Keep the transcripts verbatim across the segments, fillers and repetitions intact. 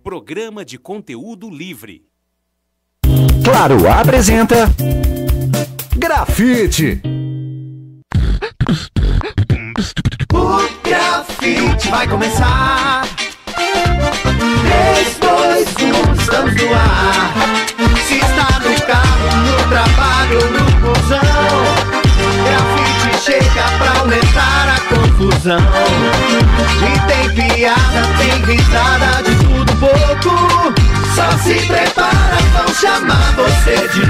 programa de conteúdo livre. Claro apresenta Grafite. O grafite vai começar. três, dois, um, estamos no ar. Se está no carro, no trabalho, no busão, grafite chega pra aumentar a confusão. E tem piada, tem risada, de tudo um pouco. Só se prepara, vão chamar você de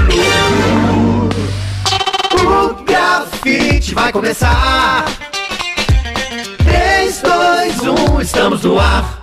louco. O grafite vai começar. três, dois, um, estamos no ar.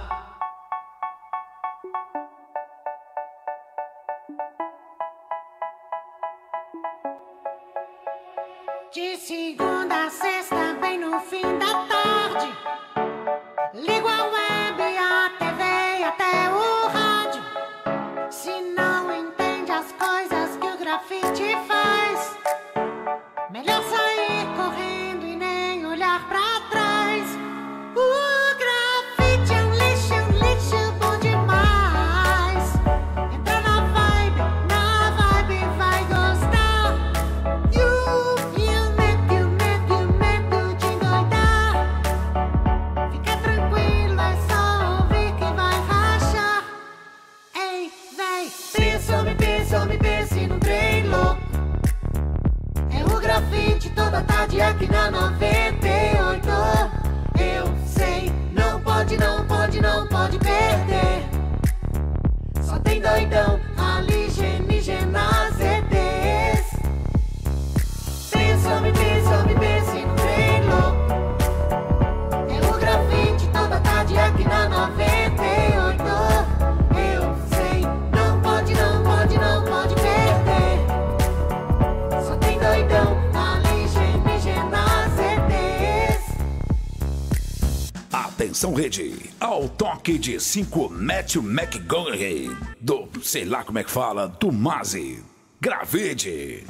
De segunda a sexta, bem no fim da tarde, ligo a web, a T V e até o rádio. Se não entende as coisas que o grafite faz, melhor sair correndo e nem olhar pra trás. O grafite é um lixo, é um lixo bom demais. Entra na vibe, na vibe vai gostar. You, you make, you make, you make te endoidar. Fica tranquilo, é só ouvir que vai rachar. Ei, véi, pensa, me pensa, me pense num trem louco. É o grafite toda tarde aqui na noventa e oito. Eu sei, não pode, não pode, não pode perder. Só tem doidão, alienígena, Z Ds. Pensa, me pensa, me pense num trem louco. É o grafite toda tarde aqui na noventa e oito. Eu sei, não pode, não pode, não pode perder. Só tem doidão, alienígena, Z Ds. Atenção, rede, ao toque de cinco Matthew McConaughey, do, sei lá como é que fala, do Mazi, Gravide.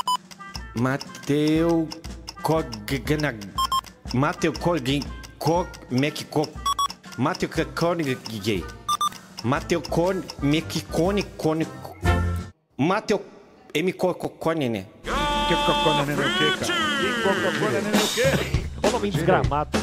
Mateu Cogna. Mateu Cogna. Co. Mexico. Mateu Cogna. Mateu Con. Mexicone. Cone. Mateu. M. Cocone, né? Que Coca-Cola é o quê, cara? Que Coca-Cola é o quê? Olha o nome desgramado.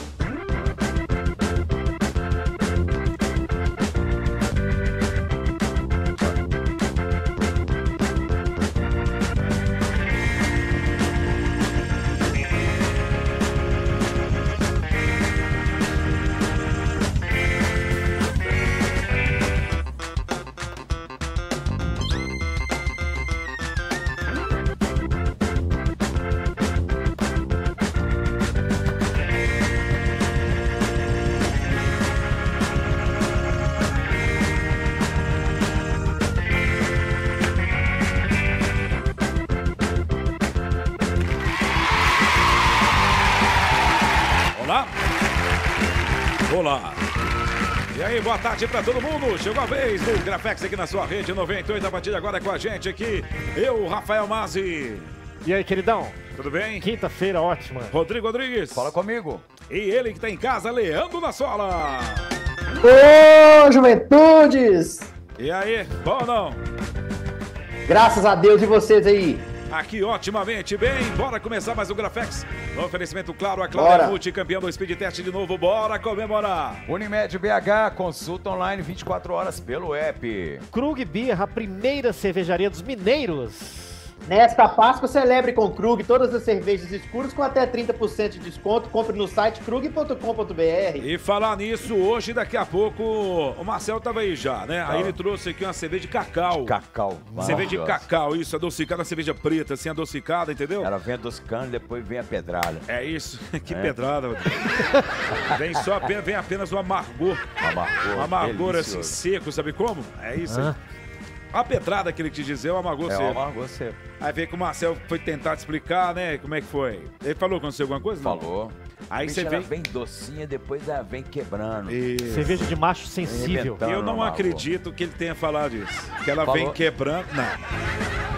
Olá. Olá. E aí, boa tarde pra todo mundo. Chegou a vez do Grafex aqui na sua rede noventa e oito. A partir de agora com a gente aqui, eu, Rafael Mazi. E aí, queridão? Tudo bem? Quinta-feira ótima. Rodrigo Rodrigues. Fala comigo. E ele que tá em casa, Leandro da Sola. Ô, juventudes! E aí, bom ou não? Graças a Deus e vocês aí. Aqui otimamente bem, bora começar mais um Grafex. No oferecimento claro, a Cláudia multicampeão do Speed Test de novo, bora comemorar. Unimed B H, consulta online vinte e quatro horas pelo app. Krug Beer, a primeira cervejaria dos mineiros. Nesta Páscoa, celebre com Krug todas as cervejas escuras com até trinta por cento de desconto. Compre no site krug ponto com ponto br. E falar nisso, hoje, daqui a pouco, o Marcel tava aí já, né? Aí ele trouxe aqui uma cerveja de cacau. Cacau. Cerveja de cacau, isso, adocicada, cerveja preta, assim, adocicada, entendeu? Ela vem adocicando, depois vem a pedrada. É isso, que É. pedrada. Vem só apenas, vem apenas o amargor. Amargor, Um amargor assim, delicioso. seco, sabe como? É isso aí. Ah. A pedrada que ele quis dizer é o amargor É seco. o amargor seco. Aí veio que o Marcel foi tentar te explicar, né? Como é que foi? Ele falou que aconteceu alguma coisa? Não? Falou. Aí Bicho, você ela vem... vem docinha, depois ela vem quebrando. Isso. Cerveja de macho sensível. Inventando Eu não amargor. acredito que ele tenha falado isso. Que ela Falou. vem quebrando. Não.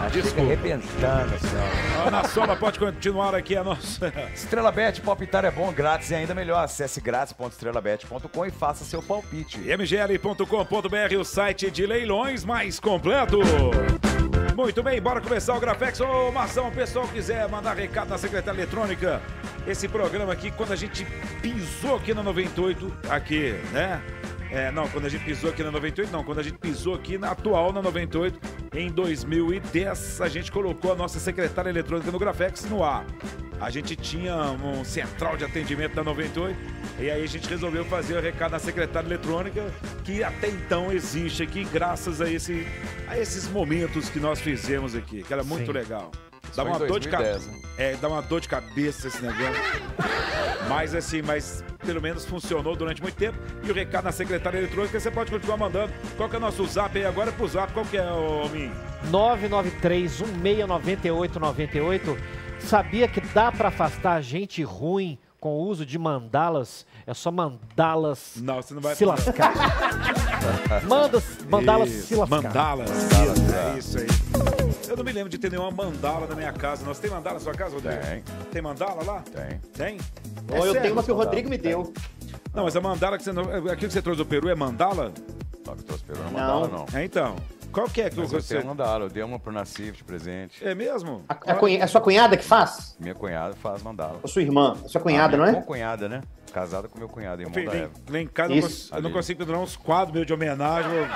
Desculpa. Arrebentando, senhora. Ana Sola, pode continuar aqui a nossa... EstrelaBet, palpitar é bom, grátis e ainda melhor. Acesse grátis ponto estrela bet ponto com e faça seu palpite. m g l ponto com ponto b r, o site de leilões mais completo. Muito bem, bora começar o Grafex. Ô, Marção, o pessoal quiser mandar recado na secretária eletrônica, esse programa aqui, quando a gente pisou aqui na noventa e oito, aqui, né? É, não, quando a gente pisou aqui na noventa e oito, não, quando a gente pisou aqui na atual, na noventa e oito, em dois mil e dez, a gente colocou a nossa secretária eletrônica no Grafex no ar. A gente tinha um central de atendimento da noventa e oito, e aí a gente resolveu fazer o recado na secretária eletrônica, que até então existe aqui, graças a, esse, a esses momentos que nós fizemos aqui, que era muito Sim. legal. Dá Foi uma em dor de dois mil e dez, cabeça. né? É, dá uma dor de cabeça esse negócio. Mas assim, mas pelo menos funcionou durante muito tempo. E o recado na secretária eletrônica você pode continuar mandando. Qual que é o nosso zap aí agora? É pro zap. Qual que é, ô Min? nove nove três um seis nove oito nove oito. Sabia que dá pra afastar gente ruim com o uso de mandalas? É só mandá-las Não, você não vai se lascar. Manda, mandá-las Isso, se lascar. Mandalas. Mandalas, Isso, é. é isso aí. Eu não me lembro de ter nenhuma mandala na minha casa. Nós tem mandala na sua casa, Rodrigo? Tem. Tem mandala lá? Tem. Tem? Ou É eu sério? tenho uma que o mandala. Rodrigo me deu. Não, mas a mandala que você não... Aquilo que você trouxe do Peru é mandala? Só que eu tô esperando Não. mandala, não. É, então. Qual que é que Mas eu você... tenho mandala, eu dei uma pro Nassif de presente. É mesmo? A, a, cunha- a sua cunhada que faz? Minha cunhada faz mandala. Ou sua irmã? A sua cunhada, Ah, não minha é? cunhada, né? Casada com meu cunhado, irmão da Lá, Eva. lá em casa eu não, Isso. cons- eu não Ali. consigo pendurar uns quadros meio de homenagem. Eu...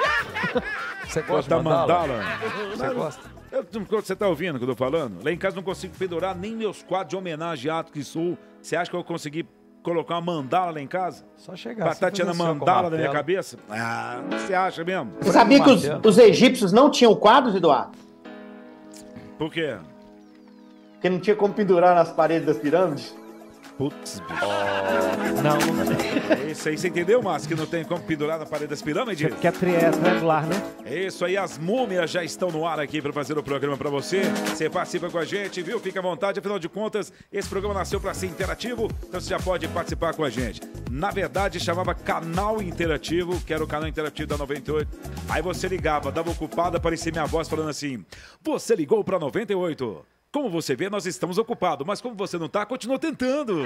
Você gosta Botar de mandala? mandala? Você Não, gosta? eu- você tá ouvindo o que eu tô falando? Lá em casa eu não consigo pendurar nem meus quadros de homenagem a Ato que Sul. Você acha que eu vou conseguir colocar uma mandala lá em casa? Só chegar. Pra você Tatiana fazer só com mandala na minha martelo. cabeça? Ah, você acha mesmo? Você sabia que os, Martelo. os egípcios não tinham quadros, Eduardo? Por quê? Porque não tinha como pendurar nas paredes das pirâmides? Putz, bicho. Não, não tem. É isso aí, você entendeu, Márcio? Que não tem como pendurar na parede das pirâmides? Porque é tri- é triangular, né? É isso aí, as múmias já estão no ar aqui para fazer o programa para você. Você participa com a gente, viu? Fica à vontade, afinal de contas, esse programa nasceu para ser interativo, então você já pode participar com a gente. Na verdade, chamava Canal Interativo, que era o canal interativo da noventa e oito. Aí você ligava, dava ocupada, aparecia minha voz falando assim: você ligou para noventa e oito. Como você vê, nós estamos ocupados, mas como você não tá, continua tentando.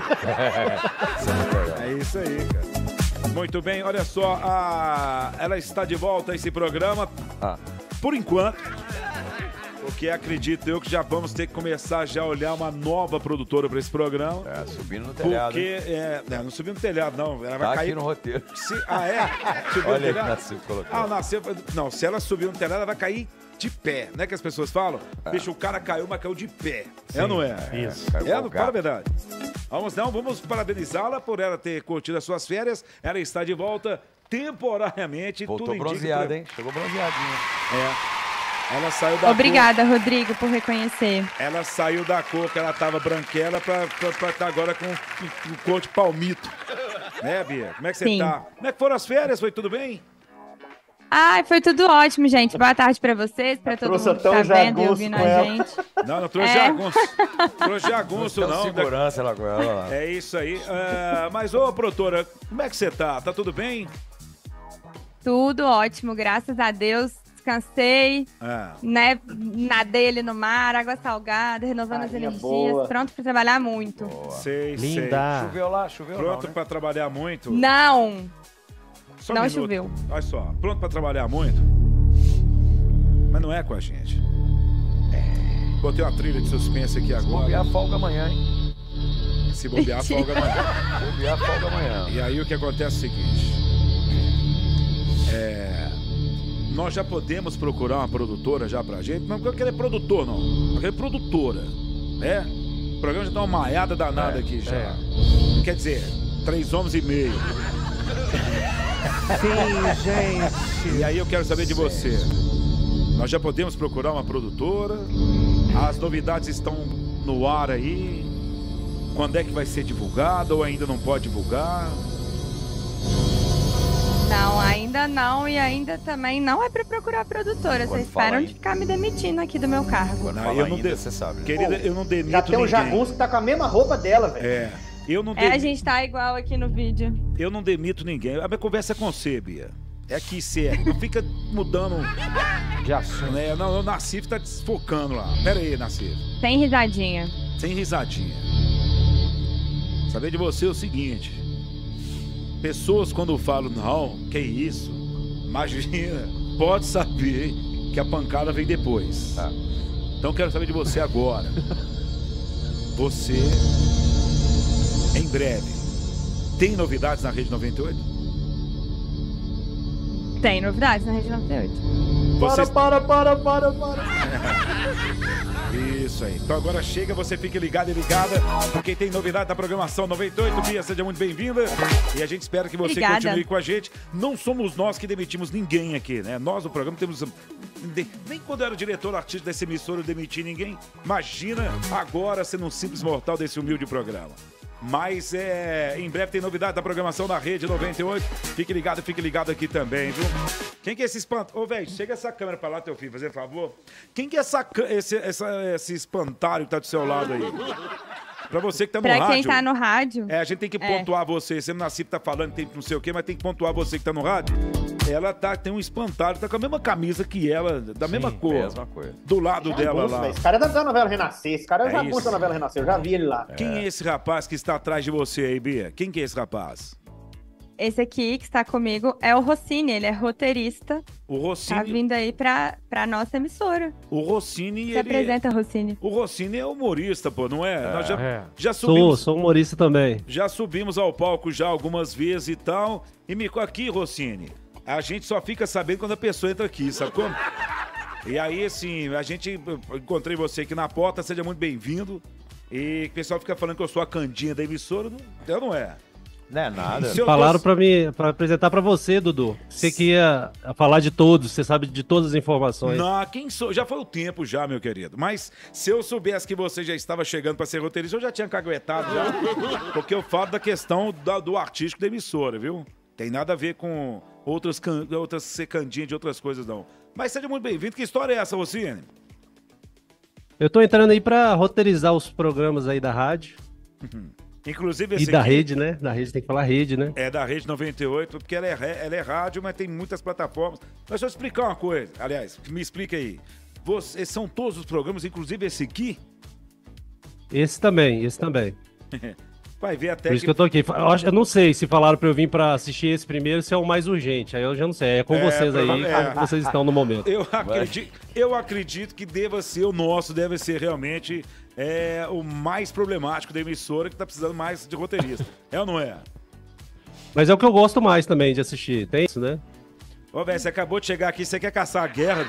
É isso aí, cara. Muito bem, olha só, a... ela está de volta a esse programa, Ah, por enquanto, porque acredito eu que já vamos ter que começar já a olhar uma nova produtora para esse programa. é, subindo no telhado. Porque, hein? é, não, não subiu no telhado, não. Ela vai Tá cair. aqui no roteiro. Se- ah, é? Subiu Olha no aí, telhado? Nassif colocou. Ah, nasceu. Não, se ela subir no telhado, ela vai cair de pé. Não é que as pessoas falam? Bicho, o cara caiu, mas caiu de pé. É ou não é? Isso. Caiu É, igual não, o fala a gato. verdade. Vamos não, vamos parabenizá-la por ela ter curtido as suas férias. Ela está de volta temporariamente. Voltou tudo indica bronzeada, pra- hein? Chegou bronzeadinha. É. Ela saiu da Obrigada, Rodrigo, por reconhecer. cor. Ela saiu da cor que ela tava branquela pra estar agora com com cor de palmito. Né, Bia? Como é que você Sim. tá? Como é que foram as férias? Foi tudo bem? Ai, foi tudo ótimo, gente. Boa tarde pra vocês, pra todo trouxe mundo que até tá um vendo e jagunço ouvindo com a ela. gente. Não, não trouxe É. jagunço. Trouxe jagunço, Tem um não. segurança lá com ela. Lá. É isso aí. Ah, mas, ô, produtora, como é que você tá? Tá tudo bem? Tudo ótimo, graças a Deus. Descansei, Ah, né? Nadei ali no mar, água salgada, renovando as Carinha energias. boa. Pronto pra trabalhar muito. sei, sei. Linda. Choveu lá, choveu Pronto não, né? pra trabalhar muito? Não, Só um não minuto. choveu. Olha só, pronto pra trabalhar muito? Mas não é com a gente. Botei uma trilha de suspense aqui agora. Bobear folga amanhã, hein? Se bobear, folga amanhã. Bobear folga amanhã. E aí o que acontece é o seguinte. É... Nós já podemos procurar uma produtora já pra gente. Não porque ele é produtor, não. Porque ele é produtora. Né? O programa já tá uma maiada danada É, aqui já. é. Quer dizer, três homens e meio. Sim, gente. E aí eu quero saber de você. Nós já podemos procurar uma produtora. As novidades estão no ar aí. Quando é que vai ser divulgado ou ainda não pode divulgar? Não, ainda não. E ainda também não é pra procurar produtora. Quando Vocês fala param ainda. de ficar me demitindo aqui do meu cargo. Quando Não, fala eu não ainda, de- você sabe. Né? Querida, eu não demito Já tem um ninguém. jagunço que tá com a mesma roupa dela, velho. É, eu não, É, a demito, gente tá igual aqui no vídeo. eu não demito ninguém. A minha conversa é com você, Bia. É aqui, sério. Não fica mudando de assunto. Né? Não, o Nassif tá desfocando lá. Pera aí, Nassif. Sem risadinha. Sem risadinha. Saber de você é o seguinte. Pessoas quando falam, não, que isso? Imagina, pode saber que a pancada vem depois. Tá. Então quero saber de você agora. Você, em breve, tem novidades na Rede noventa e oito? Tem novidades na Rede noventa e oito. Vocês... Para, para, para, para, para. Isso aí. Então agora chega, você fique ligado e ligada, porque tem novidade da programação noventa e oito. Bia, seja muito bem-vinda. E a gente espera que você Obrigada. continue com a gente. Não somos nós que demitimos ninguém aqui, né? Nós, no programa, temos... Nem quando eu era diretor artístico dessa emissora eu demiti ninguém. Imagina agora sendo um simples mortal desse humilde programa. Mas é, em breve tem novidade da programação da Rede noventa e oito. Fique ligado, fique ligado aqui também, viu? Quem que é esse espantalho? Ô, velho, chega essa câmera pra lá, teu filho, fazer favor. Quem que é essa, esse, essa, esse espantalho que tá do seu lado aí? Pra você que tá no pra rádio. Pra quem tá no rádio. É, a gente tem que pontuar é. você. Você no Nassif tá falando, tem não sei o quê, mas tem que pontuar você que tá no rádio. Ela tá, tem um espantalho, tá com a mesma camisa que ela, da Sim, mesma cor. Mesma coisa. Do lado Já dela gosto, lá. véio. Esse cara é da novela Renascer. Esse cara É já isso. gosta da novela Renascer. Eu já vi ele lá. Quem é esse rapaz que está atrás de você aí, Bia? Quem que é esse rapaz? Esse aqui que está comigo é o Rossini, ele é roteirista. O Rossini. Tá vindo aí pra, pra nossa emissora. O Rossini, Se ele... apresenta, Rossini. O Rossini é humorista, pô, não é? É. Nós já, É. já subimos... Sou, sou humorista também. Já subimos ao palco já algumas vezes e tal. E me aqui, Rossini, a gente só fica sabendo quando a pessoa entra aqui, sabe como? E aí, assim, a gente... eu encontrei você aqui na porta, seja muito bem-vindo. E o pessoal fica falando que eu sou a Candinha da emissora. Não, eu não é. Não é nada. Se eu Falaram tô- pra me pra apresentar pra você, Dudu. Você que ia falar de todos, você sabe de todas as informações. Não, quem sou? Já foi o tempo já, meu querido. Mas se eu soubesse que você já estava chegando para ser roteirista, eu já tinha caguetado já. Porque eu falo da questão da- do artístico da emissora, viu? Tem nada a ver com outras, can- outras secandinhas de outras coisas, não. Mas seja muito bem-vindo. Que história é essa, Rossini? Eu tô entrando aí pra roteirizar os programas aí da rádio. Inclusive E esse da aqui rede, né? Da rede, tem que falar rede, né? é da Rede noventa e oito, porque ela é, ré- ela é rádio, mas tem muitas plataformas. Mas deixa eu explicar uma coisa. Aliás, me explica aí. Você, são todos os programas, inclusive esse aqui? Esse também, esse também. Vai ver até Por isso que eu tô aqui. Eu, acho- eu não sei se falaram pra eu vir pra assistir esse primeiro, se é o mais urgente. Aí eu já não sei. É com É, vocês aí, prova- é. como vocês estão no momento. Eu acredito, eu acredito que deva ser o nosso, deve ser realmente é, o mais problemático da emissora, que tá precisando mais de roteirista. É ou não é? Mas é o que eu gosto mais também de assistir. Tem isso, né? Ô, velho, você acabou de chegar aqui, você quer caçar a guerra?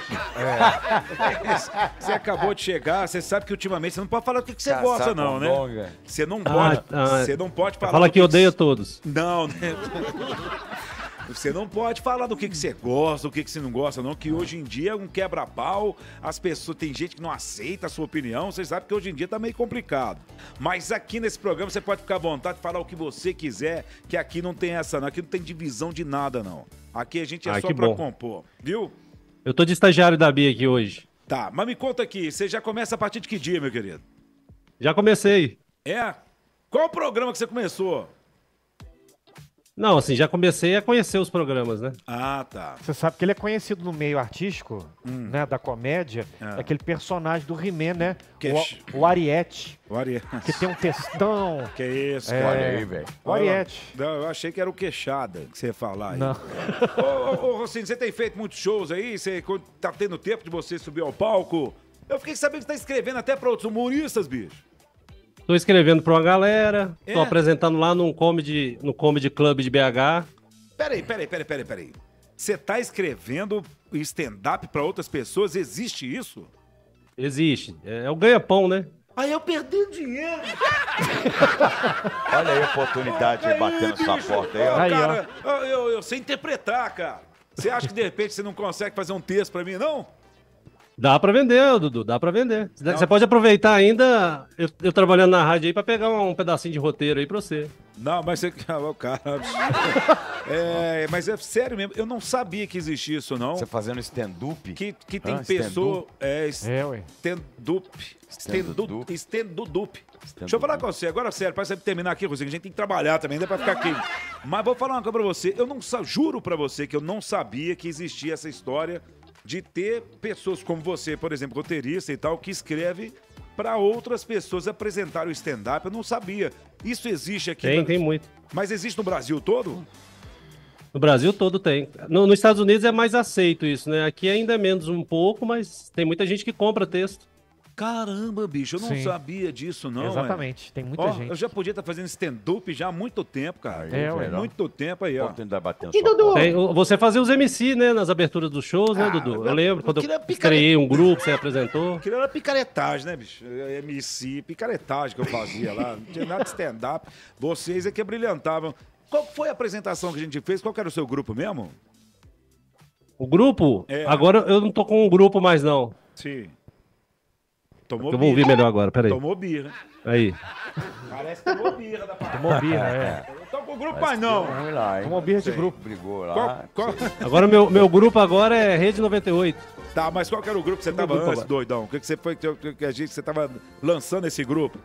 É. Você acabou de chegar, você sabe que ultimamente você não pode falar do que, que você Caçar gosta, não, né? condonga. Você não Ah, pode. ah, Você não pode falar. Fala do que que odeia todos. Não, né? Você não pode falar do que, que você gosta, do que, que você não gosta, não. Que hoje em dia é um quebra-pau. As pessoas, tem gente que não aceita a sua opinião. Você sabe que hoje em dia tá meio complicado. Mas aqui nesse programa você pode ficar à vontade de falar o que você quiser, que aqui não tem essa, não. Aqui não tem divisão de nada, não. Aqui a gente é Ah, só que pra bom. compor, viu? Eu tô de estagiário da Bia aqui hoje. Tá, mas me conta aqui, você já começa a partir de que dia, meu querido? Já comecei. É? Qual o programa que você começou? Não, assim, já comecei a conhecer os programas, né? Ah, tá. Você sabe que ele é conhecido no meio artístico, né, da comédia, Ah. daquele personagem do He-Man, né? Que é ch- O, o Ariete, O Ari... que tem um textão. Que isso, É, cara. Olha aí, velho. O Ariete. Não, eu achei que era o queixada que você ia falar aí. Não. Ô, ô, ô, Rossini, você tem feito muitos shows aí? Você co- tá tendo tempo de você subir ao palco? Eu fiquei sabendo que você tá escrevendo até pra outros humoristas, bicho. Tô escrevendo pra uma galera, tô É? apresentando lá num comedy, no Comedy Club de B H. Peraí, peraí, peraí, peraí, peraí. Você tá escrevendo stand-up pra outras pessoas? Existe isso? Existe. É, é o ganha-pão, né? Aí eu perdendo dinheiro. Olha aí a oportunidade de bater na sua porta aí, ó. Aí, ó. Cara, eu, eu, eu sei interpretar, cara. Você acha que de repente você não consegue fazer um texto pra mim, não? Dá pra vender, Dudu, dá pra vender. Você pode aproveitar ainda, eu, eu trabalhando na rádio aí, pra pegar um, um pedacinho de roteiro aí pra você. Não, mas você. Ô, cara. É, mas é sério mesmo, eu não sabia que existia isso, não. Você fazendo stand-up? Que, que tem Ah, pessoa. É, É, ué. stand-up. Stand-up. Stand-up. Stand-up. Deixa eu falar com você, agora sério, pra você terminar aqui, Rosinha, a gente tem que trabalhar também, não dá pra ficar aqui Mas vou falar uma coisa pra você. Eu não sa- juro pra você que eu não sabia que existia essa história de ter pessoas como você, por exemplo, roteirista e tal, que escreve pra outras pessoas apresentar o stand-up. Eu não sabia. Isso existe aqui. Tem, no- tem muito. Mas existe no Brasil todo? No Brasil todo tem. No- nos Estados Unidos é mais aceito isso, né? Aqui ainda é menos um pouco, mas tem muita gente que compra texto. Caramba, bicho, eu não Sim. sabia disso, não. Exatamente, tem muita Ó, gente. Eu já podia estar fazendo stand-up já há muito tempo, cara. É, ué. Muito tempo aí, ó. E Dudu? Tem- você fazia os M C, né? Nas aberturas dos shows, né, Ah, Dudu? eu- Eu lembro eu quando queria eu picareta. criei um grupo, você apresentou. Aquilo era picaretagem, né, bicho? M C, picaretagem que eu fazia lá. Não tinha nada de stand-up. Vocês é que brilhantavam. Qual foi a apresentação que a gente fez? Qual que era o seu grupo mesmo? O grupo? É. Agora eu não tô com um grupo mais, não. Sim. Tomou Eu vou ouvir melhor agora, peraí. Tomou birra. Aí. Parece que tomou birra da parada. Tomou birra, é. Eu não tô com o grupo mais, não. Tomou birra de grupo. Brigou lá. Qual- qual- Agora meu, meu grupo agora é Rede noventa e oito. Tá, mas qual que era o grupo que você tava grupo antes, agora. doidão? O que, que você foi que, que, que a gente, você tava lançando esse grupo?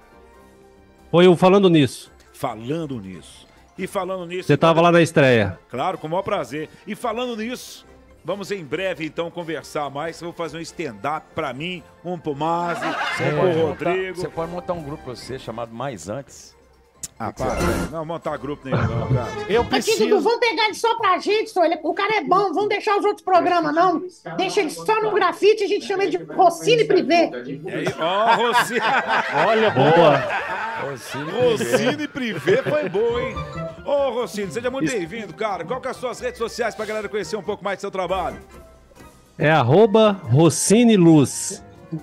Foi o Falando Nisso. Falando nisso. E falando nisso. Você tava lá na estreia. Claro, com o maior prazer. E falando nisso, vamos em breve então conversar mais. Eu vou fazer um stand-up pra mim, um pro Mazi, Você um pode pro montar- Rodrigo. Você pode montar um grupo pra você chamado Mais Antes. Ah, para. Não, montar grupo nenhum, não, cara. Eu Aqui, Dudu, vão pegar ele só pra gente, só. Ele, o cara é bom, vão deixar os outros programas, não. Deixa ele só no grafite, a gente chama ele de Rossini Privé. E aí, ó, Rossini. Olha, boa. Rossini Privé foi bom, hein? Ô, Rossini, seja muito bem-vindo, cara. Qual que é as suas redes sociais pra galera conhecer um pouco mais do seu trabalho? É arroba Rossini Luz.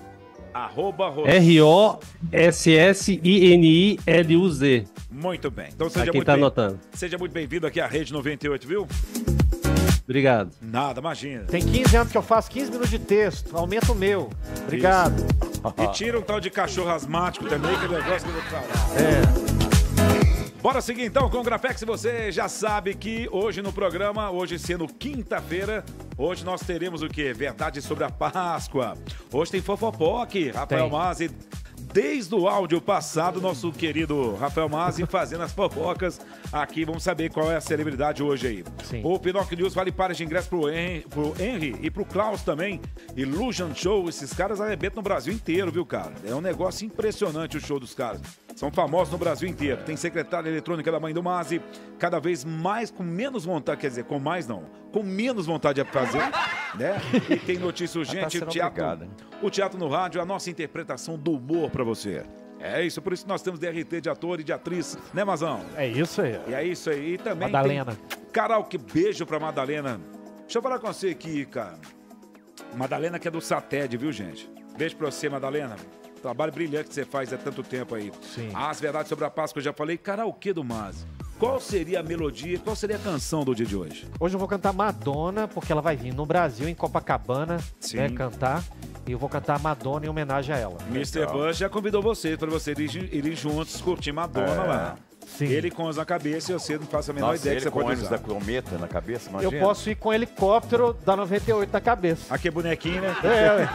Arroba Rossini. R O S S I N I L U Z. Muito bem. Então seja Pra quem muito tá bem- anotando. Seja muito bem-vindo aqui à Rede noventa e oito, viu? Obrigado. Nada, imagina. Tem quinze anos que eu faço quinze minutos de texto. Aumenta o meu. Obrigado. E tira um tal de cachorro asmático também, que é negócio que eu vou te falar. É. Bora seguir então com o Grafex. Você já sabe que hoje no programa, hoje sendo quinta-feira, hoje nós teremos o quê? Verdade sobre a Páscoa. Hoje tem Fofopoque, Rafael Tem. Mazzi. Desde o áudio passado, nosso querido Rafael Mazzi fazendo as fofocas aqui. Vamos saber qual é a celebridade hoje aí. Sim. O Pinóquio News vale pares de ingresso pro Henry, pro Henry e pro Klaus também. Illusion Show, esses caras arrebentam no Brasil inteiro, viu, cara? É um negócio impressionante o show dos caras. São famosos no Brasil inteiro. Tem secretária eletrônica da mãe do Mazzi, cada vez mais, com menos vontade, quer dizer, com mais não, com menos vontade de fazer, né? E tem notícia Ela tá urgente, sendo o teatro, obrigada. o teatro no rádio, a nossa interpretação do humor pra você. É isso, por isso que nós temos D R T de ator e de atriz, né, Mazão? É isso aí. E é isso aí. E também Madalena. tem karaokê, beijo pra Madalena. Deixa eu falar com você aqui, cara. Madalena que é do Sated, viu, gente? Beijo pra você, Madalena. Trabalho brilhante que você faz há tanto tempo aí. Sim. As verdades sobre a Páscoa, eu já falei. Karaokê do Mazzi. Qual seria a melodia, qual seria a canção do dia de hoje? Hoje eu vou cantar Madonna, porque ela vai vir no Brasil, em Copacabana, Sim. né, cantar. E eu vou cantar Madonna em homenagem a ela. mister Bush já convidou vocês para vocês irem, irem juntos curtir Madonna É. lá. Sim. Ele com os na cabeça e você não faça a menor Nossa, ideia ele que você com pode ônibus usar. da Cometa na cabeça, Eu imagina. posso ir com helicóptero da noventa e oito na cabeça. Aqui é bonequinho, né? É, ué.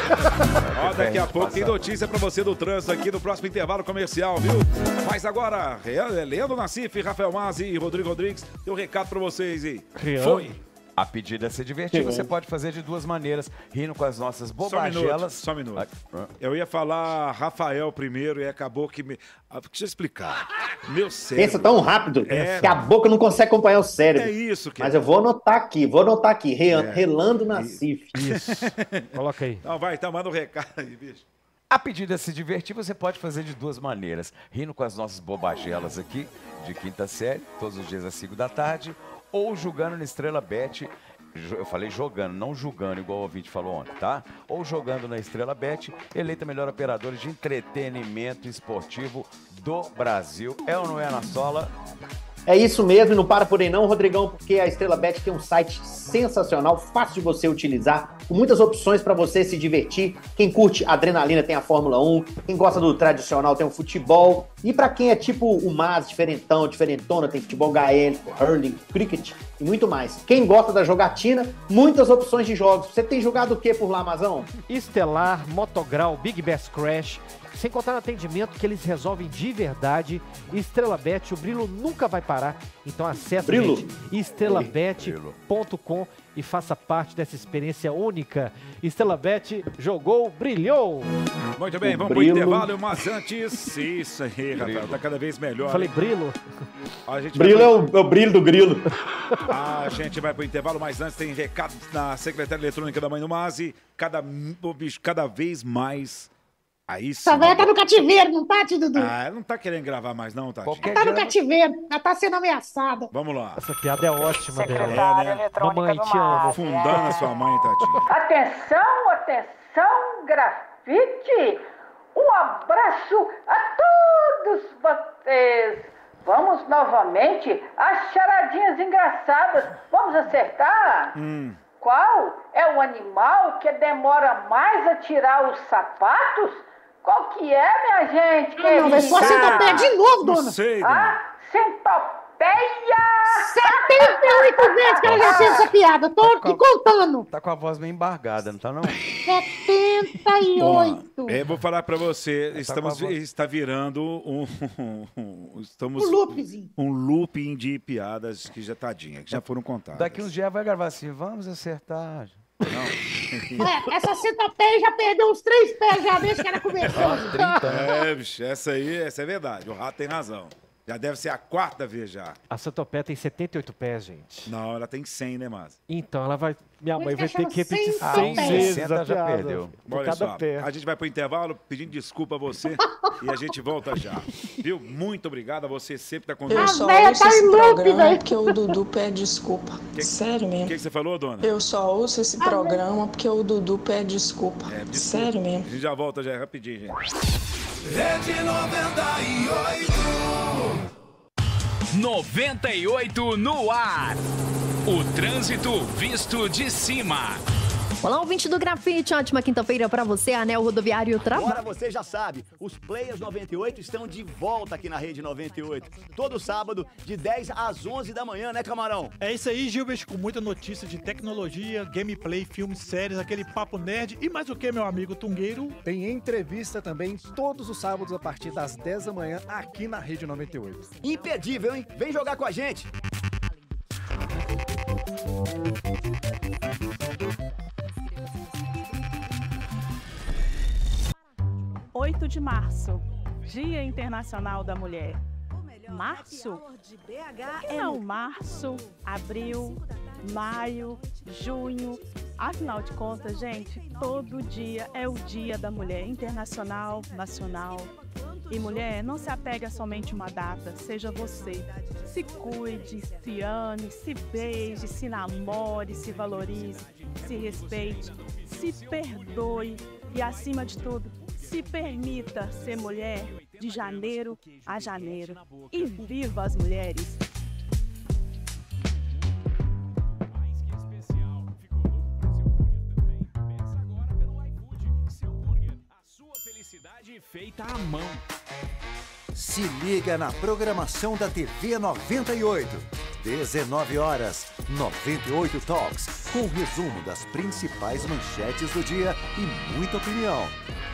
Ó, daqui a Gente, pouco tem passar. notícia pra você do trânsito aqui no próximo intervalo comercial, viu? Mas agora, Re- Leandro Nassif, Rafael Mazzi e Rodrigo Rodrigues, tem um recado pra vocês aí. Criando. Foi. A pedida é se divertir, você pode fazer de duas maneiras, rindo com as nossas Só um minuto, bobagelas. só um minuto. Ah, Eu ia falar Rafael primeiro e acabou que me... Ah, deixa eu explicar. Meu cérebro... Pensa tão rápido É. que a boca não consegue acompanhar o cérebro. É isso, que Mas eu vou anotar aqui, vou anotar aqui, re- É. relando na Cif. Isso. Coloca aí. Então vai, então manda um recado aí, bicho. A pedida é se divertir, você pode fazer de duas maneiras. Rindo com as nossas bobagelas aqui, de quinta série, todos os dias às cinco da tarde, ou jogando na Estrela Bet. Jo- Eu falei jogando, não julgando, igual o ouvinte falou ontem, tá? Ou jogando na Estrela Bet, eleita melhor operadora de entretenimento esportivo do Brasil. É ou não é, Ana Sola? É isso mesmo, e não para por aí não, Rodrigão, porque a Estrela Bet tem um site sensacional, fácil de você utilizar, com muitas opções para você se divertir. Quem curte adrenalina tem a Fórmula um, quem gosta do tradicional tem o futebol, e para quem é tipo o Mas, diferentão, diferentona, tem futebol gaélico, hurling, cricket e muito mais. Quem gosta da jogatina, muitas opções de jogos. Você tem jogado o que por lá, Mazão? Estelar, Motograu, Big Bass Crash Sem contar no atendimento que eles resolvem de verdade. Estrela Bet, o brilho nunca vai parar. Então acesse estrela bet ponto com e faça parte dessa experiência única. Estrela Bet jogou, brilhou. Muito bem, O vamos Brilo. pro intervalo, mas antes... Isso aí, Rafael, tá cada vez melhor. Falei hein? Brilo? A gente Brilho vai é pro- o, é o brilho do grilo. A gente vai pro intervalo, mas antes tem recado na Secretaria Eletrônica da Mãe do Mazi. Cada, ô, bicho, cada vez mais... Aí sim. Essa velha tá no cativeiro, não tá, tio Dudu? Ah, ela não tá querendo gravar mais não, Tati? Ela tá no cativeiro, ela tá sendo ameaçada. Vamos lá. Essa piada é ótima dela. É, né? Mamãe, te amo. Fundando a sua mãe, Tati. Atenção, atenção, grafite! Um abraço a todos vocês! Vamos novamente às charadinhas engraçadas. Vamos acertar? Hum. Qual é o animal que demora mais a tirar os sapatos? Qual que é, minha gente? Ah, não, vai só a centopeia de novo, Não dona. sei, dona. Ah, centopeia! setenta e oito vezes que ela já fez essa piada, tô te contando. Tá com a voz meio embargada, não tá não? setenta e oito. É, eu vou falar pra você, Tá estamos, com a voz- está virando um, um- estamos, Um loopzinho. um looping de piadas que já tadinha, que já foram contadas. Daqui uns dias vai gravar assim, vamos acertar. Não. É, essa centopeia já perdeu uns três pés já desde que ela começou. É, bicho, essa aí, essa é verdade, o rato tem razão. Já deve ser a quarta vez já. A centopeia tem setenta e oito pés, gente. Não, ela tem cem, né, Márcio? Então ela vai... Minha Por mãe isso vai que ter chama que repetir cem cem pés. vezes sessenta a já piada. perdeu. Por Olha cada só, pé. a gente vai pro intervalo pedindo desculpa a você e a gente volta já. Viu? Muito obrigado a você sempre tá conosco. Eu só velha ouço tá esse em loop, programa velho. porque o Dudu pede desculpa. Sério O mesmo. que, que você falou, dona? Eu só ouço esse programa porque o Dudu pede desculpa. É, desculpa. Sério mesmo. A gente já volta já rapidinho, gente. Rede noventa e oito. noventa e oito no ar. O trânsito visto de cima. Olá, ouvinte do Grafite, ótima quinta-feira para você, Anel Rodoviário Trabalho. Agora você já sabe, os Players noventa e oito estão de volta aqui na Rede noventa e oito. Todo sábado, de dez às onze da manhã, né, Camarão? É isso aí, Gilbert, com muita notícia de tecnologia, gameplay, filmes, séries, aquele papo nerd e mais o que, meu amigo Tungueiro? Tem entrevista também todos os sábados a partir das dez da manhã aqui na Rede noventa e oito. Imperdível, hein? Vem jogar com a gente! oito de março, Dia Internacional da Mulher. Março? Não, março, abril, maio, junho. Afinal de contas, gente, todo dia é o Dia da Mulher Internacional, nacional. E mulher, não se apega somente a uma data, seja você. Se cuide, se ame, se beije, se namore, se valorize, se respeite, se perdoe e, acima de tudo, se permita ser mulher de janeiro a janeiro. E viva as mulheres! Felicidade feita à mão. Se liga na programação da T V noventa e oito. dezenove horas, noventa e oito Talks, com resumo das principais manchetes do dia e muita opinião.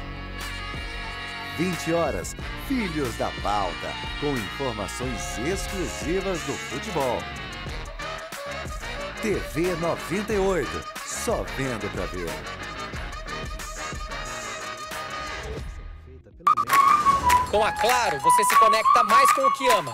vinte horas, Filhos da Pauta, com informações exclusivas do futebol. T V noventa e oito, só vendo pra ver. Com a Claro, você se conecta mais com o que ama.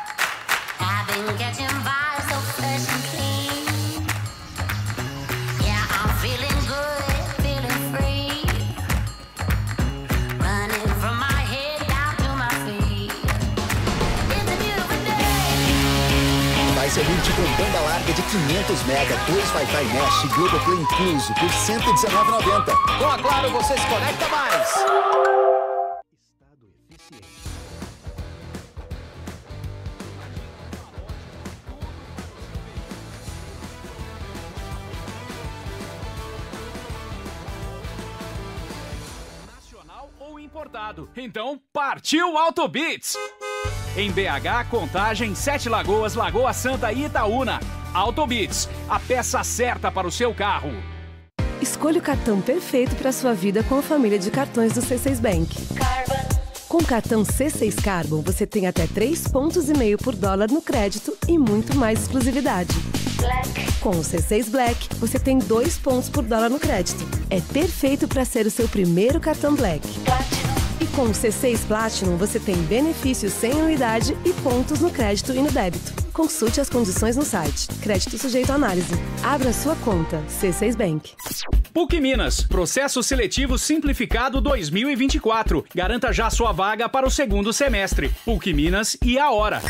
Vai ser multi com banda larga de quinhentos mega, dois Wi-Fi Mesh e Globoplay incluso por cento e dezenove reais e noventa centavos. Com a Claro, você se conecta mais. Ou importado. Então, partiu Autobits! Em B H, Contagem, Sete Lagoas, Lagoa Santa e Itaúna. Autobits, a peça certa para o seu carro. Escolha o cartão perfeito para sua vida com a família de cartões do C seis Bank. Carvana Com o cartão C seis Carbon, você tem até três pontos e meio por dólar no crédito e muito mais exclusividade. Com o C seis Black, você tem dois pontos por dólar no crédito. É perfeito para ser o seu primeiro cartão Black. E com o C seis Platinum, você tem benefícios sem anuidade e pontos no crédito e no débito. Consulte as condições no site. Crédito sujeito à análise. Abra sua conta. C seis Bank. P U C Minas, Processo Seletivo Simplificado dois mil e vinte e quatro. Garanta já sua vaga para o segundo semestre. P U C Minas e a hora.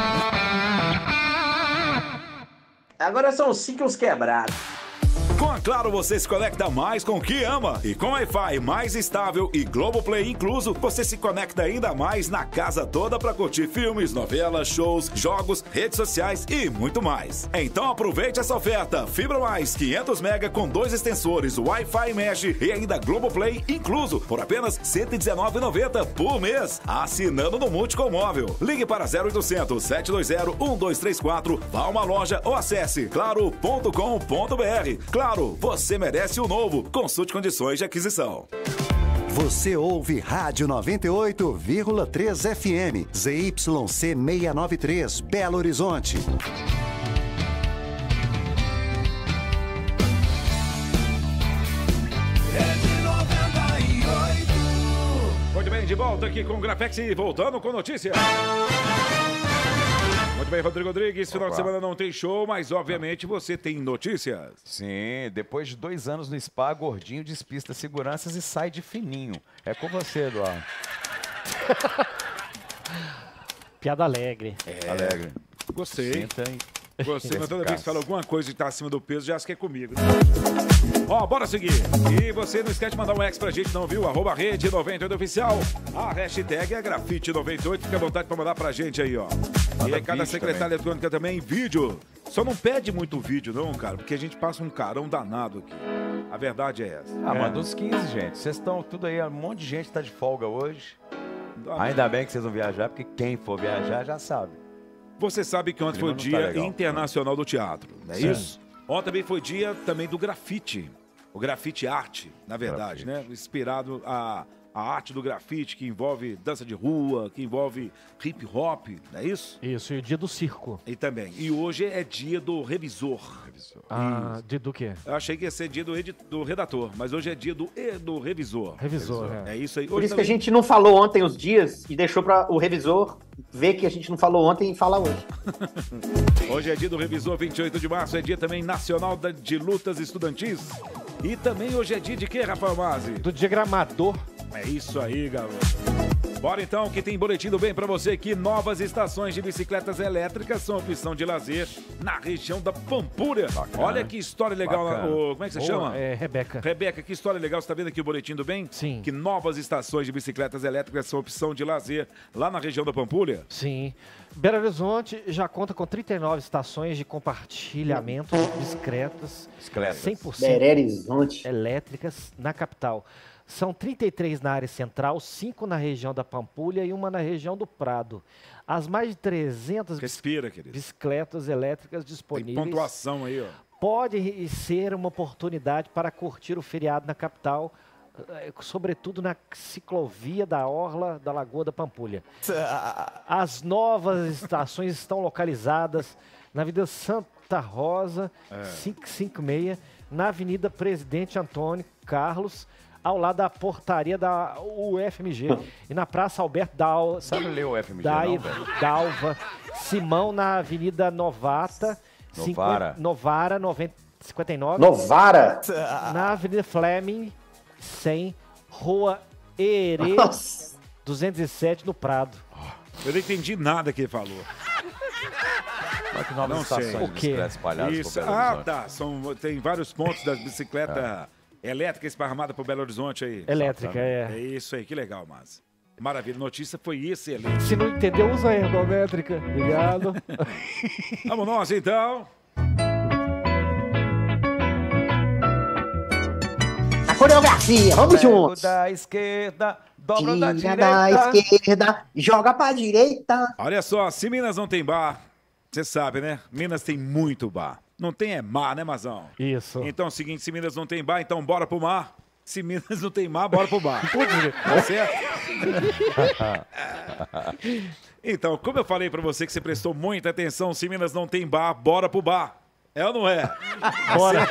Agora são os ciclos quebrados. Com a Claro você se conecta mais com o que ama. E com Wi-Fi mais estável e Globoplay incluso, você se conecta ainda mais na casa toda para curtir filmes, novelas, shows, jogos, redes sociais e muito mais. Então aproveite essa oferta. Fibra mais quinhentos mega com dois extensores, Wi-Fi Mesh e ainda Globoplay incluso por apenas cento e dezenove reais e noventa centavos por mês. Assinando no Multicom Móvel. Ligue para zero oitocentos, sete dois zero, um dois três quatro, vá a uma loja ou acesse claro ponto com ponto br. Claro, você merece o novo. Consulte condições de aquisição. Você ouve Rádio noventa e oito vírgula três F M, Z Y C seiscentos e noventa e três, Belo Horizonte. Muito bem, de volta aqui com o Grafex e voltando com notícia. Muito bem, Rodrigo Rodrigues, final Opa. de semana não tem show, mas obviamente você tem notícias. Sim, depois de dois anos no spa, Gordinho despista seguranças e sai de fininho. É com você, Eduardo. Piada alegre. É. Alegre. Gostei. Senta aí. Gostei, mas toda vez que fala alguma coisa e tá acima do peso, já acho que é comigo. Ó, bora seguir. E você não esquece de mandar um ex pra gente, não, viu? Arroba Rede noventa e oito Oficial. A hashtag é Grafite noventa e oito. Fica à vontade pra mandar pra gente aí, ó. Manda e aí, cada vídeo secretária também. eletrônica também, vídeo. Só não pede muito vídeo, não, cara, porque a gente passa um carão danado aqui. A verdade é essa. Ah, é. manda uns quinze, gente. Vocês estão tudo aí, um monte de gente tá de folga hoje. Ainda bem que vocês vão viajar, porque quem for viajar já sabe. Você sabe que ontem foi o Não tá Dia legal. Internacional do Teatro, não é Sim. isso? Ontem também foi dia também do grafite. O grafite arte, na verdade, né? Inspirado a, a arte do grafite, que envolve dança de rua, que envolve hip hop, não é isso? Isso, e o dia do circo. E também. E hoje é dia do revisor. revisor. Ah, dia do quê? Eu achei que ia ser dia do, edi- do redator, mas hoje é dia do, e- do revisor. Revisor, É isso aí. Por Hoje isso que a também- gente não falou ontem os dias e deixou para o revisor ver que a gente não falou ontem e falar hoje. Hoje é dia do revisor, vinte e oito de março, é dia também nacional da- de lutas estudantis. E também hoje é dia de quê, Rafael Mazzi? Do diagramador. É isso aí, garoto. Bora então, que tem boletim do bem pra você aqui. Novas estações de bicicletas elétricas são opção de lazer na região da Pampulha. Olha que história legal. lá, Bacana. ô, como é que você Boa, chama? é Rebeca. Rebeca, que história legal. Você tá vendo aqui o boletim do bem? Sim. Que novas estações de bicicletas elétricas são opção de lazer lá na região da Pampulha. Sim. Belo Horizonte já conta com trinta e nove estações de compartilhamento de bicicletas, Bicicletas. cem por cento Belo Horizonte. elétricas na capital. São trinta e três na área central, cinco na região da Pampulha e uma na região do Prado. As mais de trezentas Respira, querido. bicicletas elétricas Tem disponíveis pontuação aí, ó. pode ser uma oportunidade para curtir o feriado na capital, eh, sobretudo na ciclovia da Orla da Lagoa da Pampulha. As novas estações estão localizadas na Avenida Santa Rosa, É. quinhentos e cinquenta e seis, na Avenida Presidente Antônio Carlos, ao lado da portaria da U F M G, e na Praça Alberto Dal... Sabe ler o F M G, da não, velho? Dalva, Simão, na Avenida Novata, Novara. cinquenta Novara, noventa, cinquenta e nove. Novara? Na Avenida Fleming, cem, Rua Ere, Nossa. duzentos e sete, no Prado. Eu não entendi nada que ele falou. Mas que novas Não sei. estações de O quê? bicicletas espalhadas por Isso. Belo Ah, Horizonte. tá. São, tem vários pontos das bicicletas elétricas esparramadas por Belo Horizonte aí. Elétrica, É é. isso aí, que legal, mas. Maravilha, notícia foi excelente. Se não entendeu, usa a ergométrica. Obrigado. Vamos nós então. A coreografia, vamos Pego juntos. da esquerda, dobro da Tira direita. da esquerda, joga pra direita. Olha só, se Minas não tem bar, você sabe, né? Minas tem muito bar. Não tem é mar, né, Mazão? Isso. Então é o seguinte, se Minas não tem bar, então bora pro mar. Se Minas não tem mar, bora pro bar. Tá certo? Então, como eu falei pra você que você prestou muita atenção, se Minas não tem bar, bora pro bar. É ou não é? Bora.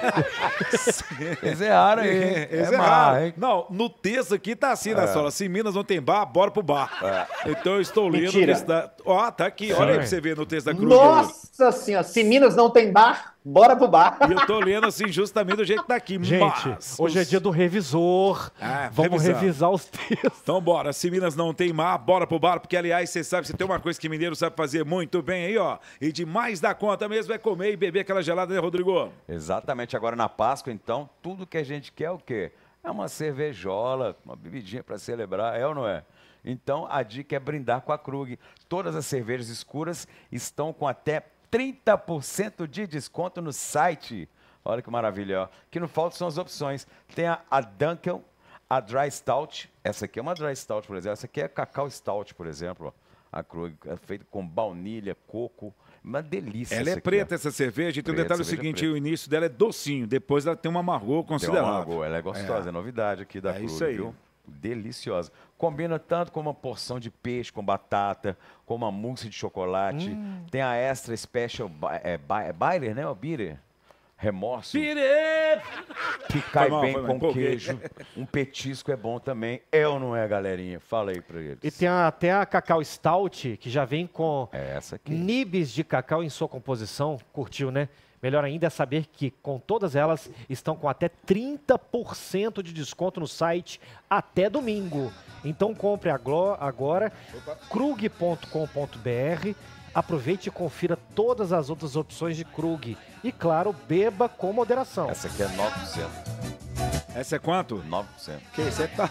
Eles erraram aí. É, eles É erraram. mar, hein? Não, no texto aqui tá assim na É. sola. Se Minas não tem bar, bora pro bar. Então eu estou lendo. Mentira. o texto da- Ó, tá aqui. Olha aí pra você ver no texto da Cruz. Nossa senhora, se Minas não tem bar, bora pro bar. E eu tô lendo assim justamente do jeito que tá aqui. Gente, Mas hoje é os- dia do revisor. Ah, Vamos revisar. revisar os textos. Então bora, se Minas não tem mar, bora pro bar, porque aliás, você sabe, se tem uma coisa que mineiro sabe fazer muito bem aí, ó, e demais da conta mesmo é comer e beber aquela gelada, né, Rodrigo? Exatamente, agora na Páscoa, então, tudo que a gente quer é o quê? É uma cervejola, uma bebidinha para celebrar, é ou não é? Então, a dica é brindar com a Krug. Todas as cervejas escuras estão com até trinta por cento de desconto no site. Olha que maravilha, ó. O que não falta são as opções. Tem a, a Dunkel, a Dry Stout. Essa aqui é uma Dry Stout, por exemplo. Essa aqui é Cacau Stout, por exemplo. ó. A Krug é feita com baunilha, coco. Uma delícia. Ela essa é aqui, preta, ó. essa cerveja, e tem um Preta, detalhe cerveja seguinte, preta. o início dela é docinho, depois ela tem um amargor Tem uma considerável. amargor, ela é gostosa, é, novidade aqui da É Krug, isso aí. viu? Deliciosa. Combina tanto com uma porção de peixe com batata, com uma mousse de chocolate. Hum. Tem a Extra Special Bi- é, Bi- é Bitter, né? O Bitter. Remorso. Bitter! Que cai Foi mal, bem foi mal, com empolguei. queijo. Um petisco é bom também. É ou não é, galerinha? Fala aí pra eles. E tem a- até a Cacau Stout, que já vem com É essa aqui. nibs de cacau em sua composição. Curtiu, né? Melhor ainda é saber que com todas elas estão com até trinta por cento de desconto no site até domingo. Então compre aglo- agora krug ponto com ponto br. Aproveite e confira todas as outras opções de Krug. E claro, beba com moderação. Essa aqui é nove por cento. Essa é quanto? nove por cento. Que isso é tá...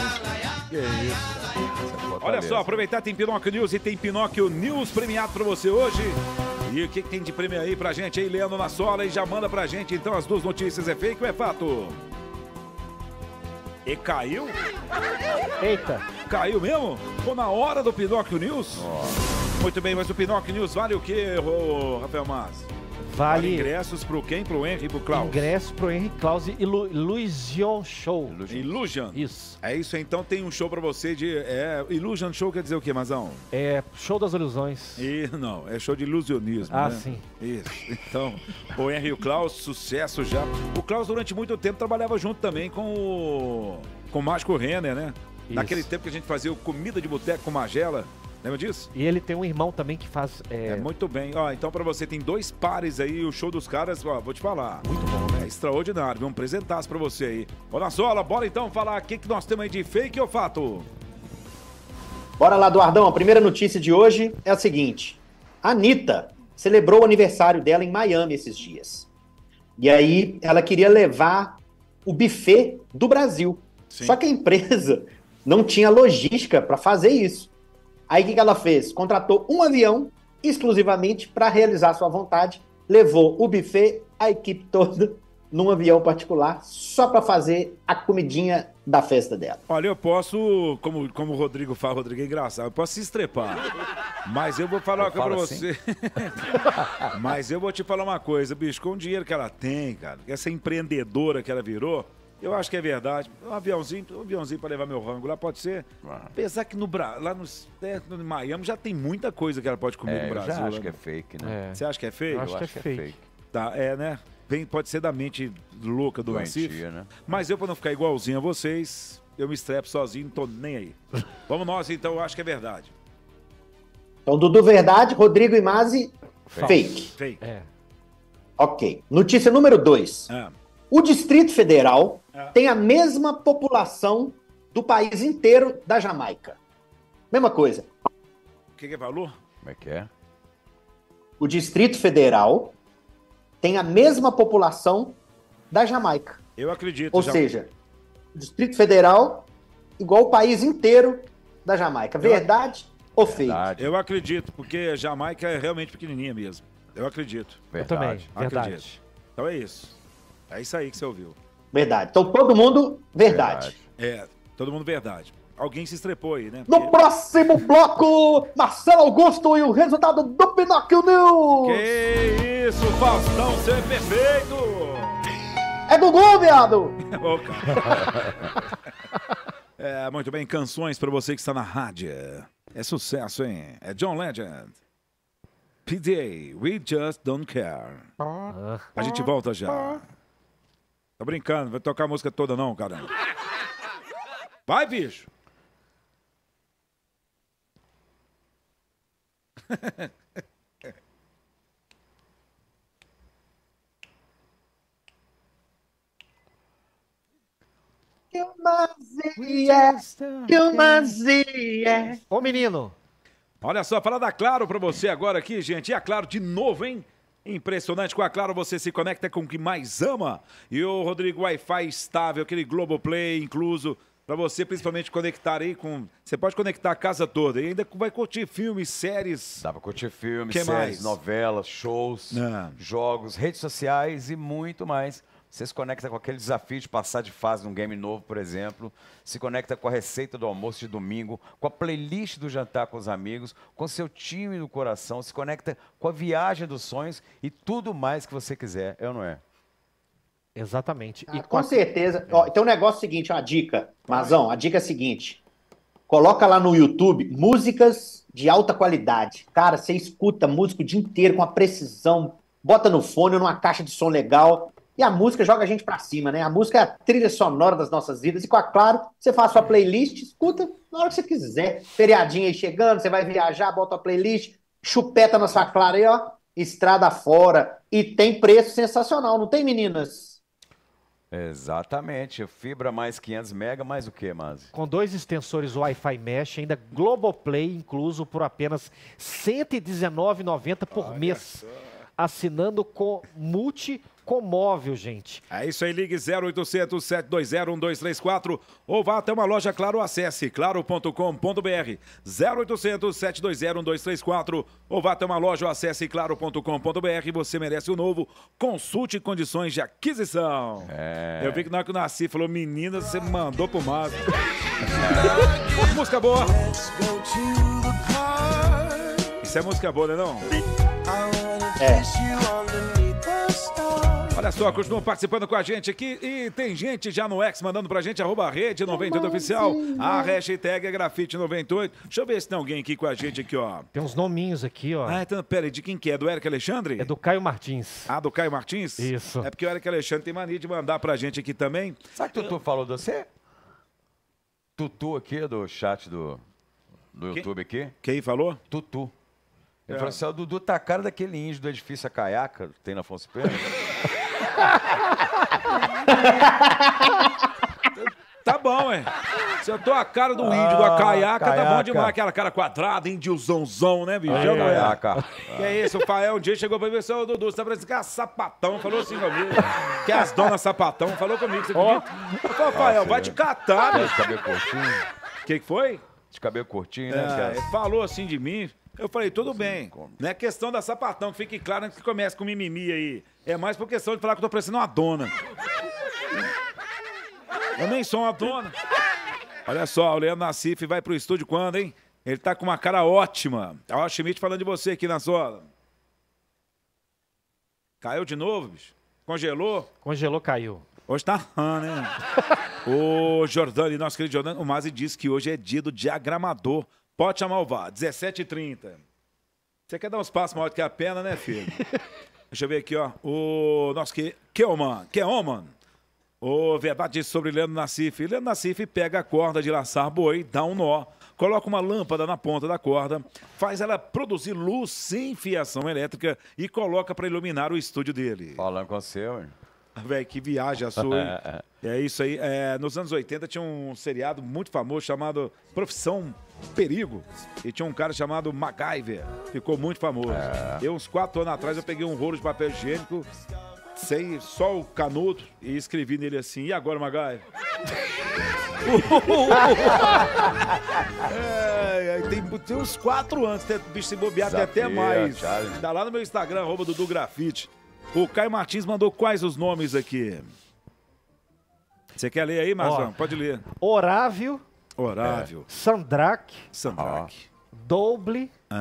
Que isso? Essa é Olha Fortaleza. só, aproveitar, tem Pinóquio News e tem Pinóquio News premiado pra você hoje. E o que, que tem de prêmio aí pra gente aí, Leandro na sola, e já manda pra gente, então, as duas notícias, é fake ou é fato? E caiu? Eita. Caiu mesmo? Ficou na hora do Pinóquio News? Muito bem, mas o Pinóquio News vale o quê, ô, Rafael Mas? Vale ingressos pro quem? Pro Henry e pro Klaus? ingresso pro Henrique Claus e Lu, Illusion Show. Illusion? Isso. É isso, então tem um show pra você de... É, Illusion Show quer dizer o quê, Mazão? É show das ilusões. E, não, é show de ilusionismo, Ah, né? sim. Isso. Então, o Henry e o Klaus, sucesso já. O Klaus, durante muito tempo, trabalhava junto também com o, com o Mágico Renner, né? Isso. Naquele tempo que a gente fazia o Comida de Boteco com Magela. Lembra disso? E ele tem um irmão também que faz. É, É muito bem. Ó, então pra você tem dois pares aí, o show dos caras, ó, vou te falar. Muito bom, É extraordinário, vamos apresentar pra você aí. Ô, Nasola, bora então falar o que, que nós temos aí de fake ou fato? Bora lá, Eduardão. A primeira notícia de hoje é a seguinte. A Anitta celebrou o aniversário dela em Miami esses dias. E aí ela queria levar o buffet do Brasil. Só que a empresa não tinha logística para fazer isso. Aí o que que ela fez? Contratou um avião exclusivamente para realizar sua vontade, levou o buffet, a equipe toda, num avião particular, só para fazer a comidinha da festa dela. Olha, eu posso, como, como o Rodrigo fala, o Rodrigo é engraçado, eu posso se estrepar. Mas eu vou falar uma coisa pra falo você. Mas eu vou te falar uma coisa, bicho, com o dinheiro que ela tem, cara, essa empreendedora que ela virou, eu acho que é verdade. Um aviãozinho, um aviãozinho pra levar meu rango lá pode ser. Apesar que no Bra... lá no, é, no Miami já tem muita coisa que ela pode comer É, no eu Brasil. já acho né? que é fake, né? Você acha que é fake? Eu acho que é fake. Tá, é, né? Vem, pode ser da mente louca do Doentia, Nassif. né? Mas eu, pra não ficar igualzinho a vocês, eu me estrepo sozinho, não tô nem aí. Vamos nós, então, eu acho que é verdade. Então, Dudu, verdade. Rodrigo e Mazi, fake. Fake. É. Ok. Notícia número dois. É. O Distrito Federal É. tem a mesma população do país inteiro da Jamaica. Mesma coisa. O que, que é valor? Como é que é? O Distrito Federal tem a mesma população da Jamaica. Eu acredito. Ou já- seja, o Distrito Federal igual o país inteiro da Jamaica. Verdade ou fake? Eu acredito, porque a Jamaica é realmente pequenininha mesmo. Eu acredito. Eu também, verdade. Acredito. Então é isso. É isso aí que você ouviu. Verdade. Então todo mundo, verdade. É, todo mundo verdade. Alguém se estrepou aí, né? No próximo bloco, Marcelo Augusto e o resultado do Pinóquio News. Que isso, Faustão, você é perfeito! É Gugu, viado! Ô, cara. É, muito bem, canções pra você que está na rádio. É sucesso, hein? É John Legend. P D A, We Just Don't Care. A gente volta já. Tô brincando, vai tocar a música toda não, caramba. Vai, bicho. Ô, menino. Olha só, falar da Claro pra você agora aqui, gente. E a Claro de novo, hein? Impressionante. Com a Claro você se conecta com o que mais ama. E o Rodrigo, Wi-Fi estável, aquele Globoplay incluso. Pra você principalmente conectar aí com... Você pode conectar a casa toda e ainda vai curtir filmes, séries. Dá pra curtir filmes, Que séries, mais? novelas, shows, Ah. jogos, redes sociais e muito mais. Você se conecta com aquele desafio de passar de fase num game novo, por exemplo. Se conecta com a receita do almoço de domingo, com a playlist do jantar com os amigos, com seu time no coração. Se conecta com a viagem dos sonhos e tudo mais que você quiser, é ou não é? Exatamente. Ah, com certeza. Ó, então o negócio é o seguinte, uma dica. Mazão, a dica é a seguinte. Coloca lá no YouTube músicas de alta qualidade. Cara, você escuta música o dia inteiro com a precisão, bota no fone ou numa caixa de som legal e a música joga a gente pra cima, né? A música é a trilha sonora das nossas vidas e com a Claro, você faz sua playlist, escuta na hora que você quiser. Feriadinho aí chegando, você vai viajar, bota a playlist, chupeta na sua Claro aí, ó, estrada fora. E tem preço sensacional, não tem, meninas? Exatamente. Fibra mais quinhentos mega, mais o que, Mazi? Com dois extensores Wi-Fi Mesh, ainda Globoplay incluso por apenas cento e dezenove reais e noventa centavos por mês. Assinando com Multi com móvel, gente. É isso aí, ligue zero oitocentos, sete dois zero, um dois três quatro ou vá até uma loja Claro, acesse claro ponto com ponto br. zero oitocentos, sete dois zero, um dois três quatro ou vá até uma loja ou acesse claro ponto com ponto br. Você merece o novo. Consulte condições de aquisição. É. Eu vi que na hora que eu nasci, falou, menina, você mandou pro mato. Música boa. Isso é música boa, né não? É. Olha só, continuam participando com a gente aqui e tem gente já no X mandando pra gente, arroba rede noventa e oito oficial, a hashtag é grafite noventa e oito. Deixa eu ver se tem alguém aqui com a gente aqui, ó. Tem uns nominhos aqui, ó. Ah, então, pera aí, de quem que é? Do Eric Alexandre? É do Caio Martins. Ah, do Caio Martins? Isso. É porque o Eric Alexandre tem mania de mandar pra gente aqui também. Sabe que o Tutu falou de você? Tutu aqui, do chat do, do Quem? YouTube aqui. Quem falou? Tutu. Ele É. falou assim, o Dudu tá a cara daquele índio do edifício A Caiaca, que tem na Afonso Pena. Tá bom, hein? Se eu tô a cara do Ah, índio, a caiaca, tá bom caiaca. demais. Aquela cara quadrada, índiozãozão, né, bicho? Aí, Eu não é. caiaca. Que é isso, o Fael um dia chegou pra mim e disse, ô Dudu, você tá parecendo que é sapatão. Falou assim comigo. Que é as donas sapatão. Falou comigo, você acredita? Eu falei, Fael, Nossa, vai te catar, De bicho. cabelo curtinho. O que que foi? De cabelo curtinho, né? É, cara? ele falou assim de mim. Eu falei, tudo bem. Não é questão da sapatão, que fique claro antes que comece com mimimi aí. É mais por questão de falar que eu tô parecendo uma dona. Eu nem sou uma dona. Olha só, o Leandro Nassif vai pro estúdio quando, hein? Ele tá com uma cara ótima. Ó, o Schmidt falando de você aqui na sola. Caiu de novo, bicho? Congelou? Congelou, caiu. Hoje tá rã, né? Ô, Jordani, nosso querido Jordani, o Mazi disse que hoje é dia do diagramador. Pode chamar o V A R, dezessete e trinta. Você quer dar uns passos maior do que a perna, né, filho? Deixa eu ver aqui, ó. O nosso que... Keoman, Keoman. Ô, verdade sobre Leandro Nassif. Leandro Nassif pega a corda de laçar boi, dá um nó, coloca uma lâmpada na ponta da corda, faz ela produzir luz sem fiação elétrica e coloca para iluminar o estúdio dele. Falando com você, ué. Velho, que viagem a sua, hein? É isso aí. É, nos anos oitenta tinha um seriado muito famoso chamado Profissão Perigo. E tinha um cara chamado MacGyver. Ficou muito famoso. É. Eu, uns quatro anos atrás, eu peguei um rolo de papel higiênico, sei só o canudo e escrevi nele assim, e agora, MacGyver? é, é, tem, tem uns quatro anos, tem, bicho, se bobear, tem até Desafio, mais. Charlie. Dá lá no meu Instagram, arroba Dudu Grafite. O Caio Martins mandou quais os nomes aqui? Você quer ler aí, Marzão? Ó, Pode ler. Orávio. Orávio. É, Sandraque. Sandraque. Doble. Ah.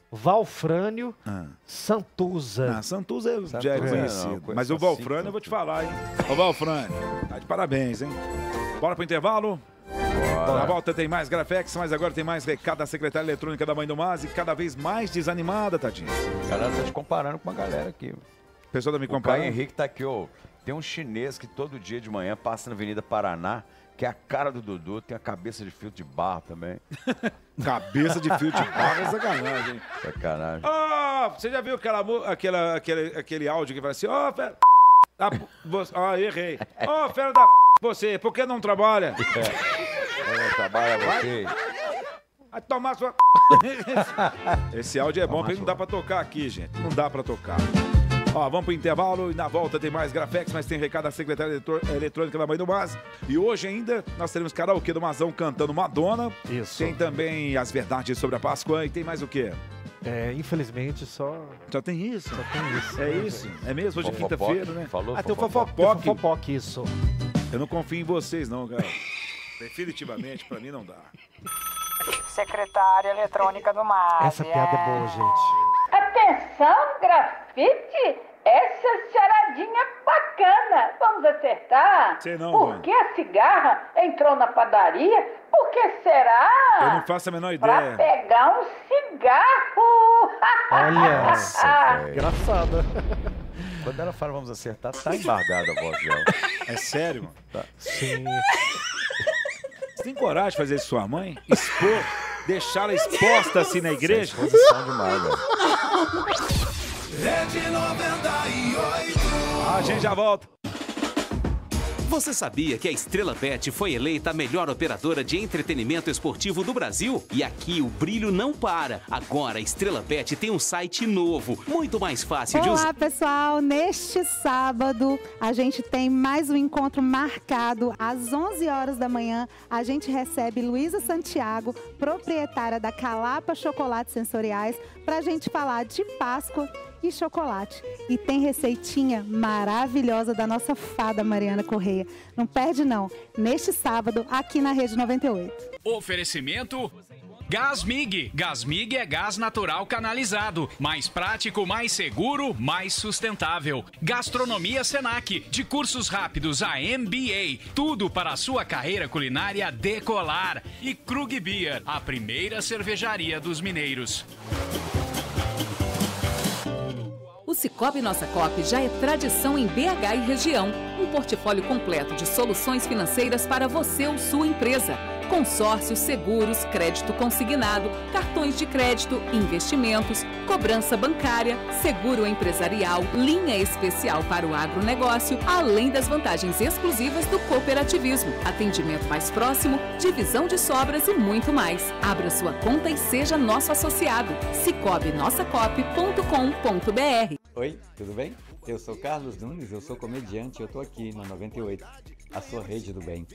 Valfrânio Ah. Santuza. Ah, Santuza já é Santuza, conhecido. não, conheço Mas o assim, Valfrânio eu vou te falar, hein? Ô, Valfrânio, tá de parabéns, hein? Bora pro intervalo? Na volta tem mais Grafex, mas agora tem mais recado da secretária eletrônica da Mãe do Mas e cada vez mais desanimada, Tadinho. A galera tá te comparando com uma galera aqui. O pessoal tá me O comparando? Caio Henrique tá aqui, ó. Tem um chinês que todo dia de manhã passa na Avenida Paraná, que é a cara do Dudu, tem a cabeça de filtro de barro também. Cabeça de filtro de barro é sacanagem, hein? Sacanagem. Ah, você já viu aquela, mu- aquela, aquele, aquele áudio que fala assim, ó, fera... Ah, você... ah, errei. Ó, fera da... Você, por que não trabalha? É, trabalha você. Vai tomar sua... Esse áudio é bom, porque não dá pra tocar aqui, gente. Não dá pra tocar. Ó, vamos pro intervalo e na volta tem mais Grafex, mas tem recado da secretária eletro- eletrônica da Mãe do Mas. E hoje ainda nós teremos karaokê do Mazão cantando Madonna. Isso. Tem também as verdades sobre a Páscoa e tem mais o quê? É, infelizmente só. Só tem isso? Só tem isso. É isso? É mesmo? Hoje é Fofopoque. quinta-feira, né? Falou, ah, tem o fofopoque. Fofopoque. Tem o Fofopoque, isso. Eu não confio em vocês, não, cara. Definitivamente, pra mim não dá. Secretária eletrônica do mar. Essa piada é boa, gente. Atenção, grafite! Essa charadinha bacana. Vamos acertar? Sei não, Por mãe. que a cigarra entrou na padaria? Por que será? Eu não faço a menor Pra ideia. pegar um cigarro. Olha, Nossa, velho. engraçada. Quando ela fala vamos acertar, tá embargada a voz dela. É sério, mano? Tá. Sim. Você tem coragem de fazer isso com sua mãe? Expor? Deixá-la exposta assim na igreja? Posição demais, velho. É de noventa e oito. A gente já volta. Você sabia que a Estrela Bet foi eleita a melhor operadora de entretenimento esportivo do Brasil? E aqui o brilho não para. Agora a Estrela Bet tem um site novo, muito mais fácil de usar. Olá, pessoal! Neste sábado, a gente tem mais um encontro marcado. Às onze horas da manhã, a gente recebe Luísa Santiago, proprietária da Calapa Chocolates Sensoriais, para a gente falar de Páscoa e chocolate. E tem receitinha maravilhosa da nossa fada Mariana Correia. Não perde não, neste sábado, aqui na Rede noventa e oito. Oferecimento... Gasmig. Gasmig é gás natural canalizado. Mais prático, mais seguro, mais sustentável. Gastronomia Senac. De cursos rápidos a M B A. Tudo para a sua carreira culinária decolar. E Krug Beer, a primeira cervejaria dos mineiros. O Cicobi Nossa Coop já é tradição em B H e região. Um portfólio completo de soluções financeiras para você ou sua empresa. Consórcios, seguros, crédito consignado, cartões de crédito, investimentos, cobrança bancária, seguro empresarial, linha especial para o agronegócio, além das vantagens exclusivas do cooperativismo, atendimento mais próximo, divisão de sobras e muito mais. Abra sua conta e seja nosso associado. cicobi nossa coop ponto com ponto br. Oi, tudo bem? Eu sou Carlos Nunes, eu sou comediante e eu tô aqui na noventa e oito, a sua rede do bem.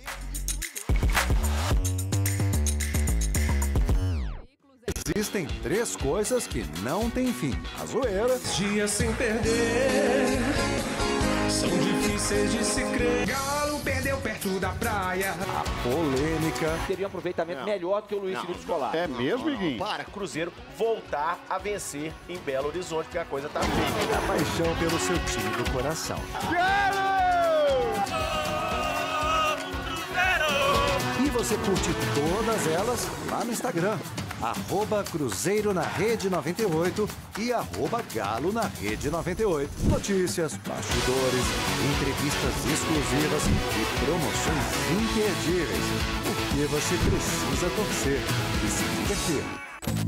Existem três coisas que não têm fim: a zoeira, Dias sem perder são difíceis de se crer. Galo perdeu perto da praia. a polêmica, Teria um aproveitamento melhor do que o Luiz Felipe Scolari. É mesmo, Iguinho? Para Cruzeiro voltar a vencer em Belo Horizonte, porque a coisa tá feia. a paixão pelo seu time do coração. E você curte todas elas lá no Instagram, arroba Cruzeiro na Rede noventa e oito e arroba Galo na Rede noventa e oito. Notícias, bastidores, entrevistas exclusivas e promoções imperdíveis. Porque você precisa torcer e se divertir.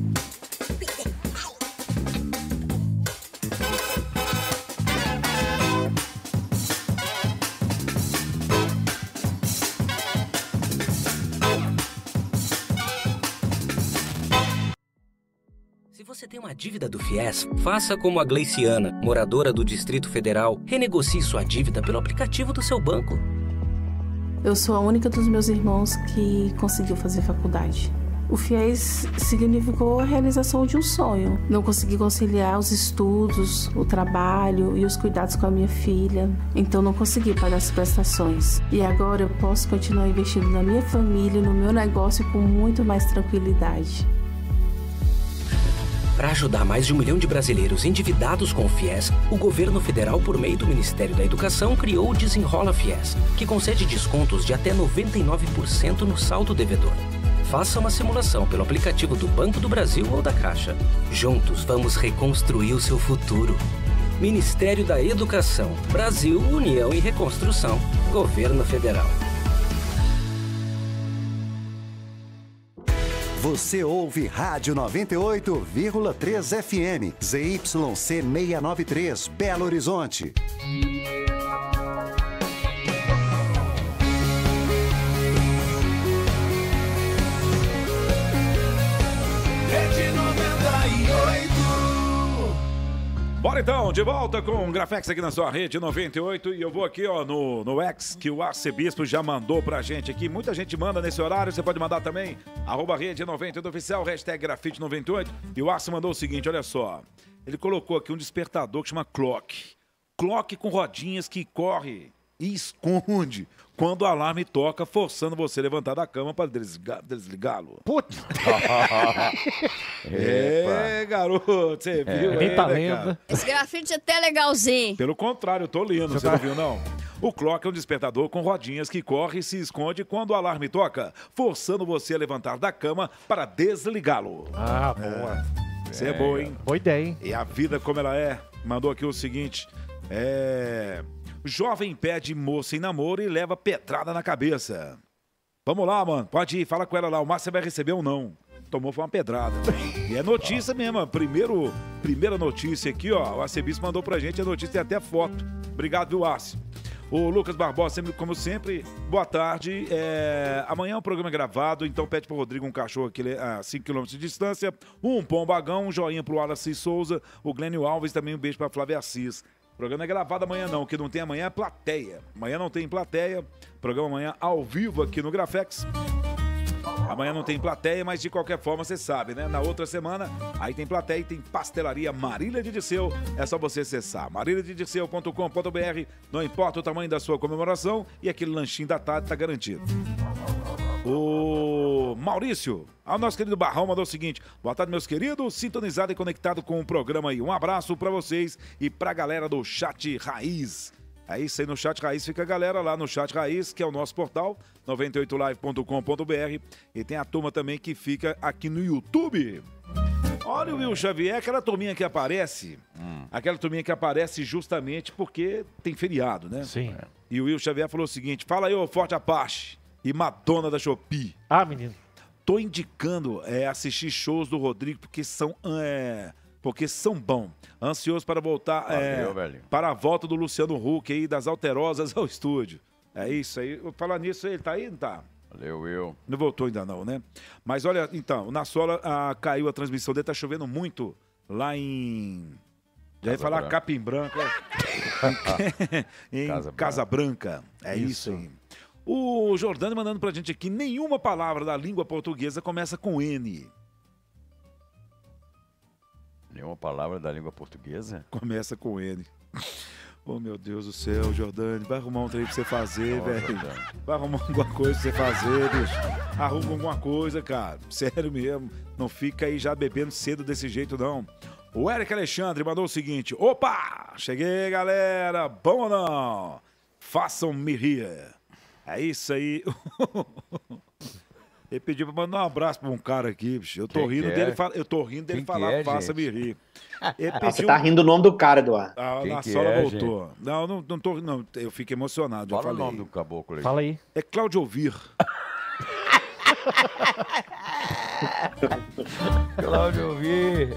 Se você tem uma dívida do Fies, faça como a Gleiciana, moradora do Distrito Federal. Renegocie sua dívida pelo aplicativo do seu banco. Eu sou a única dos meus irmãos que conseguiu fazer faculdade. O FIES significou a realização de um sonho. Não consegui conciliar os estudos, o trabalho e os cuidados com a minha filha. Então não consegui pagar as prestações. E agora eu posso continuar investindo na minha família, no meu negócio com muito mais tranquilidade. Para ajudar mais de um milhão de brasileiros endividados com o FIES, o governo federal, por meio do Ministério da Educação, criou o Desenrola FIES, que concede descontos de até noventa e nove por cento no saldo devedor. Faça uma simulação pelo aplicativo do Banco do Brasil ou da Caixa. Juntos vamos reconstruir o seu futuro. Ministério da Educação, Brasil, União e Reconstrução, Governo Federal. Você ouve Rádio noventa e oito vírgula três F M, Z Y C seiscentos e noventa e três, Belo Horizonte. Rede noventa e oito. Bora então, de volta com o Grafex aqui na sua Rede noventa e oito. E eu vou aqui, ó, no, no X, que o Arcebispo já mandou pra gente aqui. Muita gente manda nesse horário, você pode mandar também. Arroba Rede noventa e oito Oficial, hashtag Grafite noventa e oito. E o Arce mandou o seguinte, olha só. Ele colocou aqui um despertador que chama Clock. Clock com rodinhas que corre e esconde quando o alarme toca, forçando você a levantar da cama para desligar, desligá-lo. Putz! É, garoto, você viu? É, nem tá né, lendo. cara? Esse grafite é até legalzinho. Pelo contrário, eu tô lendo, você, você tá... não viu, não? O Clock é um despertador com rodinhas que corre e se esconde quando o alarme toca, forçando você a levantar da cama para desligá-lo. Ah, boa. Isso é, é boa, hein? Boa ideia, hein? E a vida como ela é. Mandou aqui o seguinte, é... Jovem pede moça em namoro e leva pedrada na cabeça. Vamos lá, mano. Pode ir, fala com ela lá. O Márcio vai receber ou não. Tomou foi uma pedrada. E é notícia mesmo. Primeiro, primeira notícia aqui, ó. O Arcebispo mandou pra gente a notícia e até foto. Obrigado, viu, Arce? O Lucas Barbosa, sempre, como sempre, boa tarde. É... Amanhã é um programa gravado, então pede pro Rodrigo um cachorro aqui a cinco quilômetros de distância, um pombagão, um joinha pro Wallace Souza, o Glênio Alves, também um beijo pra Flávia Assis. O programa é gravado amanhã não, o que não tem amanhã é plateia. Amanhã não tem plateia, programa amanhã ao vivo aqui no Grafex. Amanhã não tem plateia, mas de qualquer forma você sabe, né? Na outra semana, aí tem plateia e tem pastelaria Marília de Dirceu. É só você acessar marília de dirceu ponto com ponto b r. Não importa o tamanho da sua comemoração e aquele lanchinho da tarde tá garantido. O Maurício, o nosso querido Barrão, mandou o seguinte: boa tarde, meus queridos, sintonizado e conectado com o programa aí. Um abraço pra vocês e pra galera do Chat Raiz. É isso aí, no Chat Raiz fica a galera lá no Chat Raiz, que é o nosso portal, noventa e oito live ponto com ponto b r. E tem a turma também que fica aqui no YouTube. Olha o Will Xavier, aquela turminha que aparece, hum. aquela turminha que aparece justamente porque tem feriado, né? Sim. E o Will Xavier falou o seguinte: fala aí, ô Forte Apache e Madonna da Shopee. Ah, menino. Tô indicando é, assistir shows do Rodrigo porque são, é, porque são bons. Ansioso para voltar Valeu, é, velho. para a volta do Luciano Huck aí, das Alterosas ao estúdio. É isso aí. Falar nisso, ele tá aí, não tá? Valeu, Will. Não voltou ainda não, né? Mas olha, então, na Sola a, caiu a transmissão dele, tá chovendo muito lá em... Já ia falar Branca. Capim Branco. em Casa Casa Branca. É isso, isso aí. O Jordano mandando pra gente aqui, nenhuma palavra da língua portuguesa começa com N. Nenhuma palavra da língua portuguesa? Começa com N. Oh, meu Deus do céu, Jordani, vai arrumar um trem pra você fazer, Oh, velho. Jordani. Vai arrumar alguma coisa pra você fazer, bicho. Arruma alguma coisa, cara. Sério mesmo. Não fica aí já bebendo cedo desse jeito, não. O Eric Alexandre mandou o seguinte: opa! Cheguei, galera. Bom ou não? Façam-me rir. É isso aí. Ele pediu pra mandar um abraço pra um cara aqui, bicho. Eu tô Quem rindo que é? dele, fa- eu tô rindo dele Quem que falar, é, faça-me gente? rir. Ele Ah, você pediu- tá rindo do nome do cara, Eduardo. Ah, Quem na que sola é, voltou. Não, não, não tô não, eu fico emocionado. Já Fala o falei. nome do caboclo aí. Fala aí. É Cláudio Ouvir. Cláudio Ouvir.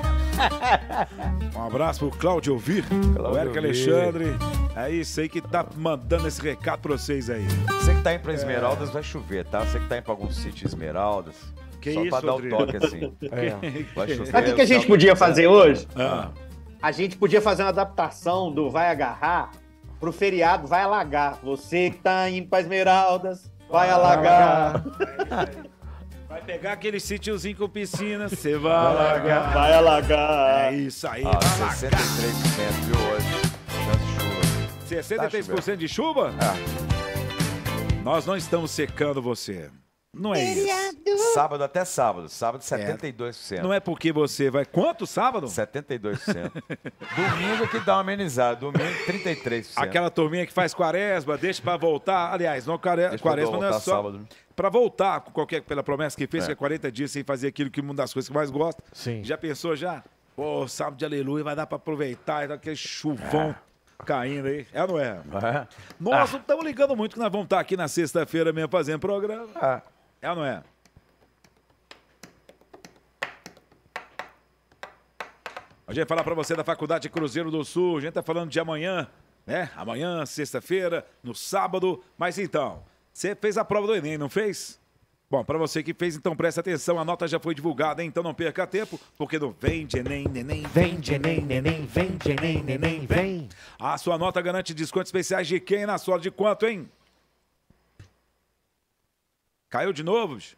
Um abraço pro Cláudio Ouvir. O Eric Alexandre. É isso aí que tá mandando esse recado pra vocês aí. Você que tá indo pra Esmeraldas vai chover, tá? Você que tá indo pra algum sítio Esmeraldas. Que só isso, pra dar o Rodrigo? toque assim. É. Vai chover. Sabe o que que a gente só- podia fazer hoje? Ah. A gente podia fazer uma adaptação do Vai Agarrar pro feriado Vai Alagar. Você que tá indo pra Esmeraldas, vai alagar. Vai pegar aquele sítiozinho com piscina, você vai alagar. Vai alagar. É isso aí. Ah, vai sessenta e três por cento, viu, hoje? Chance de chuva. sessenta e três por cento de chuva? Ah, Nós não estamos secando você. Não é isso. Sábado até sábado. Sábado, setenta e dois por cento. Não é porque você vai... Quanto sábado? setenta e dois por cento. Domingo que dá uma amenizada. Domingo, trinta e três por cento. Aquela turminha que faz quaresma, deixa pra voltar. Aliás, não, care... Deixa quaresma não é voltar só... sábado. Pra voltar com qualquer, pela promessa que fez, É. que é quarenta dias sem fazer aquilo que uma das coisas que mais gosta. Sim. Já pensou já? Pô, sábado de aleluia, vai dar pra aproveitar, aquele chuvão caindo aí. É ou não é? É. Nós não estamos ligando muito que nós vamos estar aqui na sexta-feira mesmo fazendo programa. É. É ou não é? A gente vai falar pra você da Faculdade Cruzeiro do Sul. A gente tá falando de amanhã, né? Amanhã, sexta-feira, no sábado. Mas então, você fez a prova do Enem, não fez? Bom, pra você que fez, então presta atenção. A nota já foi divulgada, hein? Então não perca tempo, porque no Vem de Enem, Neném, Vem de Enem, Neném, vem de Enem, Neném, vem. A sua nota garante descontos especiais de quem na sua de quanto, hein? Caiu de novo, bicho?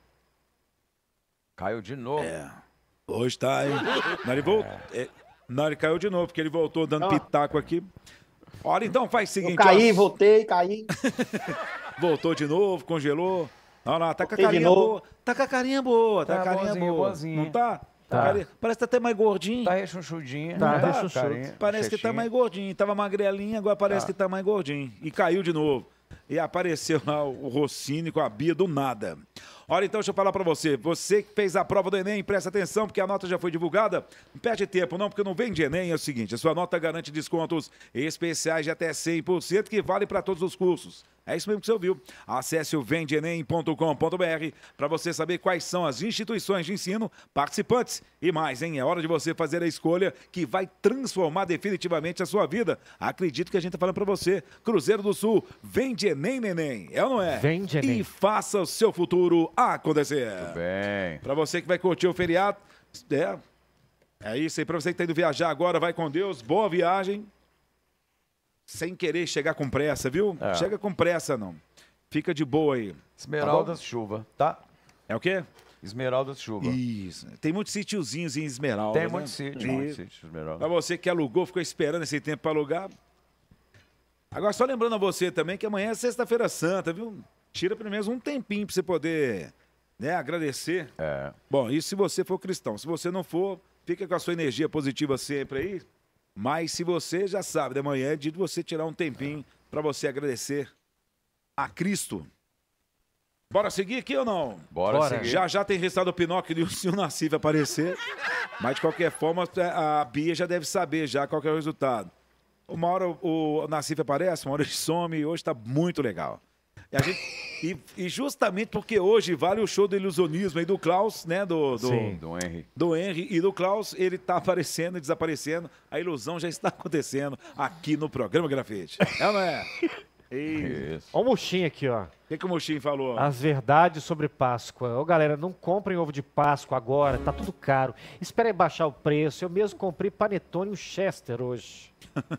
Caiu de novo. É. Hoje tá, hein? Não, ele voltou. É. Não, ele caiu de novo, porque ele voltou dando pitaco aqui. Olha, então faz o seguinte. Eu caí, ó. voltei, caí. Voltou de novo, congelou. Não, não, tá com a Voltei de carinha novo. boa. Tá com a carinha boa, tá, com Tá a carinha bonzinho, boa. bonzinho. Não tá? Tá. Carinha- Parece que tá até mais gordinho. Tá rechonchudinho. Não Tá tá? rechonchudo. Carinha, Parece que tá bochechinha. mais gordinho. Tava magrelinho, agora parece Tá. que tá mais gordinho. E caiu de novo. E apareceu lá o Rossini com a Bia do nada. Olha, então, deixa eu falar pra você. Você que fez a prova do Enem, presta atenção, porque a nota já foi divulgada. Não perde tempo, não, porque não vem de Enem. É o seguinte, a sua nota garante descontos especiais de até cem por cento, que vale para todos os cursos. É isso mesmo que você ouviu. Acesse o vem de enem ponto com ponto br para você saber quais são as instituições de ensino, participantes e mais, hein? É hora de você fazer a escolha que vai transformar definitivamente a sua vida. Acredito que a gente tá falando para você. Cruzeiro do Sul, vem de Enem, neném. É ou não é? Vem de Enem. E faça o seu futuro acontecer. Bem. Para você que vai curtir o feriado, é, é isso aí. Para você que tá indo viajar agora, vai com Deus. Boa viagem. Sem querer chegar com pressa, viu? É. Chega com pressa, não. Fica de boa aí. Esmeraldas Chuva, tá? É o quê? Esmeraldas Chuva. Isso. Tem muitos sítiozinhos em Esmeralda. Tem né? muito sítio, E- muito sítio, Esmeralda. Pra você que alugou, ficou esperando esse tempo pra alugar. Agora, só lembrando a você também que amanhã é sexta-feira santa, viu? Tira pelo menos um tempinho pra você poder, né, agradecer. É. Bom, isso se você for cristão. Se você não for, fica com a sua energia positiva sempre aí. Mas se você já sabe, de manhã é dia de você tirar um tempinho pra você agradecer a Cristo. Bora seguir aqui ou não? Bora Bora. seguir. Já já tem resultado do Pinóquio e o senhor Nassif aparecer. Mas de qualquer forma, a Bia já deve saber já qual que é o resultado. Uma hora o Nassif aparece, uma hora ele some, e hoje tá muito legal. E, a gente, e, e justamente porque hoje vale o show do ilusionismo aí do Klaus, né? Do, do, Sim, do Henry. do Henry e do Klaus, ele tá aparecendo e desaparecendo. A ilusão já está acontecendo aqui no programa Grafite. É ou não é? Isso. Olha o Mochinho aqui, ó. O que, que o Mochinho falou? As verdades sobre Páscoa. Ô, galera, não comprem ovo de Páscoa agora, tá tudo caro. Espera aí baixar o preço. Eu mesmo comprei panetone e um Chester hoje.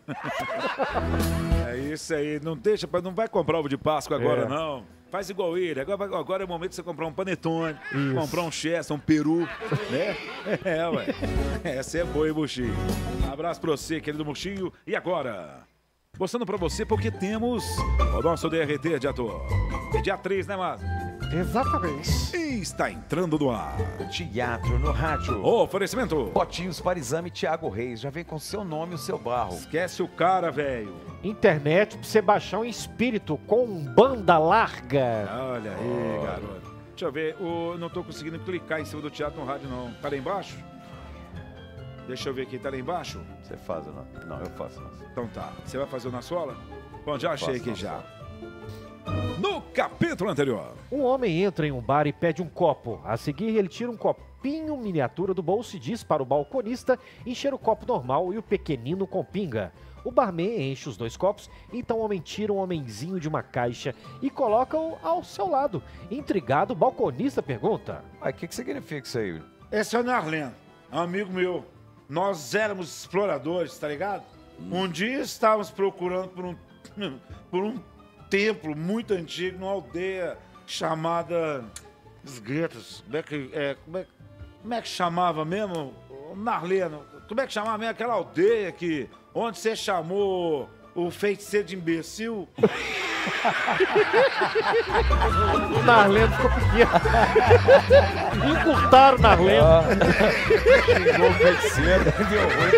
É isso aí. Não deixa, pra- não vai comprar ovo de Páscoa agora, É. não. Faz igual ele. Agora, agora é o momento de você comprar um panetone, Isso. comprar um Chester, um peru, né? É, ué. Essa é boa, hein, Mochinho? Abraço pra você, querido Mochinho. E agora? Mostrando pra você porque temos o nosso D R T de ator. É dia três, né, Márcio? Exatamente. E está entrando no ar. Teatro no rádio. Oferecimento. Potinhos para exame Thiago Reis. Já vem com seu nome e o seu barro. Esquece o cara, velho. Internet pra você baixar um espírito com banda larga. Olha aí, garoto. Deixa eu ver. O, não tô conseguindo clicar em cima do teatro no rádio, não. Tá lá embaixo? Deixa eu ver aqui. Tá lá embaixo? Você faz ou não? Não, eu faço. Não. Então tá. Você vai fazer o na sola? Bom, já achei Faço aqui na já. No capítulo anterior. Um homem entra em um bar e pede um copo. A seguir, ele tira um copinho miniatura do bolso e diz para o balconista encher o copo normal e o pequenino com pinga. O barman enche os dois copos, então o homem tira um homenzinho de uma caixa e coloca-o ao seu lado. Intrigado, o balconista pergunta: Mas o que, que significa isso aí? Esse é o Narlendo, amigo meu. Nós éramos exploradores, tá ligado? Um dia estávamos procurando por um, por um templo muito antigo numa aldeia chamada Esguetos. Como é que, é, como é, como é que chamava mesmo? Ô, Narlendo, como é que chamava mesmo aquela aldeia que, onde você chamou o feiticeiro de imbecil? O Narlendo ficou pequeno. Encurtaram o Narlendo. Ah, xingou o feiticeiro, deu ruim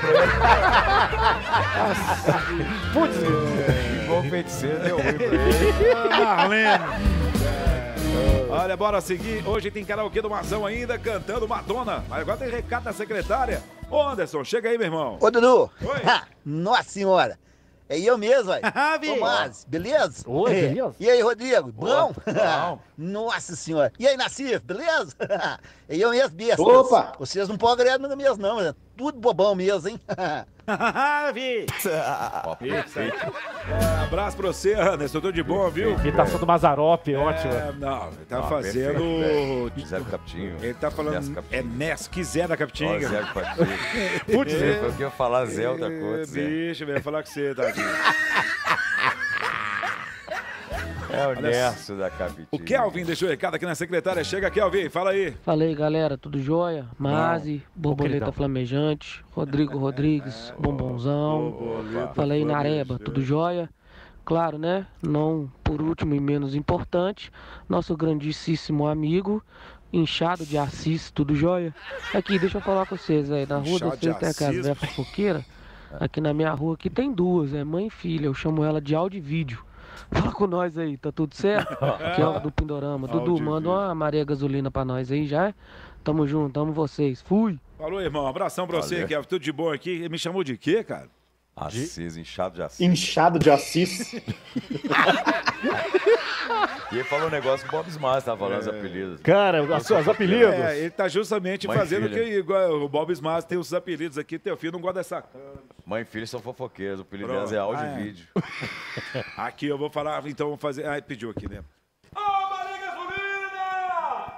pra ele. Putz, xingou o feiticeiro, deu ruim pra ele. Marlene. Olha, bora seguir. Hoje tem karaokê do Mazão ainda, cantando Madonna. Mas agora tem recado da secretária. Ô, Anderson, chega aí, meu irmão. Ô, Dudu. Oi. Ha, nossa senhora. É eu mesmo, velho. Ô, Márcio, beleza? Oi, É. beleza? E aí, Rodrigo, bom? bom. Nossa senhora. E aí, Nassif, beleza? É eu mesmo, bestas. Opa. Vocês não podem ganhar no mesmo, não. É tudo bobão mesmo, hein? Vi. Perfeito. É, abraço pra você, Anderson. Tudo de bom, viu? Imitação do Mazzaropi, ótimo. É, não, ele tá Ah, fazendo. perfeito, Zé do Capitinho. Ele tá falando. Zé do Capitinho. É Ness, que Zé da Ó, Capitinga. Zé do Capitinho. Putz, Zé, foi o que eu ia falar, Zé outra coisa. Zé. bicho, velho, falar com você, tadinho. É o Nerso da Capitinho. O Kelvin deixou o recado aqui na secretária. Chega, Kelvin, fala aí. Fala aí, galera, tudo jóia? Mazi, Borboleta queridão. Flamejante, Rodrigo Rodrigues, Bombonzão. Fala aí, Nareba, tudo jóia? Claro, né? Não por último e menos importante, nosso grandíssimo amigo, Inchado de Assis, tudo jóia? Aqui, deixa eu falar com vocês aí, na rua Inchado da vocês de tem aquela Assis. velha fofoqueira. Aqui na minha rua aqui tem duas, é mãe e filha, eu chamo ela de áudio e vídeo. Fala com nós aí, tá tudo certo? Aqui é o do Pindorama. Dudu, Áudio e manda vídeo. uma Maria Gasolina pra nós aí já. Tamo junto, tamo vocês. Fui! Falou, irmão. Abração pra você, Valeu. Kelvin. Tudo de bom aqui. Ele me chamou de quê, cara? Assis, inchado de Assis. Inchado de Assis. E ele falou um negócio com o Bob Smart, tava falando os apelidos. Cara, os seus apelidos. É, ele tá justamente Mãe fazendo o filha. que igual o Bob Smart tem os apelidos aqui. Teu filho não gosta dessa. Mãe e filho são fofoqueiros, o apelido Pronto. delas é áudio Ah, é. e vídeo. Aqui eu vou falar, então vou fazer. Ah, pediu aqui, né? Ô, Maria Gasolina!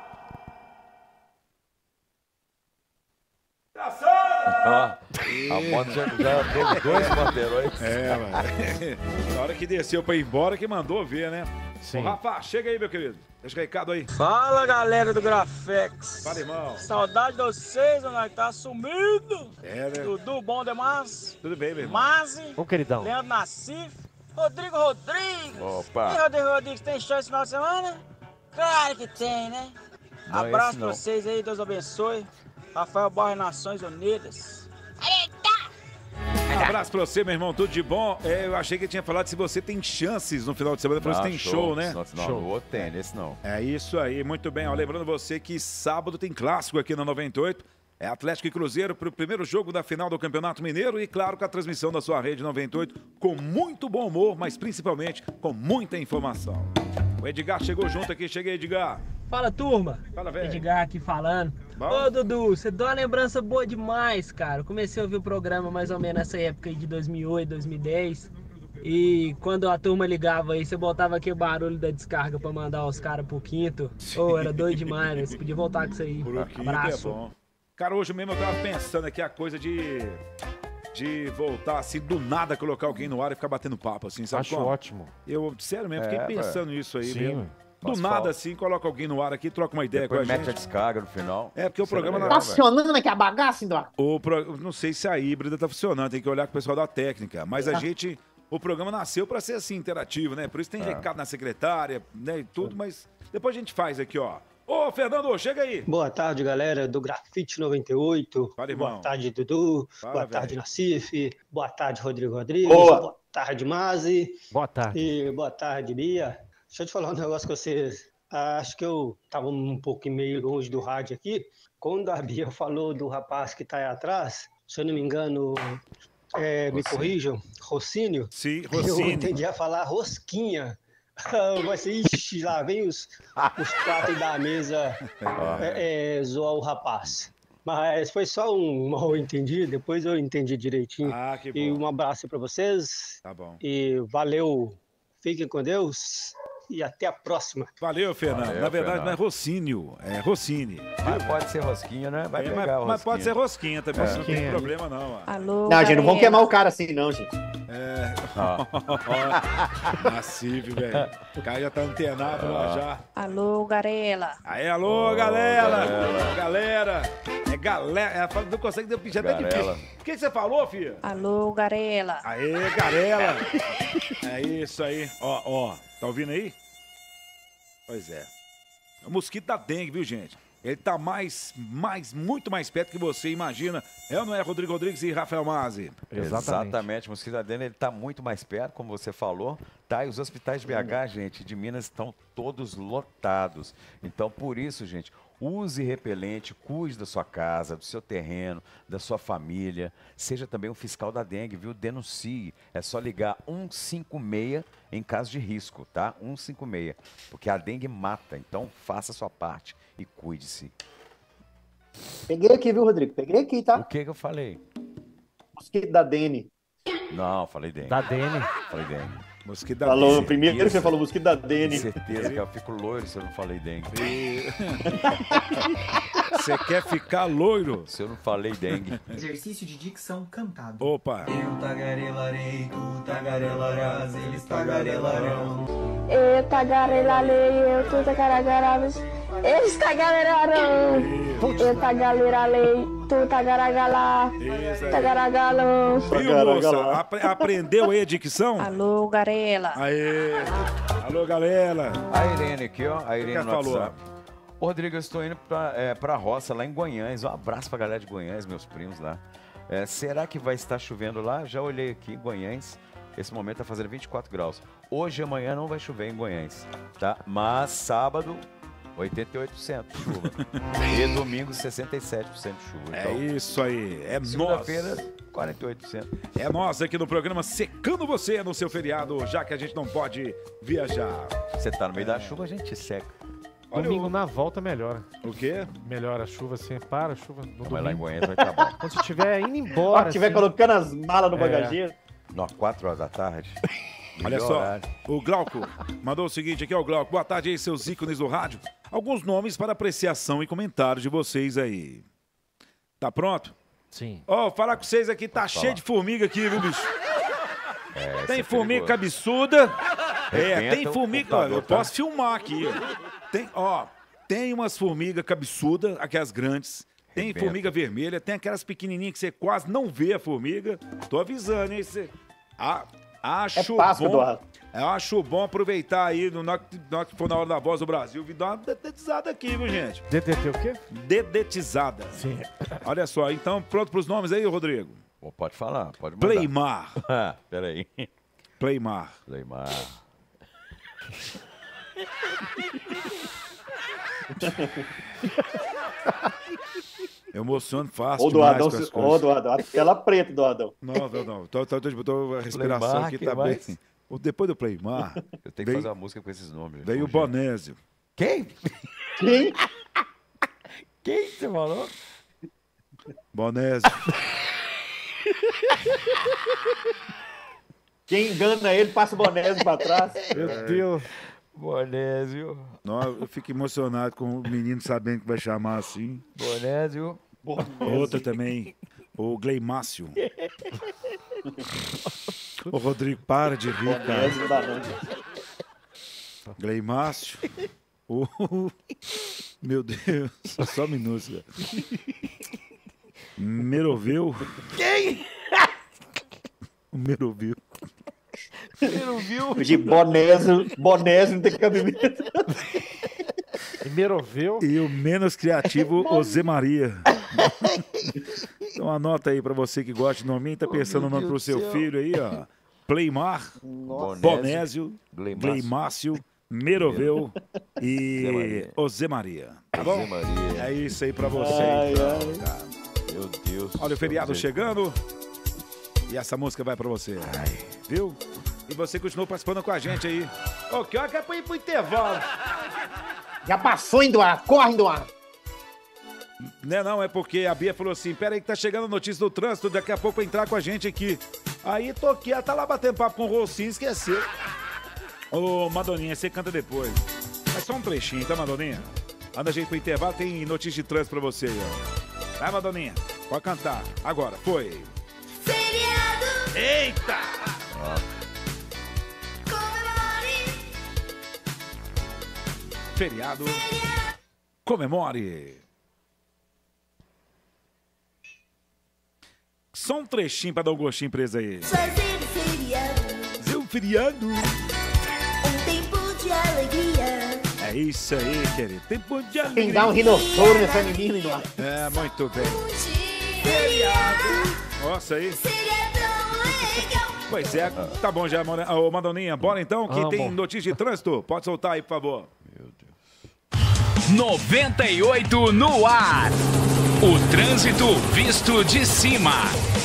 Tá certo! Ah, a moto já, já teve dois quarteirões. É, mano. Na hora que desceu pra ir embora, que mandou ver, né? Sim. Ô, Rafa, chega aí, meu querido. Deixa o recado aí. Fala, galera do Grafex. Fala, irmão. Saudade de vocês, nós tá sumido. É, né? Dudu, bom demais. Tudo bem, meu irmão. Mazi, Ô, queridão. Leandro Nassif, Rodrigo Rodrigues. Opa. E Rodrigo Rodrigues, tem show esse final de semana? Claro que tem, né? Não, Abraço esse não. pra vocês aí, Deus abençoe. Rafael Barra, Nações Unidas. Um abraço pra você, meu irmão. Tudo de bom. É, eu achei que ele tinha falado se você tem chances no final de semana. Falou Ah, se tem show, né? Não, não, show. no outro tem, nesse não. É isso aí, muito bem. Ó, lembrando você que sábado tem clássico aqui na noventa e oito. É Atlético e Cruzeiro para o primeiro jogo da final do Campeonato Mineiro e, claro, com a transmissão da sua rede noventa e oito com muito bom humor, mas principalmente com muita informação. O Edgar chegou junto aqui. Chega aí, Edgar. Fala, turma. Fala, velho. Edgar aqui falando. Bom? Ô, Dudu, você deu uma lembrança boa demais, cara. Eu comecei a ouvir o programa mais ou menos nessa época aí de dois mil e oito, dois mil e dez. E quando a turma ligava aí, você botava aquele barulho da descarga pra mandar os caras pro quinto. Ô, era doido demais, né? Você podia voltar com isso aí. Pro quinto Abraço. é bom. Cara, hoje mesmo eu tava pensando aqui a coisa de... De voltar assim, do nada, colocar alguém no ar e ficar batendo papo, assim, sabe? Acho como? ótimo. Eu, sério mesmo, fiquei É, pensando velho. nisso aí Sim. mesmo. Do Faz nada, falta. assim, coloca alguém no ar aqui, troca uma ideia Depois com a mete a gente. descarga no final. É, porque o Isso é programa... legal, Tá funcionando aqui a bagaça, Eduardo? O pro... Não sei se a híbrida tá funcionando, tem que olhar com o pessoal da técnica. Mas a gente... O programa nasceu para ser assim, interativo, né? Por isso tem É. recado na secretária, né? E tudo, mas depois a gente faz aqui, ó. Ô, Fernando, chega aí. Boa tarde, galera do Grafite noventa e oito. Fala, irmão. Boa tarde, Dudu. Fala, Boa velho. tarde, Nassif. Boa tarde, Rodrigo Rodrigues. Boa. Boa tarde, Mazi. Boa tarde. E boa tarde, Bia. Deixa eu te falar um negócio com vocês. Acho que eu tava um pouco meio longe do rádio aqui. Quando a Bia falou do rapaz que tá aí atrás, se eu não me engano, é, me corrijam, Rocínio. Sim, Eu Rossini. entendi a falar rosquinha. Vai ser, ixi, lá vem os, os pratos da mesa é, é, zoar o rapaz. Mas foi só um mal entendido, depois eu entendi direitinho. Ah, que bom. E um abraço para vocês. Tá bom. E valeu, fiquem com Deus e até a próxima. Valeu, Fernando. Valeu, Na verdade, Fernando. não é Rossínio, é Rossini. Mas pode ser rosquinha, né? Vai É, pegar mas, o mas pode ser rosquinha. rosquinha também, isso não tem Rosquinha. problema não. ó. Alô, Não, gente, não vamos galera. queimar o cara assim, não, gente. É. Ah. Massivo, velho. O cara já tá antenado lá já. Alô, Garela. Aí, alô, Ô, galera. galera. Galera. É galera. Ela fala, não consegue pedir até Garela. difícil. O que, que você falou, filha? Alô, Garela. Aê, Garela. É isso aí. Ó, ó. Tá ouvindo aí? Pois é. É o mosquito da dengue, viu, gente? Ele tá mais, mais, muito mais perto que você imagina. É ou não é, Rodrigo Rodrigues e Rafael Mazzi? Exatamente. Exatamente. O mosquito da dengue, ele tá muito mais perto, como você falou. Tá? E os hospitais de B H, gente, de Minas, estão todos lotados. Então, por isso, gente, use repelente, cuide da sua casa, do seu terreno, da sua família. Seja também um fiscal da dengue, viu? Denuncie. É só ligar um cinco seis em caso de risco, tá? um cinco seis. Porque a dengue mata. Então, faça a sua parte e cuide-se. Peguei aqui, viu, Rodrigo? Peguei aqui, tá? O que que eu falei? Mosquito da Dene. Não, falei dengue. Da Dene. Falei dengue. Mosquito da Falou, dengue. primeiro que você falou mosquito da Dene. Certeza que eu fico loiro se eu não falei dengue. Você quer ficar loiro? Se eu não falei dengue. Exercício de dicção cantado. Opa. Eu tagarelarei, tu tagarelarás, eles tagarelarão. Eu tagarelarei, eu tu tagarelarás, eles tagarelarão. Eu tagarelarei, tu tagarelará, tagarelarão. Viu, moça? Apre- aprendeu aí a dicção? Alô, Garela. Aê. Alô, galera. A Irene aqui, ó. A Irene que no falou? WhatsApp. Ô, Rodrigo, eu estou indo pra, é, pra roça, lá em Guanhães. Um abraço pra galera de Guanhães, meus primos lá. É, será que vai estar chovendo lá? Já olhei aqui em Guanhães. Esse momento tá fazendo vinte e quatro graus. Hoje e amanhã não vai chover em Guanhães, tá? Mas sábado, oitenta e oito por cento de chuva. E domingo, sessenta e sete por cento de chuva. É isso aí. É nós. Segunda-feira, quarenta e oito por cento. É nós aqui no programa secando você no seu feriado, já que a gente não pode viajar. Você tá no meio da chuva, a gente seca. Olha Domingo o- na volta melhora. O quê? Melhora a chuva assim, para a chuva no Mas lá em domingo. Goiânia vai estar bom. Quando você estiver indo Ó, embora. que estiver assim, colocando as malas no É. bagageiro. Não, quatro horas da tarde. Olha Melhor só, horário. o Glauco mandou o seguinte aqui, ó, Glauco. Boa tarde aí, seus ícones do rádio. Alguns nomes para apreciação e comentário de vocês aí. Tá pronto? Sim. Ó, falar com vocês aqui, tá Pode cheio falar. de formiga aqui, viu, bicho? É, esse Tem é formiga perigoso. cabeçuda. É, Arrebenta tem o formiga. Ó, computador, eu tá? posso filmar aqui. ó. Tem, ó, tem umas formigas cabeçudas, aquelas grandes. Tem Arrebenta. formiga vermelha, tem aquelas pequenininhas que você quase não vê a formiga. Tô avisando, hein? Você... Ah, acho É Páscoa, bom. Eduardo. Eu acho bom aproveitar aí, no, na na hora que for na hora da Voz do Brasil, vir dar uma dedetizada aqui, viu, gente? D D T o quê? Dedetizada. Sim. Olha só, então, pronto pros nomes aí, Rodrigo? Pô, pode falar, pode mandar. Playmar. Ah, peraí. Playmar. Playmar. Eu emociono fácil Ô, demais Doadão, com as ô, coisas. Doadão, a tela preta, Doadão. Não, não, não. Tô, tô, tô, tô- a respiração Playmar, aqui que tá mais? bem. O- Depois do Playmar, Eu tenho que veio, fazer uma música com esses nomes. veio o Bom, gente. Bonésio. Quem? Quem? Quem você falou? Bonésio. Quem engana ele, passa o bonésio pra trás. Meu Deus. Bonésio. Não, eu fico emocionado com o menino sabendo que vai chamar assim. Bonésio. Outra também, o Gleimácio. Ô, Rodrigo, para de rir, Bonésio cara. não dá não. Gleimácio. O... Meu Deus, só um minuto. cara. Meroveu. Quem? O Meroveu. Você não viu? De bonésio, bonésio não tem cabimento. E Meroveu. E o menos criativo, o Zé Maria. Então anota aí pra você que gosta de nome, tá pensando o nome pro seu filho aí, ó. Playmar, Bonésio, Gleimácio, Meroveu e o Zé Maria. Tá bom? Zé Maria. É isso aí pra você. Ai, então, ai. cara. Meu Deus. Olha o feriado Estamos aí. chegando. E essa música vai pra você. Viu? E você continuou participando com a gente aí. Ô, que hora que é pra ir pro intervalo? Já passou, Eduardo. Corre, Eduardo. Né, não, é porque a Bia falou assim, pera aí que tá chegando a notícia do trânsito, daqui a pouco vai entrar com a gente aqui. Aí tô aqui, ela tá lá batendo papo com o Rocinho, esqueceu. Ô, Madoninha, você canta depois. Mas só um trechinho, tá, Madoninha? Anda a gente pro intervalo, tem notícia de trânsito pra você aí, ó. Vai, Madoninha, pode cantar. Agora, foi. Feriado. Eita! Feriado. Comemore. Só um trechinho pra dar um gostinho pra eles aí. Fazer feriado. Seu feriado. Um tempo alegria. É isso aí, querido. Tempo de alegria. Quem dá um rinossoro nessa menina, Eduardo? É, muito bem. Feriado. Nossa, aí. Pois é, tá bom já, ô Madoninha. Bora então, que Amo. tem notícia de trânsito. Pode soltar aí, por favor. noventa e oito no ar. O trânsito visto de cima.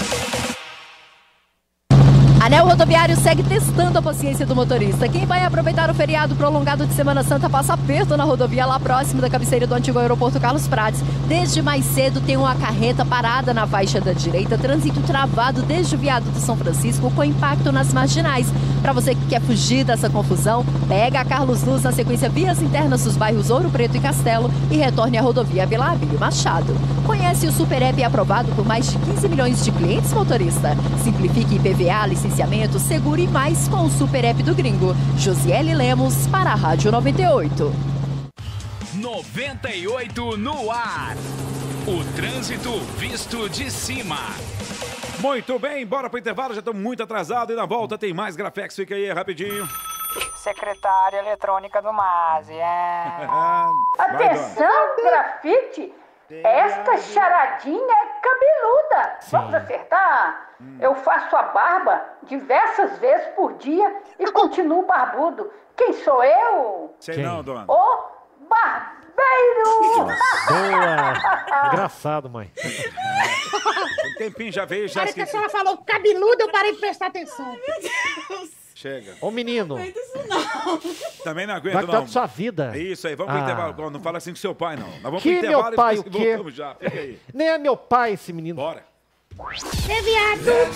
Anel Rodoviário segue testando a paciência do motorista. Quem vai aproveitar o feriado prolongado de Semana Santa passa aperto na rodovia lá próximo da cabeceira do antigo aeroporto Carlos Prates. Desde mais cedo tem uma carreta parada na faixa da direita, trânsito travado desde o viaduto São Francisco com impacto nas marginais. Para você que quer fugir dessa confusão, pega a Carlos Luz na sequência vias internas dos bairros Ouro Preto e Castelo e retorne à rodovia Vila Abílio Machado. Conhece o Super App aprovado por mais de quinze milhões de clientes, motorista? Simplifique I P V A, licenciamento, seguro e mais com o Super App do Gringo. Josiele Lemos para a Rádio noventa e oito. noventa e oito no ar. O trânsito visto de cima. Muito bem, bora pro intervalo, já estamos muito atrasados e na volta tem mais Grafex, fica aí rapidinho. Secretária eletrônica do Mase, é... Atenção, grafite! Esta charadinha é cabeluda. Sim. Vamos acertar? Hum. Eu faço a barba diversas vezes por dia e continuo barbudo. Quem sou eu? Sei Quem? Não, dona. O barbeiro! Boa! Engraçado, mãe. Um tempinho já veio, já Parece que a esqueci. senhora falou cabeludo, eu parei de prestar atenção. Meu Deus! Chega. Ô, menino. Não aguento isso, não. Também não aguento, Vai não. cuidar da sua vida. É isso aí, vamos pro Ah. intervalo. Não fala assim com seu pai, não. Nós vamos Que pro intervalo meu pai, e o depois quê? voltamos já. Fica aí. Nem é meu pai esse menino. Bora. É viado.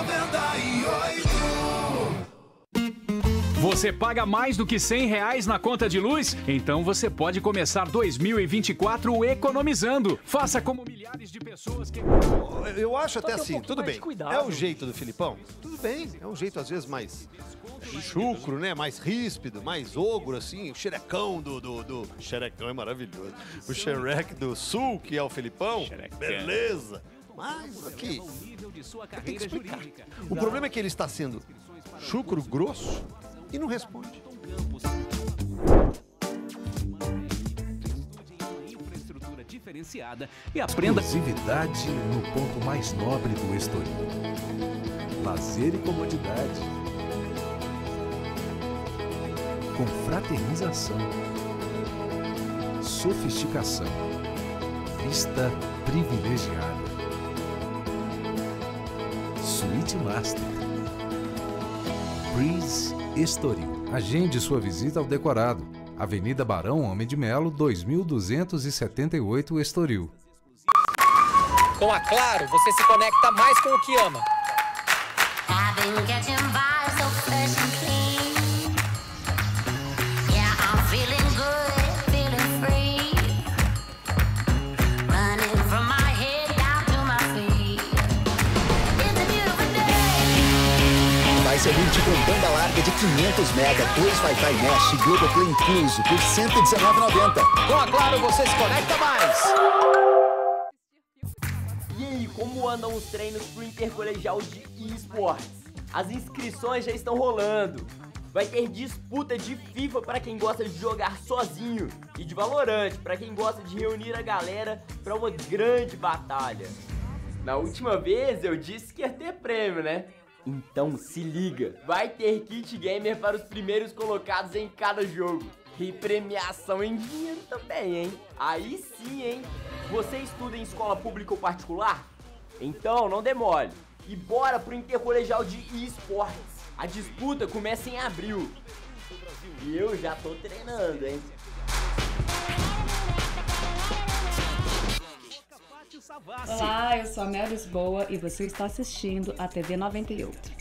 Você paga mais do que cem reais na conta de luz? Então você pode começar dois mil e vinte e quatro economizando. Faça como milhares de pessoas que... Eu acho até Só que é um assim, pouquinho tudo mais bem. de cuidado. É o jeito do Filipão? Tudo bem. É um jeito, às vezes, mais chucro, né? Mais ríspido, mais ogro, assim. O xerecão do... do, do... Xerecão é maravilhoso. O xereque do sul, que é o Filipão. Beleza. Mas aqui... Tem que explicar. O problema é que ele está sendo chucro grosso e não responde. Infraestrutura diferenciada e aprenda... Exclusividade no ponto mais nobre do Estoril. Lazer e comodidade. Confraternização. Sofisticação. Vista privilegiada. Suíte Master. Breeze Estoril. Agende sua visita ao decorado. Avenida Barão Homem de Melo, dois mil duzentos e setenta e oito, Estoril. Com a Claro, você se conecta mais com o que ama. Mais Elite com banda larga de quinhentos mega, dois Wi-Fi Mesh e Globoplay incluso por cento e dezenove reais e noventa centavos. Com a Claro, você se conecta mais. E aí, como andam os treinos pro Intercolegial de eSports? As inscrições já estão rolando. Vai ter disputa de FIFA para quem gosta de jogar sozinho e de Valorant para quem gosta de reunir a galera para uma grande batalha. Na última vez eu disse que ia ter prêmio, né? Então se liga, vai ter kit gamer para os primeiros colocados em cada jogo. E premiação em dinheiro também, hein? Aí sim, hein? Você estuda em escola pública ou particular? Então não demore. E bora pro Intercolegial de eSports. A disputa começa em abril. E eu já tô treinando, hein? Olá, eu sou a Mel Lisboa e você está assistindo a T V noventa e oito.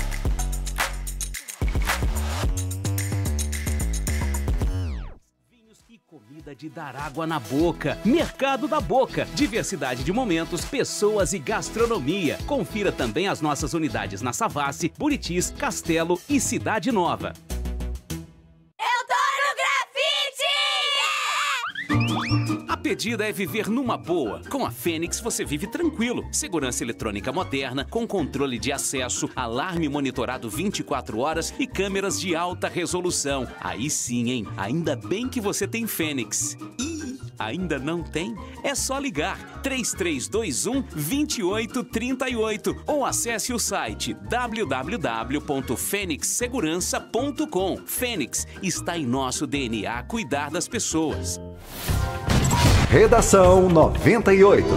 Comida de dar água na boca. Mercado da Boca. Diversidade de momentos, pessoas e gastronomia. Confira também as nossas unidades na Savassi, Buritis, Castelo e Cidade Nova. Eu tô no grafite! A Despedida é viver numa boa. Com a Fênix você vive tranquilo. Segurança eletrônica moderna, com controle de acesso, alarme monitorado vinte e quatro horas e câmeras de alta resolução. Aí sim, hein? Ainda bem que você tem Fênix. Ih, ainda não tem? É só ligar três três dois um, dois oito três oito ou acesse o site w w w ponto fênix segurança ponto com. Fênix, está em nosso D N A cuidar das pessoas. Redação noventa e oito.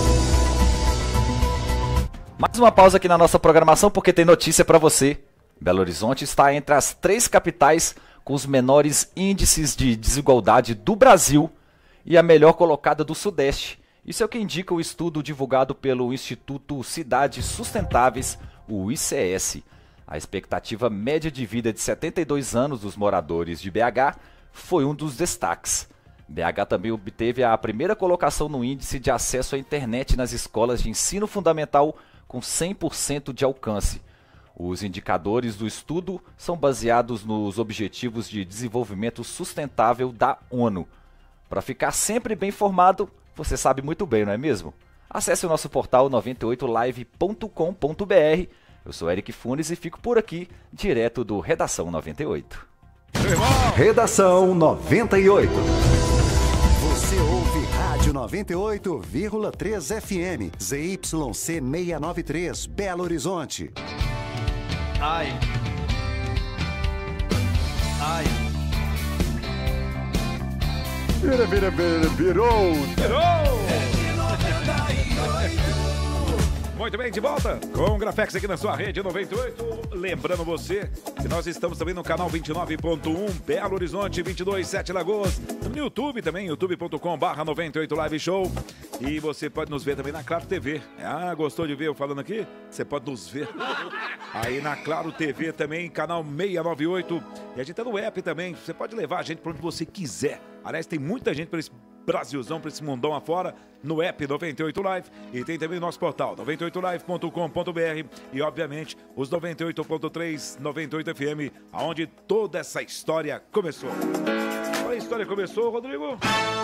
Mais uma pausa aqui na nossa programação porque tem notícia para você. Belo Horizonte está entre as três capitais com os menores índices de desigualdade do Brasil e a melhor colocada do Sudeste. Isso é o que indica o estudo divulgado pelo Instituto Cidades Sustentáveis, o I C S. A expectativa média de vida de setenta e dois anos dos moradores de B H foi um dos destaques. B H também obteve a primeira colocação no índice de acesso à internet nas escolas de ensino fundamental com cem por cento de alcance. Os indicadores do estudo são baseados nos Objetivos de Desenvolvimento Sustentável da ONU. Para ficar sempre bem informado, você sabe muito bem, não é mesmo? Acesse o nosso portal noventa e oito live ponto com ponto b r. Eu sou Eric Funes e fico por aqui, direto do Redação noventa e oito. Redação noventa e oito. Você ouve Rádio noventa e oito vírgula três F M, Z Y C seiscentos e noventa e três, Belo Horizonte. Ai. Ai. Vira, vira, vira, virou. Virou! Muito bem, de volta com o Grafex aqui na sua rede noventa e oito. Lembrando você que nós estamos também no canal vinte e nove ponto um, Belo Horizonte, vinte e dois, Sete Lagoas. No YouTube também, youtube ponto com barra noventa e oito Live Show. E você pode nos ver também na Claro T V. Ah, gostou de ver eu falando aqui? Você pode nos ver aí na Claro T V também, canal seiscentos e noventa e oito. E a gente tá no app também. Você pode levar a gente para onde você quiser. Aliás, tem muita gente para esse Brasilzão, para esse mundão afora, no app noventa e oito Live, e tem também o nosso portal noventa e oito live ponto com ponto b r e obviamente os noventa e oito ponto três, noventa e oito F M, aonde toda essa história começou. Olha, a história começou, Rodrigo.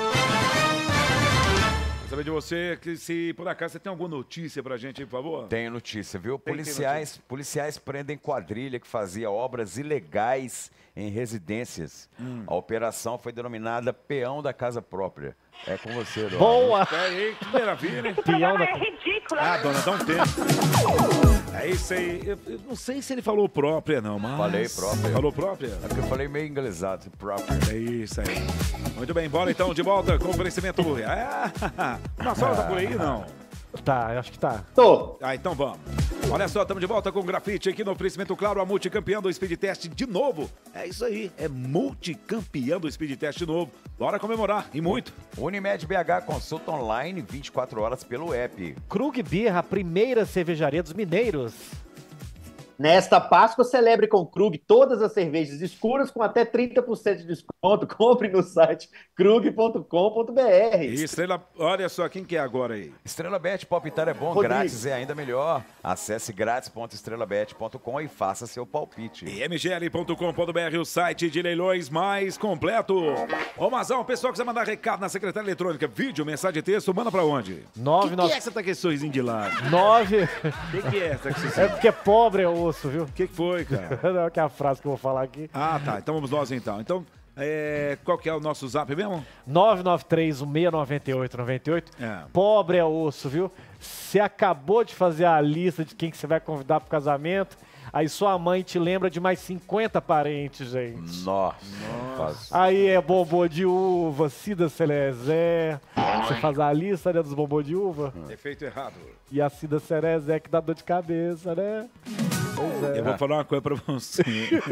Quero saber de você, que se por acaso você tem alguma notícia pra gente aí, por favor? Tenho notícia, viu? Tem, Policiais, tem policiais prendem quadrilha que fazia obras ilegais em residências. Hum. A operação foi denominada Peão da Casa Própria. É com você, dona. Boa! Aí, que maravilha, hein? Peão da... É ridículo. Ah, dona, dá um tempo. É isso aí. Eu, eu não sei se ele falou própria, não, mas... Falei própria. Falou própria? É porque eu falei meio inglesado, própria. É isso aí. Muito bem, bora então, de volta com o oferecimento. Ah, uma sola tá por aí, não? Tá, eu acho que tá. Tô. Ah, então vamos. Olha só, estamos de volta com o grafite aqui no oferecimento, claro, a multicampeã do Speed Test de novo. É isso aí, é multicampeã do Speed Test de novo. Bora comemorar, e muito. Unimed B H, consulta online vinte e quatro horas pelo app. Krug Beer, a primeira cervejaria dos mineiros. Nesta Páscoa, celebre com Krug todas as cervejas escuras com até trinta por cento de desconto. Compre no site krug ponto com ponto b r. E Estrela, olha só, quem que é agora aí? Estrela Bet, palpitar é bom, Rodrigo. grátis é ainda melhor. Acesse grátis ponto estrela bet ponto com e faça seu palpite. E m g l ponto com ponto b r, o site de leilões mais completo. Ô, Mazão, o pessoal quiser mandar recado na secretária eletrônica, vídeo, mensagem de texto, manda pra onde? Nove, que, nove... que é que você tá com esse sorrisinho de lado? Nove... O que, que é essa que você... É porque é pobre é osso, viu? O que, que foi, cara? Não é que é a frase que eu vou falar aqui. Ah, tá. Então vamos nós, então. Então, é... qual que é o nosso zap mesmo? nove nove três, um seis nove oito nove oito. É. Pobre é osso, viu? Você acabou de fazer a lista de quem que você vai convidar pro casamento, aí sua mãe te lembra de mais cinquenta parentes, gente. Nossa. Nossa. Aí é bombom de uva, Cida Cerezé. Você faz a lista, né, dos bombom de uva. Efeito errado. E a Cida Cerezé que dá dor de cabeça, né? Pois é. Eu vou falar uma coisa pra você.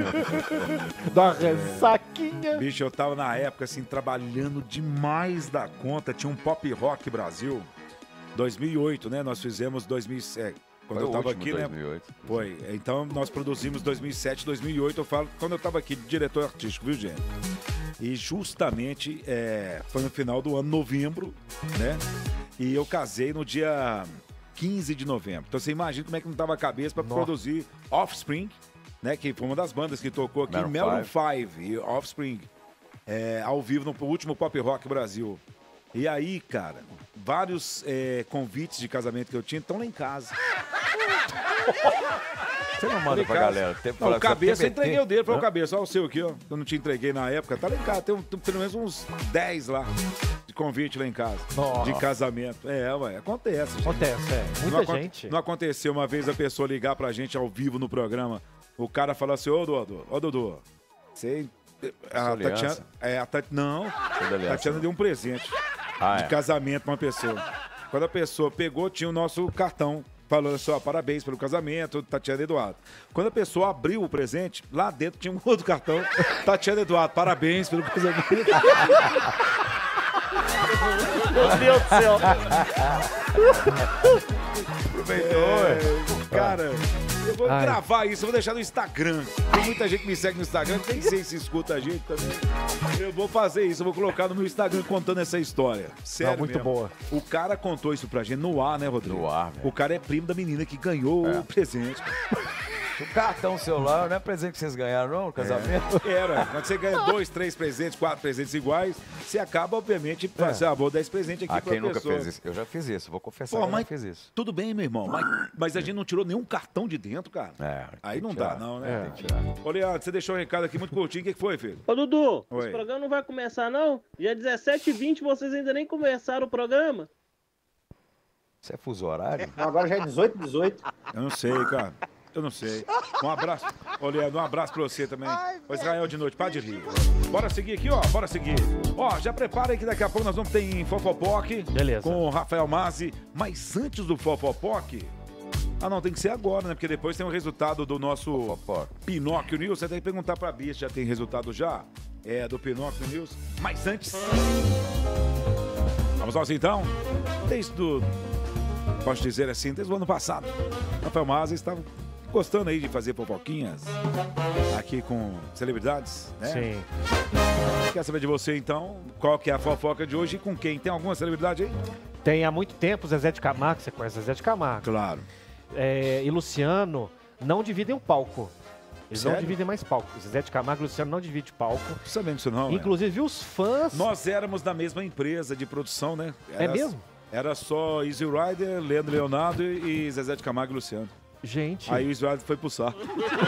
Dá uma ressaquinha. Bicho, eu tava na época, assim, trabalhando demais da conta. Tinha um Pop Rock Brasil. dois mil e oito, né? Nós fizemos dois mil e sete. Quando Foi eu tava o último, aqui, dois mil e oito. né? Foi. Então, nós produzimos dois mil e sete, dois mil e oito. Eu falo quando eu tava aqui de diretor artístico, viu, gente? E justamente é, foi no final do ano, novembro, né? E eu casei no dia quinze de novembro. Então você imagina como é que não tava a cabeça para produzir Offspring, né? Que foi uma das bandas que tocou aqui, Maroon cinco e Offspring, é, ao vivo no último Pop Rock Brasil. E aí, cara, vários é, convites de casamento que eu tinha estão lá em casa. Você não manda pra galera. Tem, Não, o cabeça eu entreguei o dele, foi o Hã? cabeça. Olha o seu aqui, ó. Eu não te entreguei na época. Tá lá em casa, tem, um- tem pelo menos uns dez lá de convite lá em casa. Nossa. De casamento. É, ué, acontece. Gente. Acontece, é. Não, Muita acon- gente. não aconteceu uma vez a pessoa ligar pra gente ao vivo no programa, o cara falar assim, ô Dudu, ô Dudu, você... A aliança? Tatiana... É, a Tat... Não, a aliança, Tatiana né? deu um presente Ah, de é. casamento pra uma pessoa. Quando a pessoa pegou, tinha o nosso cartão falando assim, ó, parabéns pelo casamento, Tatiana e Eduardo. Quando a pessoa abriu o presente, lá dentro tinha um outro cartão, Tatiana e Eduardo, parabéns pelo casamento. Meu Deus do céu. É, cara, eu vou Ai. gravar isso, eu vou deixar no Instagram. Tem muita gente que me segue no Instagram, nem sei se escuta a gente também. Eu vou fazer isso, eu vou colocar no meu Instagram contando essa história. Sério Não, muito mesmo. boa. O cara contou isso pra gente no ar, né, Rodrigo? No ar, velho. O cara é primo da menina que ganhou É. o presente. O cartão celular não é presente que vocês ganharam, não, no casamento? É. Era. Quando você ganha dois, três presentes, quatro presentes iguais, você acaba, obviamente, fazendo, ah, vou dar esse presente aqui Ah, pra quem nunca pessoa. fez isso? Eu já fiz isso, vou confessar Pô, que eu mas já fiz isso. tudo bem, meu irmão, mas, mas a gente não tirou nenhum cartão de dentro, cara. É, Aí não tirar. dá, não, né? Tem que tirar. Ô, Leandro, você deixou um recado aqui muito curtinho. O que que foi, filho? Ô, Dudu, Oi. esse programa não vai começar, não? Dia dezessete e vinte, vocês ainda nem começaram o programa? Isso é fuso horário? Não, agora já é dezoito, dezoito. Eu não sei, cara. Eu não sei. Um abraço. Ô, Leandro, um abraço pra você também. Ô, Israel de noite, para de rir. Bora seguir aqui, ó. Bora seguir. Ó, já prepara aí que daqui a pouco nós vamos ter em Fofopoque. Beleza. Com o Rafael Mazzi. Mas antes do Fofopoque... Ah, não, tem que ser agora, né? Porque depois tem o resultado do nosso Fofopoque. Pinóquio News. Você tem que perguntar pra Bia se já tem resultado já. É, do Pinóquio News. Mas antes... Vamos nós então. Desde o... Posso dizer assim, desde o ano passado. Rafael Mazzi estava gostando aí de fazer fofoquinhas aqui com celebridades, né? Sim. Quer saber de você, então? Qual que é a fofoca de hoje e com quem? Tem alguma celebridade aí? Tem há muito tempo Zezé de Camargo, você conhece Zezé de Camargo. Claro. É, e Luciano não dividem o palco. Eles Sério? não dividem mais palco. Zezé de Camargo e Luciano não dividem palco. Não sabemos disso não, Inclusive os fãs... Nós éramos da mesma empresa de produção, né? É Era- mesmo? Era só Easy Rider, Leandro Leonardo e Zezé de Camargo e Luciano. Gente... Aí o Easy Rider foi pro saco.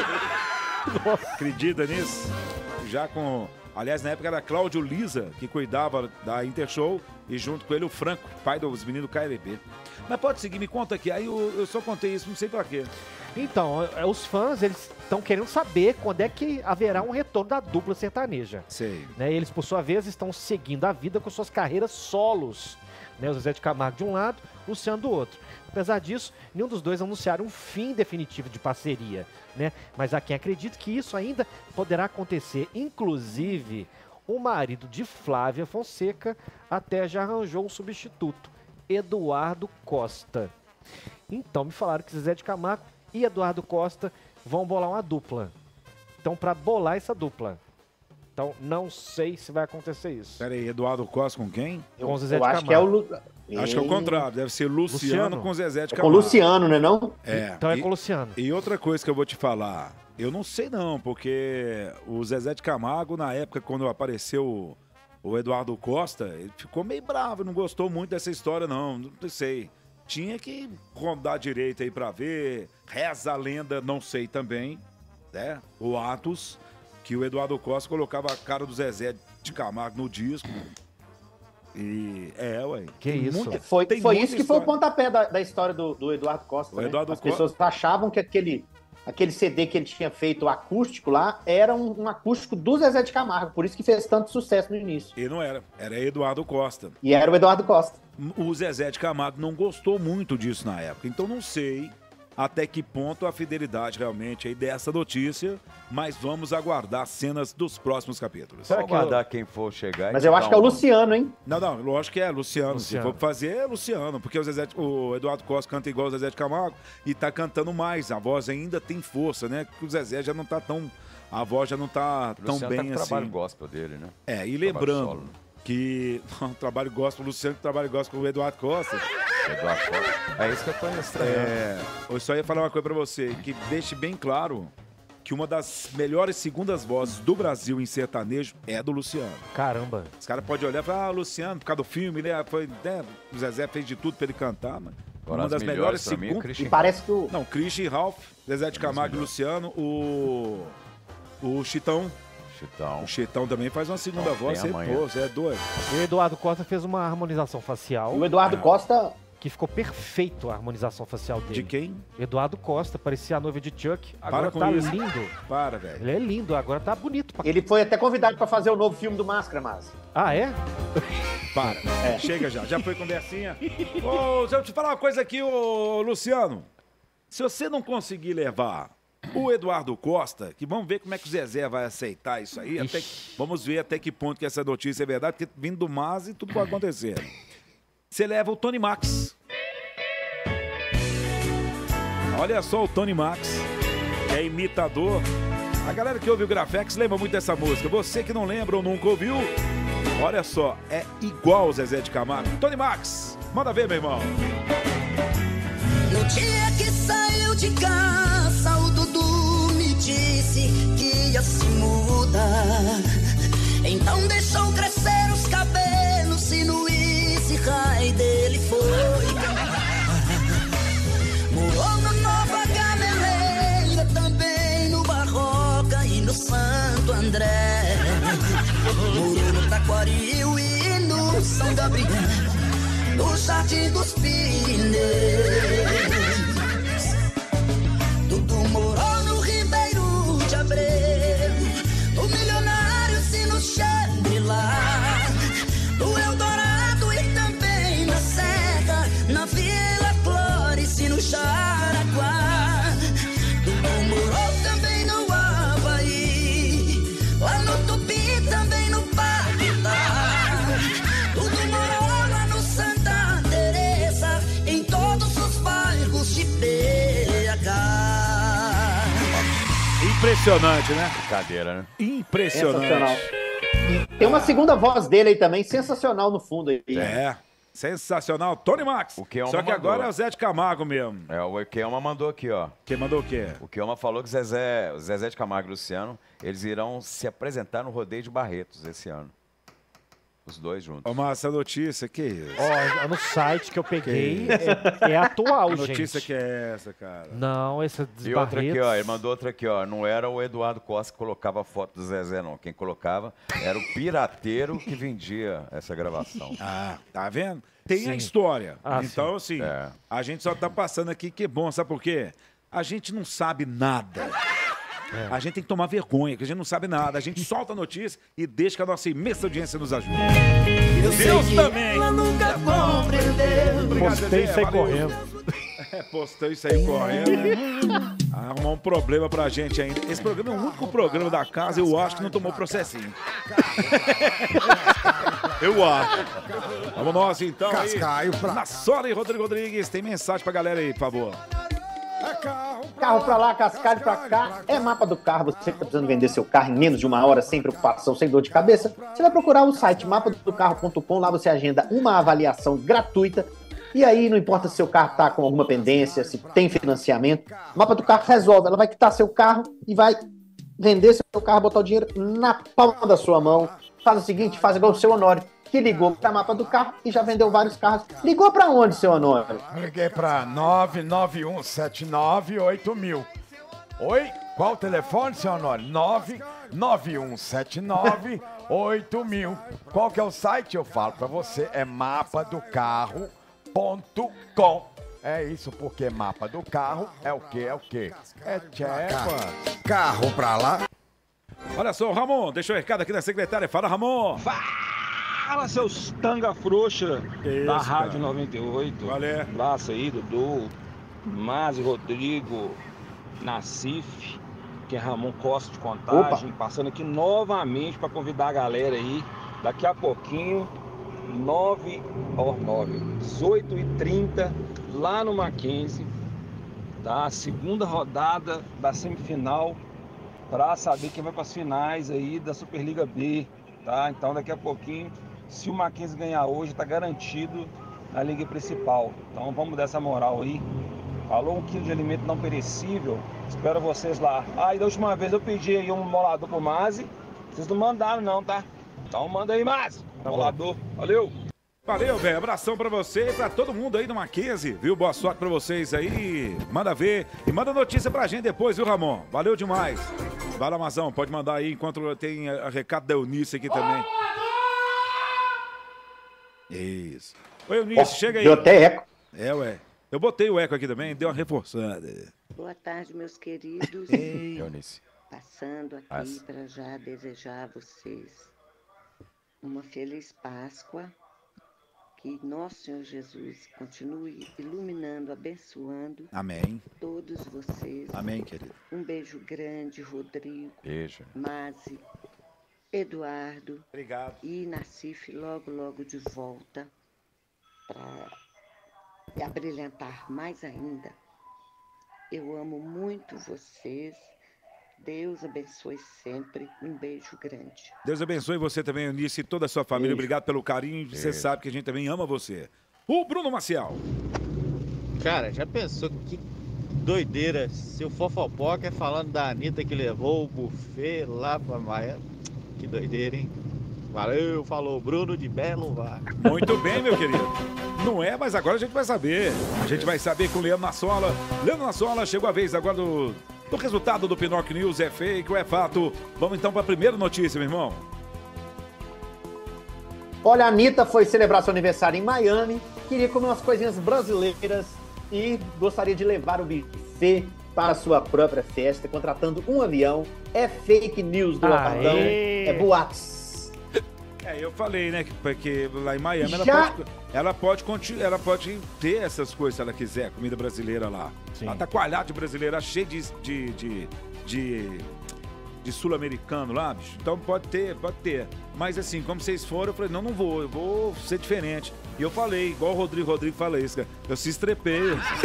Acredita nisso? Já com... Aliás, na época era Cláudio Lisa, que cuidava da Intershow, e junto com ele o Franco, pai dos meninos do K L B. Mas pode seguir, me conta aqui. Aí eu, eu só contei isso, não sei pra quê. Então, é, os fãs, eles estão querendo saber quando é que haverá um retorno da dupla sertaneja. Sei. Né? Eles, por sua vez, estão seguindo a vida com suas carreiras solos. Né? O Zezé de Camargo de um lado, o Luciano do outro. Apesar disso, nenhum dos dois anunciaram um fim definitivo de parceria. Né? Mas há quem acredita que isso ainda poderá acontecer. Inclusive, o marido de Flávia Fonseca até já arranjou um substituto, Eduardo Costa. Então, me falaram que Zezé de Camargo e Eduardo Costa vão bolar uma dupla. Então, para bolar essa dupla. Então, não sei se vai acontecer isso. Pera aí, Eduardo Costa com quem? Com o Zezé Eu de acho que é o Camargo. Lu... Acho que é o contrário, deve ser Luciano, Luciano? com Zezé de É com Camargo. Luciano, né não? É. Então é e- com o Luciano. E outra coisa que eu vou te falar, eu não sei não, porque o Zezé de Camargo, na época, quando apareceu o, o Eduardo Costa, ele ficou meio bravo, não gostou muito dessa história não, não sei. Tinha que rondar direito aí pra ver, reza a lenda, não sei também, né? O Atos, que o Eduardo Costa colocava a cara do Zezé de Camargo no disco. E é, ué. Que tem isso? muita- Foi, tem foi muita isso que foi o história. pontapé da, da história do, do Eduardo Costa. O né? Eduardo As Co- pessoas achavam que aquele, aquele C D que ele tinha feito acústico lá era um, um acústico do Zezé de Camargo, por isso que fez tanto sucesso no início. E não era, era Eduardo Costa. E era o Eduardo Costa. O Zezé de Camargo não gostou muito disso na época, então não sei até que ponto a fidelidade realmente aí dessa notícia, mas vamos aguardar cenas dos próximos capítulos. Só aguardar quem for chegar. Mas e eu te acho dar que é o um- Luciano, hein? Não, não, lógico que é Luciano. Luciano. Se for fazer, é Luciano, porque o, Zezé, de- o Eduardo Costa canta igual o Zezé de Camargo e tá cantando mais. A voz ainda tem força, né? Que o Zezé já não tá tão. A voz já não tá O tão Luciano tá bem com o assim. trabalho gospel dele, né? É, e Trabalho lembrando solo, né? que o trabalho gospel, o Luciano que trabalha gospel com o Eduardo Costa. Eduardo Costa. É isso que eu tô estranhando. É, eu só ia falar uma coisa pra você, que deixe bem claro que uma das melhores segundas vozes do Brasil em sertanejo é do Luciano. Caramba. Os caras podem olhar e falar, ah, Luciano, por causa do filme, ele foi, né, o Zezé fez de tudo pra ele cantar, mas Agora, uma as das melhores melhores pra mim é segundas... Christian E parece que o... Não, Christian e Ralph, Zezé de Camargo e Luciano, o... o Chitão. Chitão. O Chitão também faz uma segunda Ó, voz, tem você, amanhã. pô, você é doido. E o Eduardo Costa fez uma harmonização facial. E o Eduardo É. Costa... Que ficou perfeito a harmonização facial dele. De quem? Eduardo Costa, parecia a noiva de Chuck. Agora com tá isso. lindo. Para, velho. Ele é lindo, agora tá bonito. Pra... Ele foi até convidado pra fazer o novo filme do Máscara, mas... Ah, é? Para. É. Chega já, já foi conversinha. Ô, deixa eu te falar uma coisa aqui, ô Luciano. Se você não conseguir levar o Eduardo Costa, que vamos ver como é que o Zezé vai aceitar isso aí. Até que- vamos ver até que ponto que essa notícia é verdade, porque vindo do Masi tudo pode acontecer. Você leva o Tony Max. Olha só o Tony Max, que é imitador. A galera que ouve o Grafex lembra muito dessa música. Você que não lembra ou nunca ouviu, olha só, é igual o Zezé de Camargo. Tony Max, manda ver, meu irmão. No dia que saiu de casa, o Dudu me disse que ia se mudar. Então deixou crescer os cabelos e no Easy Rider foi. Morou na Nova Gameleira, também no Barroca e no Santo André. Morou no Taquaril e no São Gabriel, no Jardim dos Pineus. Dudu morou no Ribeiro de Abreu, no Milionários e no Shangri-La, no Eldorado e também na Serra, na Vila Flores e no Jaraguá. Dudu morou também no Havaí, lá no Tupi, também no Paquetá. Dudu morou lá no Santa Teresa, em todos os bairros de B H. Impressionante, né? Brincadeira, né? Impressionante. Sensacional. Tem uma segunda voz dele aí também, sensacional no fundo aí. É, sensacional. Tony Max. O Kelma Só que mandou. agora é o Zé de Camargo mesmo. É, o Kelma mandou aqui, ó. Quem mandou o quê? O Kelma falou que Zezé, o Zezé de Camargo e Luciano, eles irão se apresentar no Rodeio de Barretos esse ano. Os dois juntos. Ô, mas essa notícia, que isso? Ó, no site que eu peguei, Que isso? é, é atual, Que gente. notícia que é essa, cara? Não, essa E outra aqui, ó, Barretos- ele mandou outra aqui, ó. Não era o Eduardo Costa que colocava a foto do Zezé, não. Quem colocava era o pirateiro que vendia essa gravação. Ah, tá vendo? Tem a Sim. história. Ah, então, assim, É. a gente só tá passando aqui, que bom, sabe por quê? A gente não sabe nada. A gente tem que tomar vergonha, que a gente não sabe nada. A gente solta a notícia e deixa que a nossa imensa audiência nos ajude. Eu sei Deus que também. ela nunca compreendeu. Obrigado, Postei Zezé, e saí valeu. correndo. É, postei e saí correndo, né? Arrumar um problema pra gente ainda. Esse programa é o único programa da casa, eu acho, que não tomou processinho. Eu acho. Vamos nós, então. aí. Cascaio pra- Na Sola e Rodrigo Rodrigues, tem mensagem pra galera aí, por favor. Carro pra lá, cascalho pra cá, é mapa do carro. Você que tá precisando vender seu carro em menos de uma hora, sem preocupação, sem dor de cabeça, você vai procurar o site mapa do carro ponto com, lá você agenda uma avaliação gratuita. E aí, não importa se seu carro tá com alguma pendência, se tem financiamento, o Mapa do Carro resolve. Ela vai quitar seu carro e vai vender seu carro, botar o dinheiro na palma da sua mão. Faz o seguinte, faz igual o seu Honório, que ligou pra Mapa do Carro e já vendeu vários carros. Ligou pra onde, seu Honório? Liguei pra nove nove um sete nove oito mil. Oi? Qual o telefone, seu Honório? nove nove um sete nove oito mil. Qual que é o site? Eu falo pra você, é mapa do carro ponto com. É isso, porque mapa do carro é o que? É o que? É tchepa. Carro pra lá. Olha só, Ramon, deixa o recado aqui da secretária. Fala, Ramon. Fala, seus tanga frouxa Que da isso, Rádio cara? noventa e oito. Qual é? Laço aí, Dudu, Mazi, Rodrigo, Nassif, que é Ramon Costa de Contagem, passando aqui novamente para convidar a galera aí, daqui a pouquinho, nove, ó, nove, dezoito e trinta, lá no Mackenzie, tá? Segunda rodada da semifinal, para saber quem vai para as finais aí da Superliga B, tá? Então daqui a pouquinho, se o Mackenzie ganhar hoje, tá garantido na liga principal. Então vamos dar essa moral aí. Alô, um quilo de alimento não perecível. Espero vocês lá. Ah, e da última vez eu pedi aí um molador pro Mazi. Vocês não mandaram não, tá? Então manda aí, Mazi. Tá molador. Valeu. Valeu, velho. Abração pra você e pra todo mundo aí do Mackenzie, viu? Boa sorte pra vocês aí. Manda ver e manda notícia pra gente depois, viu, Ramon? Valeu demais. Vai lá, Mazão, pode mandar aí enquanto tem a, a recado da Eunice aqui também. Isso. Oi, Eunice, Oh, chega aí. deu até eco. É, ué. Eu botei o eco aqui também, deu uma reforçada. Boa tarde, meus queridos. Ei, Eunice. Passando aqui As- para já desejar a vocês uma feliz Páscoa. Que nosso Senhor Jesus continue iluminando, abençoando Amém. todos vocês. Amém, querido. Um beijo grande, Rodrigo, Beijo. Mazi, Eduardo. Obrigado. E Nacife logo, logo de volta para abrilhantar mais ainda. Eu amo muito vocês. Deus abençoe sempre. Um beijo grande. Deus abençoe você também, Eunice, e toda a sua família. Beijo. Obrigado pelo carinho. Você Beijo. sabe que a gente também ama você. O Bruno Maciel. Cara, já pensou que doideira se o Fofopoca é falando da Anitta que levou o buffet lá pra Miami? Que doideira, hein? Valeu, falou Bruno de Belo Var. Muito bem, meu querido. Não é, mas agora a gente vai saber. A gente vai saber com o Leandro Nassola. Leandro Nassola, chegou a vez agora do, do resultado do Pinocchio News. É fake ou é fato? Vamos então para a primeira notícia, meu irmão. Olha, a Anitta foi celebrar seu aniversário em Miami, queria comer umas coisinhas brasileiras e gostaria de levar o buffet para a sua própria festa, contratando um avião. É fake news do Apagão, é boatos. É, eu falei, né, que, porque lá em Miami ela Já- pode, ela, pode, conti- ela pode ter essas coisas se ela quiser, comida brasileira lá. Sim. Ela tá coalhada de brasileira, cheia de, de, de, de, de sul-americano lá, bicho. Então pode ter, pode ter. Mas assim, como vocês foram, eu falei, não, não vou, eu vou ser diferente. E eu falei, igual o Rodrigo, Rodrigo fala isso, cara. Eu se estrepei.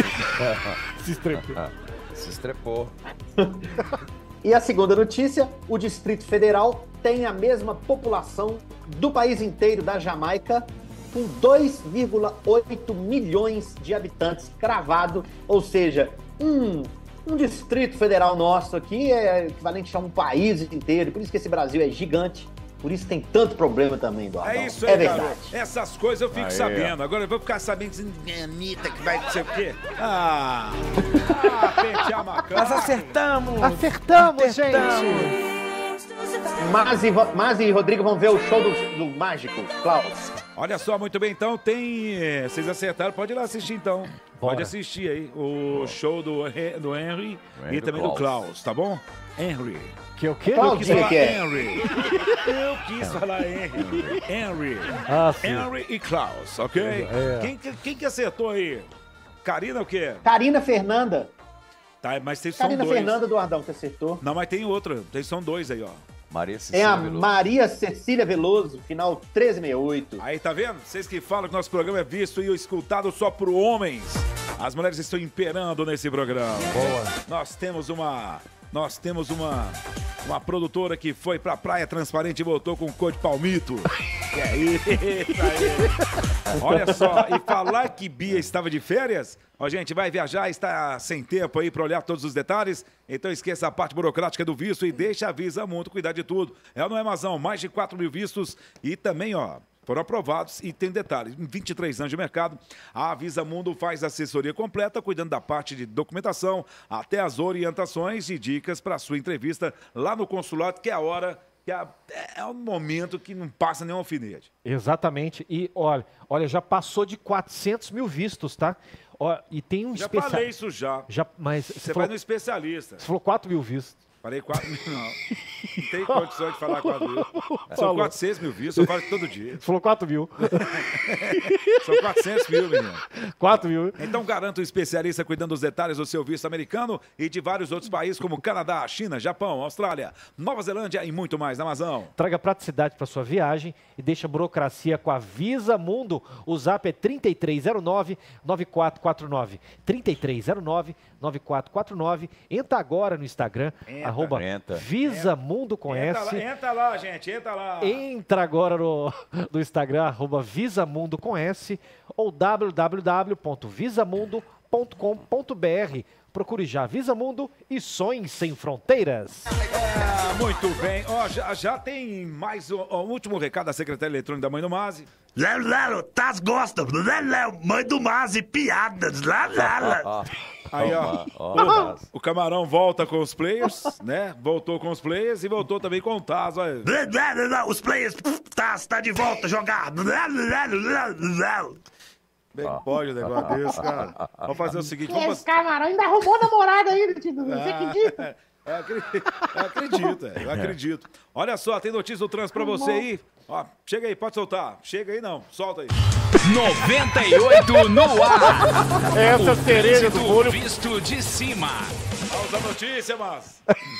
se estrepou. Se estrepou. E a segunda notícia, o Distrito Federal tem a mesma população do país inteiro da Jamaica, com dois vírgula oito milhões de habitantes cravado, ou seja, um, um Distrito Federal nosso aqui é equivalente a um país inteiro, por isso que esse Brasil é gigante, por isso tem tanto problema também, Eduardo. É isso é aí, verdade. garoto. Essas coisas eu fico Aí, sabendo. ó. Agora eu vou ficar sabendo que é Anitta que vai não sei o quê. Ah, ah pentear macaco. Nós acertamos. Acertamos, gente. Mazi, Mazi e Rodrigo vão ver o show do, do Mágico, Klaus. Olha só, muito bem, então tem. eh, Vocês acertaram, pode ir lá assistir então. Pode assistir aí o show do, He- do Henry Henry e do também do Klaus. Klaus, tá bom? Henry. Que o quê? Eu quis Claudinho falar que é? Henry. Eu quis falar Henry. Henry. Ah, sim. Henry e Klaus, ok? É. Quem, que- quem que acertou aí? Karina o quê? Karina Fernanda. Tá, mas tem são Karina dois. Fernanda do Ardão que acertou. Não, mas tem outra. Tem, são dois aí, ó. Maria Tem a Maria Cecília Veloso, final treze sessenta e oito. Aí, tá vendo? Vocês que falam que nosso programa é visto e escutado só por homens. As mulheres estão imperando nesse programa. Boa. Nós temos uma... Nós temos uma... Uma produtora que foi pra Praia Transparente e voltou com cor de palmito. E aí, aí. Olha só, e falar que Bia estava de férias, ó, gente, vai viajar, está sem tempo aí para olhar todos os detalhes, então esqueça a parte burocrática do visto e deixa a Visa Mundo cuidar de tudo. É ou não é, Mazão? Mais de quatro mil vistos e também, ó, foram aprovados e tem detalhes. Em vinte e três anos de mercado, a Visa Mundo faz assessoria completa, cuidando da parte de documentação, até as orientações e dicas para a sua entrevista lá no consulado, que é a hora, que é, a- é o momento que não passa nenhum alfinete. Exatamente. E olha, olha, já passou de quatrocentos mil vistos, tá? Ó, e tem um Já especial. falei isso já. Já, mas Você você vai falou, no especialista. você falou quatro mil vistos. Falei quatro mil, não. Não tem condição de falar quatro mil. São Falou. quatrocentos mil views, eu falo todo dia. Você falou quatro mil. São quatrocentos mil, menino. quatro mil. Então garanta um especialista cuidando dos detalhes do seu visto americano e de vários outros países como Canadá, China, Japão, Austrália, Nova Zelândia e muito mais na Amazon. Traga praticidade para sua viagem e deixa a burocracia com a Visa Mundo. O zap é trinta e três zero nove, nove quatro quatro nove. trinta e três zero nove, nove quatro quatro nove. Entra agora no Instagram, Entra. arroba Entra. Visa Mundo com Entra S. lá, entra lá, gente, entra lá. Entra agora no, no Instagram, arroba Visamundo com S, ou w w w ponto visamundo ponto com ponto b r. Procure já Visa Mundo e sonhe sem fronteiras. É, muito bem. Ó, já, já tem mais o, o último recado da secretária eletrônica da Mãe do Mazi. Léo, Léo, Taz gosta. Léo, Léo, Mãe do Mazi, piadas. Lá, lá, lá. Aí, ó, o, o Camarão volta com os players, né? Voltou com os players e voltou também com o Taz, olha. Os players, Taz, tá de volta a jogar. Bem, pode um negócio desse, cara. Vamos fazer o seguinte, vamos Esse camarão ainda arrumou namorada ainda, Tito. Você Ah, acredita? Eu acredito, eu acredito, é, eu acredito. Olha só, tem notícia do trânsito pra você aí. Ó, chega aí, pode soltar. Chega aí não, solta aí. noventa e oito no ar. Essa O cereja do trânsito molho. visto de cima. Vamos à notícia, mas...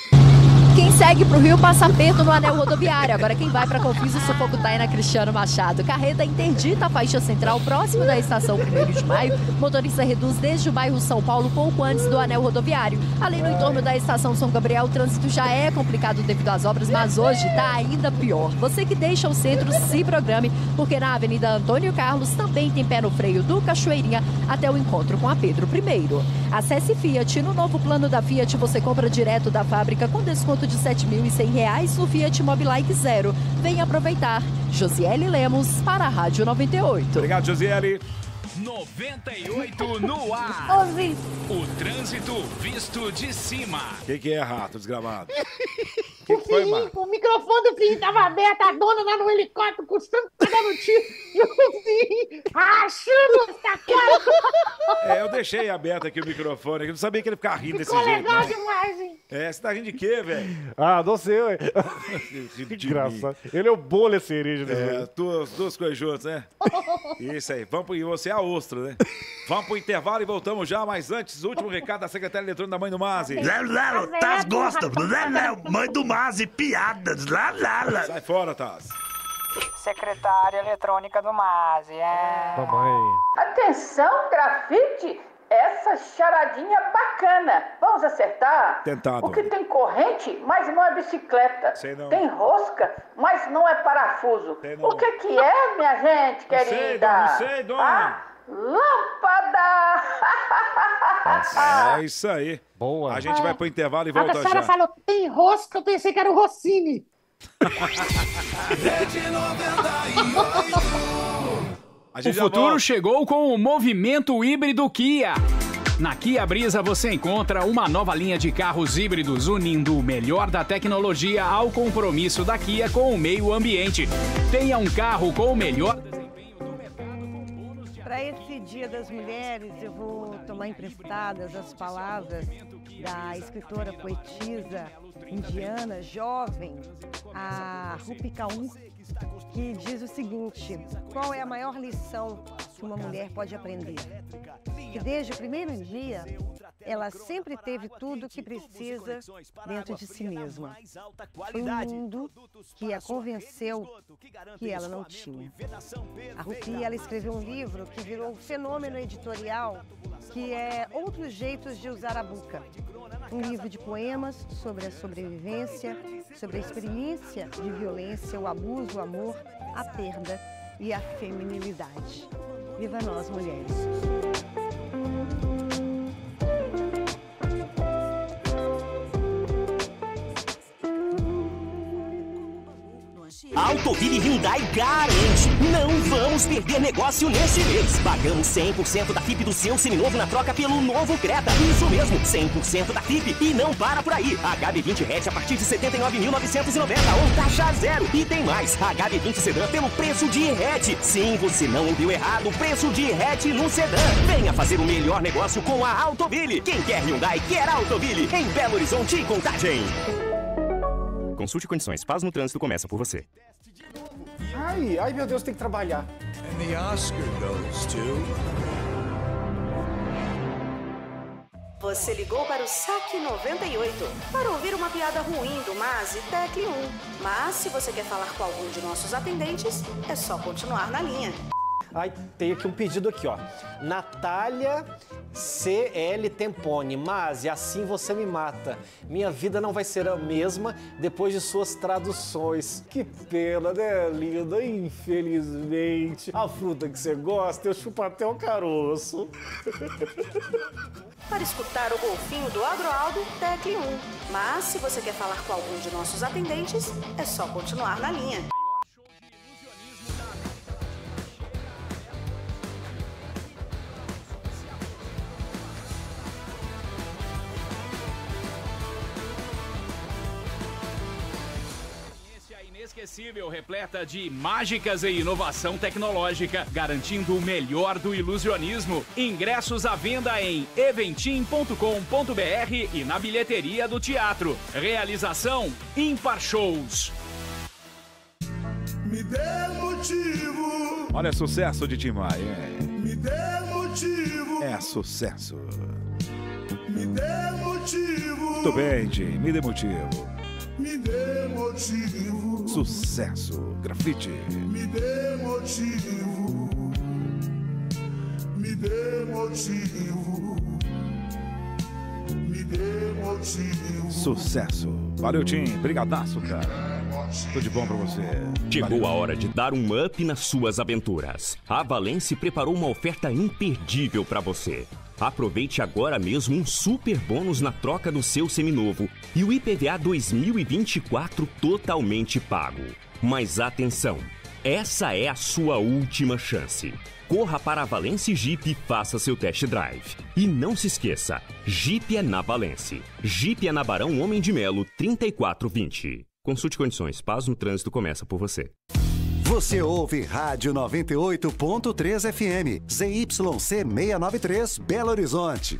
Quem segue pro Rio passa aperto no anel rodoviário. Agora quem vai pra Confins, o sufoco tá aí na Cristiano Machado. Carreta interdita a faixa central próximo da estação primeiro de maio. Motorista reduz desde o bairro São Paulo pouco antes do anel rodoviário. Ali no entorno da estação São Gabriel, o trânsito já é complicado devido às obras, mas hoje tá ainda pior. Você que deixa o centro, se programe, porque na Avenida Antônio Carlos também tem pé no freio do Cachoeirinha até o encontro com a Pedro I. Acesse Fiat. No novo plano da Fiat, você compra direto da fábrica com desconto de sete mil e cem reais no Fiat Mobilike Zero. Venha aproveitar. Josiele Lemos para a Rádio noventa e oito. Obrigado, Josiele. noventa e oito no ar. Ouvi. O trânsito visto de cima. O que, que é, rato desgramado? O, filhinho, o microfone do filhinho tava aberto, a dona lá no helicóptero custando pegar no tiro. E o filhinho rachando essa cara. É, eu deixei aberto aqui o microfone, eu não sabia que ele ficava rindo desse Ficou jeito. legal né? demais, hein? É, você tá rindo de quê, velho? Ah, não sei, ué. Que engraçado. Ele é o bolha cereja. É, Né? duas, duas coisas juntas, né? Isso aí. Vamos pro, e você é a ostra, né? Vamos pro intervalo e voltamos já, mas antes, o último recado da secretária eletrônica da Mãe do Mazi. Léo, Léo, Taz gosta. Léo, Léo, Mãe do Mazi, piadas. Lá, lá, lá. Sai fora, Taz. Secretária eletrônica do Mazi, é. Mamãe. Atenção, grafite! Essa charadinha bacana. Vamos acertar? Tentado. Porque tem corrente, mas não é bicicleta. Sei não. Tem rosca, mas não é parafuso. Sei não. O que que é, minha gente Não sei, querida? dona, não sei, dona. Ah, lâmpada! É isso aí. Boa. A gente vai pro intervalo e Quando volta a senhora já. falou tem rosca, eu pensei que era o Rossini. A O gente já futuro volta. chegou com o movimento híbrido Kia. Na Kia Brisa você encontra uma nova linha de carros híbridos unindo o melhor da tecnologia ao compromisso da Kia com o meio ambiente. Tenha um carro com o melhor desempenho do mercado com bônus de... Para esse Dia das Mulheres, eu vou tomar emprestadas as palavras da escritora poetisa indiana, jovem, a Rupi Kaur, que diz o seguinte: qual é a maior lição que uma mulher pode aprender? Que desde o primeiro dia, ela sempre teve tudo o que precisa dentro de si mesma. Foi um mundo que a convenceu que ela não tinha. A Rupi, ela escreveu um livro que virou um fenômeno editorial, que é Outros Jeitos de Usar a Boca. Um livro de poemas sobre a sobrevivência, sobre a experiência de violência, o abuso, o amor, a perda e a feminilidade. Viva nós, mulheres! Autoville Hyundai garante. Não vamos perder negócio nesse mês. Pagamos cem por cento da F I P do seu seminovo na troca pelo novo Creta. Isso mesmo, cem por cento da F I P. E não para por aí. H B vinte hatch a partir de setenta e nove mil novecentos e noventa ou taxa zero. E tem mais, H B vinte sedã pelo preço de hatch. Sim, você não ouviu errado, preço de hatch no sedã. Venha fazer o melhor negócio com a Autoville. Quem quer Hyundai, quer Autoville. Em Belo Horizonte e Contagem. Consulte condições. Paz no trânsito começa por você. Ai, ai meu Deus, tem que trabalhar. And the Oscar goes to... Você ligou para o Saque noventa e oito. Para ouvir uma piada ruim do Mazi, tecle um. Mas se você quer falar com algum de nossos atendentes, é só continuar na linha. Ai, tem aqui um pedido aqui, ó. Natália C L Tempone. Mas assim você me mata. Minha vida não vai ser a mesma depois de suas traduções. Que pena, né, linda? Infelizmente. A fruta que você gosta, eu chupo até o caroço. Para escutar o golfinho do Agroaldo, tecle um. Mas se você quer falar com algum de nossos atendentes, é só continuar na linha. Inesquecível, repleta de mágicas e inovação tecnológica, garantindo o melhor do ilusionismo. Ingressos à venda em eventim ponto com ponto br e na bilheteria do teatro. Realização Ímpar Shows. Me dê motivo. Olha, sucesso de Tim Maia. Me dê motivo. É sucesso. Me dê motivo. Muito bem, Tim. Me dê motivo. Me dê motivo. Sucesso. Grafite. Me dê motivo. Me dê motivo. Me dê motivo. Sucesso. Valeu, Tim. Brigadaço, cara. Tudo de bom pra você. Chegou Valeu. a hora de dar um up nas suas aventuras. A Valence preparou uma oferta imperdível pra você. Aproveite agora mesmo um super bônus na troca do seu seminovo e o I P V A dois mil e vinte e quatro totalmente pago. Mas atenção, essa é a sua última chance. Corra para a Valence Jeep e faça seu test drive. E não se esqueça, Jeep é na Valence. Jeep é na Barão Homem de Melo trinta e quatro vinte. Consulte condições, paz no trânsito começa por você. Você ouve Rádio noventa e oito ponto três F M, Z Y C seiscentos e noventa e três, Belo Horizonte.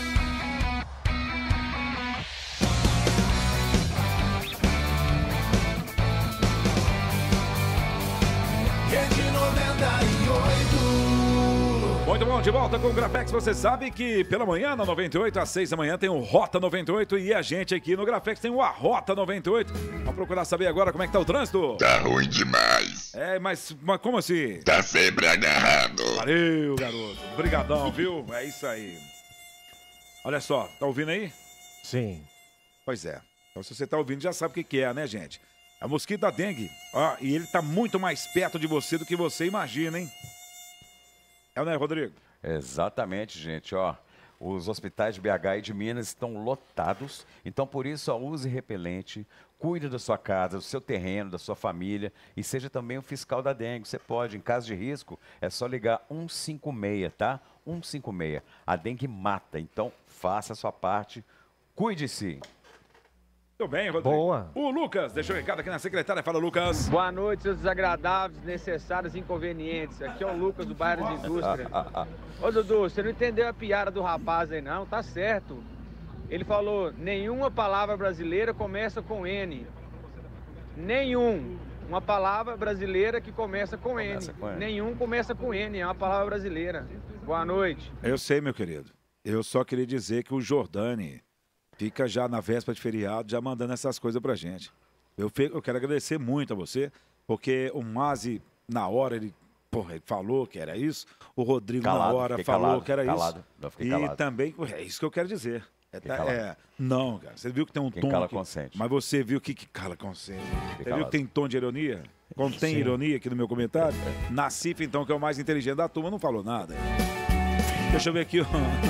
Rede noventa e oito. Muito bom, de volta com o Grafex. Você sabe que pela manhã, na noventa e oito, às seis da manhã, tem o Rota noventa e oito e a gente aqui no Grafex tem o Arrota noventa e oito. Vamos procurar saber agora como é que tá o trânsito. Tá ruim demais. É, mas, mas como assim? Tá sempre agarrado. Valeu, garoto. Obrigadão, viu? É isso aí. Olha só, tá ouvindo aí? Sim. Pois é. Então se você tá ouvindo, já sabe o que que é, né, gente? É o mosquito da dengue. Ó, e ele tá muito mais perto de você do que você imagina, hein? É, né, Rodrigo? Exatamente, gente, ó. Os hospitais de B H e de Minas estão lotados, então por isso ó, use repelente, cuide da sua casa, do seu terreno, da sua família e seja também o fiscal da dengue. Você pode, em caso de risco, é só ligar um cinco seis, tá? um cinco seis. A dengue mata, então faça a sua parte, cuide-se. Muito bem, Rodrigo. Boa. O Lucas, deixa o recado aqui na secretária. Fala, Lucas. Boa noite, seus desagradáveis, necessários e inconvenientes. Aqui é o Lucas do bairro de Indústria. Ô, Dudu, você não entendeu a piada do rapaz aí, não? Tá certo. Ele falou, nenhuma palavra brasileira começa com N. Nenhum. Uma palavra brasileira que começa com N. Começa com N. Nenhum começa com N, é uma palavra brasileira. Boa noite. Eu sei, meu querido. Eu só queria dizer que o Jordani fica já na véspera de feriado, já mandando essas coisas pra gente. Eu, fe... eu quero agradecer muito a você, porque o Mazi, na hora, ele, porra, ele falou que era isso. O Rodrigo, Calado, na hora, fiquei falou calado, que era calado. isso. Não, fiquei e calado. também, é isso que eu quero dizer. É, Fiquei tá- calado. é, não, cara, você viu que tem um Quem tom... cala que- consente. Mas você viu que, que cala consente. Você viu calado. que tem tom de ironia? Contém Sim. ironia aqui no meu comentário? Nassif, então, que é o mais inteligente da turma, não falou nada. Deixa eu ver aqui. ó.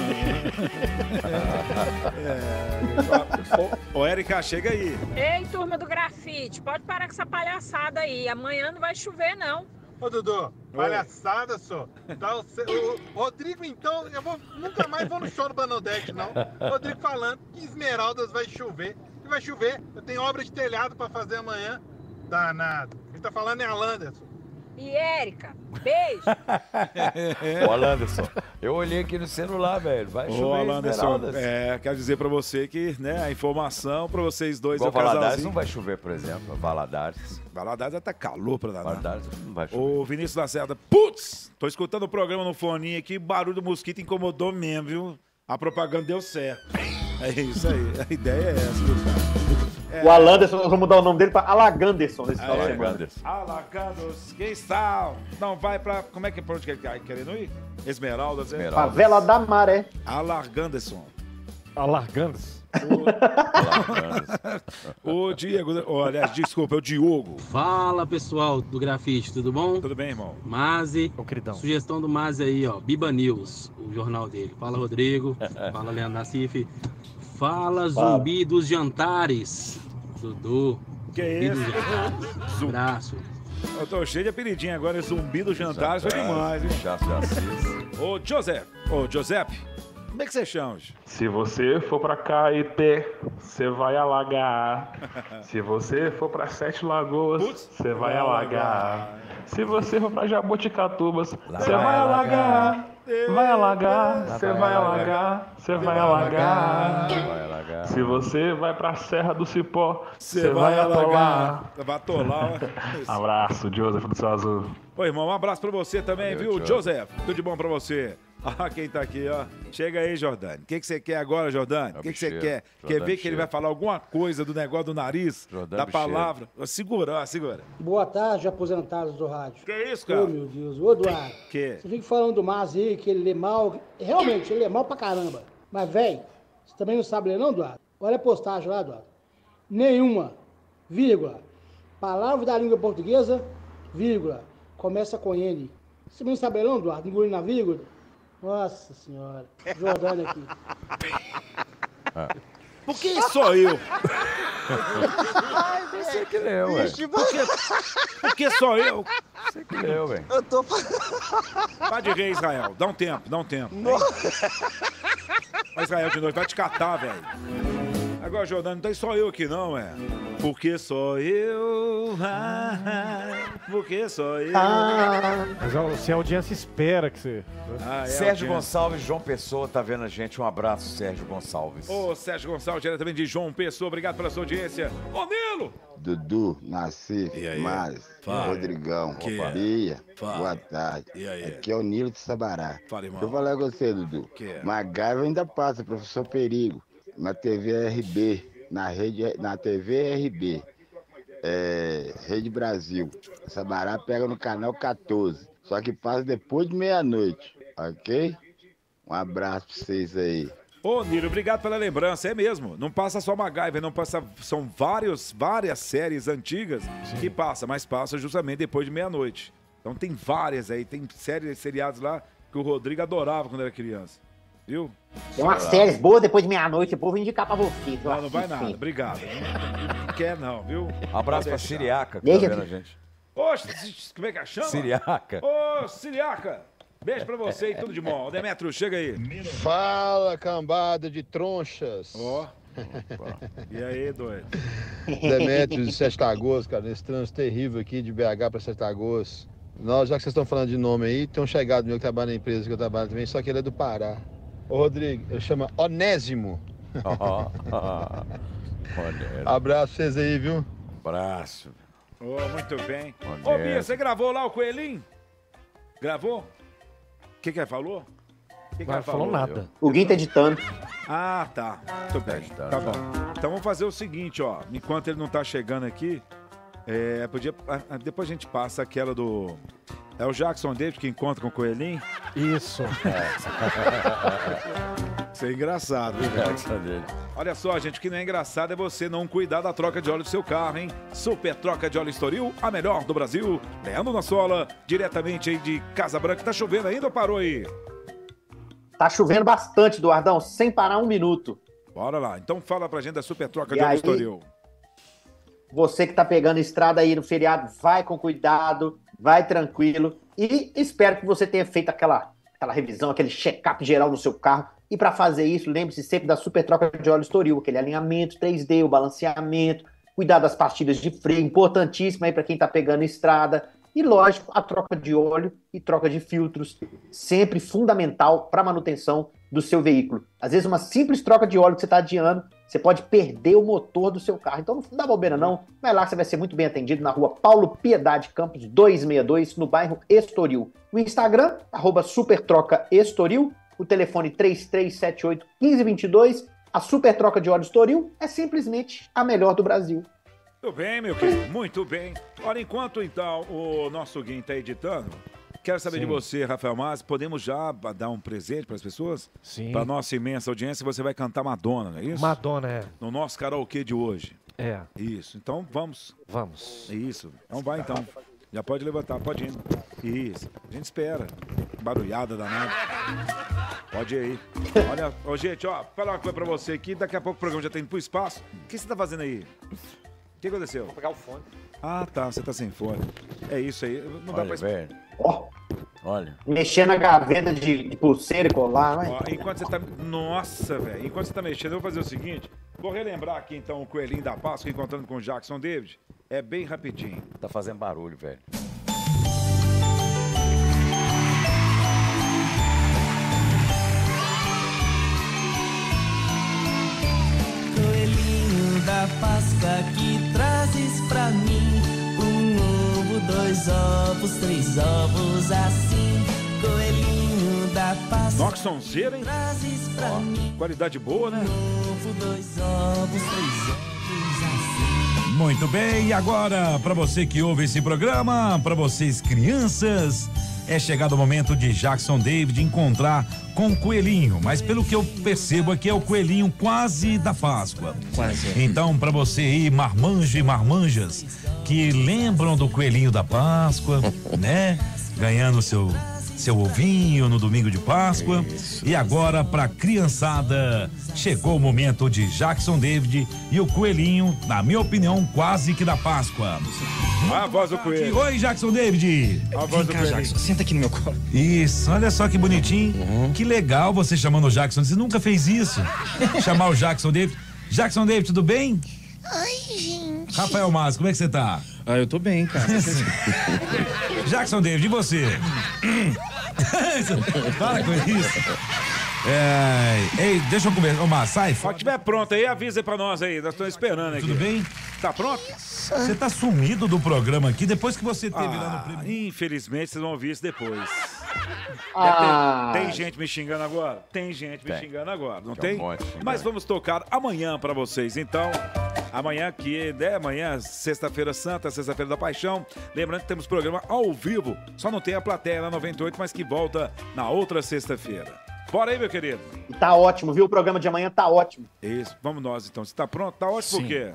É, ô, ô, Érica, chega aí. Ei, turma do grafite, pode parar com essa palhaçada aí. Amanhã não vai chover, não. Ô, Dudu, palhaçada, só. Tá, o, ce- o Rodrigo, então, eu vou, nunca mais vou no show do Banodete, não. Rodrigo falando que Esmeraldas vai chover. E vai chover, eu tenho obra de telhado pra fazer amanhã. Danado. Quem tá falando é a Landerson. E Érica, beijo. Ô, Alanderson, eu olhei aqui no celular, velho. Vai Ô, chover Alanderson, esmeraldas. é, quero dizer pra você que, né, a informação pra vocês dois Igual é o Valadares casalzinho. não vai chover, por exemplo. Valadares. Valadares tá calor pra danar. Valadares não vai chover. Ô, Vinícius Lacerda, putz, tô escutando o programa no foninho aqui, barulho do mosquito incomodou mesmo, viu? A propaganda deu certo. É isso aí, a ideia é essa, viu, cara? O Alanderson, nós vamos mudar o nome dele pra Alaganderson nesse final de semana. Alaganderson. Alagandos, quem está? Não vai pra... Como é que pra onde que ele tá querendo ir? Esmeraldas, é? Favela da Maré. Alaganderson. Alaganderson. O Diego, oh, aliás, desculpa, é o Diogo. Fala pessoal do Grafite, tudo bom? Tudo bem, irmão? Mazi, Ô, queridão. Sugestão do Mazi aí, ó, Biba News, o jornal dele. Fala Rodrigo, fala Leandro Nassif, fala Zumbi dos Jantares, Dudu. Que Zumbi isso? dos Jantares. Abraço. Eu tô cheio de apelidinho agora, Zumbi dos Jantares, foi demais, hein? Ô, Joseph, ô, Giuseppe, como é que você chama? Se você for pra Caeté, você vai alagar. Se você for pra Sete Lagoas, você vai alagar. Se você for pra Jaboticatubas, você vai alagar. Vai alagar, você vai alagar, você vai alagar. Se você vai pra Serra do Cipó, você vai atolar. Vai atolar. Abraço, Joseph do Céu Azul. Ô, irmão, um abraço pra você também, Valeu, viu, Joseph? Tudo de bom pra você. Ah, quem tá aqui, ó. Chega aí, Jordane. O que que você quer agora, Jordane? O que que você quer? Quer ver que ele vai falar alguma coisa do negócio do nariz? Da palavra? Segura, ó, segura. Boa tarde, aposentados do rádio. Que isso, cara? Ô, meu Deus. Ô, Eduardo. Que? Você fica falando do Mas aí, que ele lê mal. Realmente, ele lê mal pra caramba. Mas, velho, você também não sabe ler não, Eduardo? Olha a postagem lá, Eduardo. Nenhuma, vírgula, palavra da língua portuguesa, vírgula, começa com N. Você também não sabe ler não, Eduardo? Engolindo na vírgula? Nossa senhora. Jordânia aqui. Por que só eu? Você que leu, ué. Por que, por que só eu? Você que leu, velho. Eu tô... Vai de rei, Israel. Dá um tempo, dá um tempo. Mas Israel de noite vai te catar, velho. Agora, Jordânia, não tem só eu aqui não, é. Porque só eu, ah, ah, porque só eu. Ah. Mas ó, se a audiência espera que você... Ah, é Sérgio audiência. Gonçalves, João Pessoa, tá vendo a gente? Um abraço, Sérgio Gonçalves. Ô, Sérgio Gonçalves, diretamente de João Pessoa, obrigado pela sua audiência. Ô, Nilo! Dudu, Nassif, Mas, Fala. Rodrigão, Que? Bia, Fala. boa tarde. E aí? Aqui é o Nilo de Sabará. Fala, irmão. Deixa eu falar com você, Dudu. Que? MacGyver ainda passa, professor Perigo, na T V R B, na, rede, na T V R B, é, Rede Brasil. Sabará pega no canal quatorze, só que passa depois de meia-noite, ok? Um abraço pra vocês aí. Ô, Nilo, obrigado pela lembrança, é mesmo. Não passa só MacGyver, não passa. São vários, várias séries antigas que passa, mas passa justamente depois de meia-noite. Então tem várias aí, tem séries, seriados lá que o Rodrigo adorava quando era criança. Viu? Tem umas séries boas depois de meia-noite, eu vou indicar pra você. Não, não vai nada, obrigado. Não, não quer não, viu? Um abraço pra Siriaca, que Deixa tá vendo a aqui. gente. Oxe, como é que chama? Siriaca. Ô, Siriaca, beijo pra você e tudo de bom. Demetrio, chega aí. Fala, cambada de tronchas. Ó. E aí, doido? Demetrios de Sete Lagoas, cara, nesse trânsito terrível aqui de B H para Sete Lagoas. Nós, já que vocês estão falando de nome aí, tem um chegado meu que trabalha na empresa que eu trabalho também, só que ele é do Pará. Ô, Rodrigo, ele chama Onésimo. Abraço pra vocês aí, viu? Abraço. Ô, muito bem. Ô, Bia, você gravou lá o coelhinho? Gravou? O que que ele falou? O que que Não ele falou nada. O Gui tá editando. Ah, tá. Muito bem. Tá bom. Então vamos fazer o seguinte, ó. Enquanto ele não tá chegando aqui, é, podia, ah, depois a gente passa aquela do... É o Jackson Davis que encontra com o coelhinho? Isso. Isso é engraçado, viu, velho? Olha só, gente, o que não é engraçado é você não cuidar da troca de óleo do seu carro, hein? Super troca de óleo Estoril, a melhor do Brasil. Leandro Nassola, diretamente aí de Casa Branca. Tá chovendo ainda ou parou aí? Tá chovendo bastante, Eduardão, sem parar um minuto. Bora lá. Então fala pra gente da super troca E de óleo aí? Estoril. Você que tá pegando estrada aí no feriado, vai com cuidado, vai tranquilo. E espero que você tenha feito aquela, aquela revisão, aquele check-up geral no seu carro. E para fazer isso, lembre-se sempre da super troca de óleo Estoril, aquele alinhamento três D, o balanceamento, cuidar das pastilhas de freio, importantíssimo aí para quem tá pegando estrada. E lógico, a troca de óleo e troca de filtros, sempre fundamental para a manutenção do seu veículo. Às vezes uma simples troca de óleo que você está adiando, você pode perder o motor do seu carro. Então não dá bobeira não, vai lá que você vai ser muito bem atendido na rua Paulo Piedade Campos duzentos e sessenta e dois, no bairro Estoril. O Instagram, arroba supertrocaestoril, o telefone três três sete oito, um cinco dois dois A super troca de óleo Estoril é simplesmente a melhor do Brasil. Muito bem, meu querido, muito bem. Olha, enquanto então o nosso Gui está editando, quero saber Sim. de você, Rafael Mas, podemos já dar um presente para as pessoas? Sim. Para nossa imensa audiência, você vai cantar Madonna, não é isso? Madonna, é. No nosso karaokê de hoje. É. Isso, então vamos. Vamos. Isso, então vai então. Já pode levantar, pode ir. Isso, a gente espera. Barulhada danada. Pode ir aí. Olha, ô, gente, ó, falar uma coisa pra você aqui, daqui a pouco o programa já tá indo pro espaço. O que você tá fazendo aí? O que aconteceu? Vou pegar o fone. Ah, tá, você tá sem fone. É isso aí, não dá Olha, pra... velho. Ó, Olha. mexer na gaveta de, de pulseira e colar, né? Ó, enquanto você tá... Nossa, velho, enquanto você tá mexendo, eu vou fazer o seguinte. Vou relembrar aqui, então, o Coelhinho da Páscoa, encontrando com o Jackson David. É bem rapidinho. Tá fazendo barulho, velho. Coelhinho da Páscoa que trazes pra mim um ovo, dois ovos, três ovos assim. Coelhinho da Páscoa Noxonzeira, hein? trazes pra Ó, mim qualidade boa, né? um ovo, dois ovos, três ovos assim. Muito bem, e agora, para você que ouve esse programa, para vocês crianças, é chegado o momento de Jackson David encontrar com o Coelhinho, mas pelo que eu percebo aqui é o Coelhinho quase da Páscoa. Quase. Então, para você aí, marmanjo e marmanjas, que lembram do Coelhinho da Páscoa, né? Ganhando seu seu ovinho no domingo de Páscoa. Isso. E agora, pra criançada, chegou o momento de Jackson David e o Coelhinho, na minha opinião, quase que da Páscoa. A voz do coelho. Oi, Jackson David. A voz do Vem cá, Jackson, senta aqui no meu colo. Isso, olha só que bonitinho. Uhum. Que legal você chamando o Jackson. Você nunca fez isso. Chamar o Jackson David. Jackson David, tudo bem? Oi, gente. Rafael Mas, como é que você tá? Ah, eu tô bem, cara. Jackson David, e você? Para com isso. É... Ei, deixa eu conversar. Ô, Mas, sai. Quando estiver pronto aí, avisa aí pra nós aí. Nós estamos esperando aqui. Tudo bem? Tá pronto? Você tá sumido do programa aqui depois que você teve ah, lá no primeiro. Infelizmente, vocês vão ouvir isso depois. Ah. Tem, tem gente me xingando agora? Tem gente me Tem. xingando agora, não Tem tem? um monte xingando. Mas vamos tocar amanhã pra vocês. Então, amanhã que é amanhã, sexta-feira santa, sexta-feira da paixão. Lembrando que temos programa ao vivo. Só não tem a plateia na noventa e oito, mas que volta na outra sexta-feira. Bora aí, meu querido. Tá ótimo, viu? O programa de amanhã tá ótimo. Isso, vamos nós então. Você tá pronto? Tá ótimo. Sim. Por quê?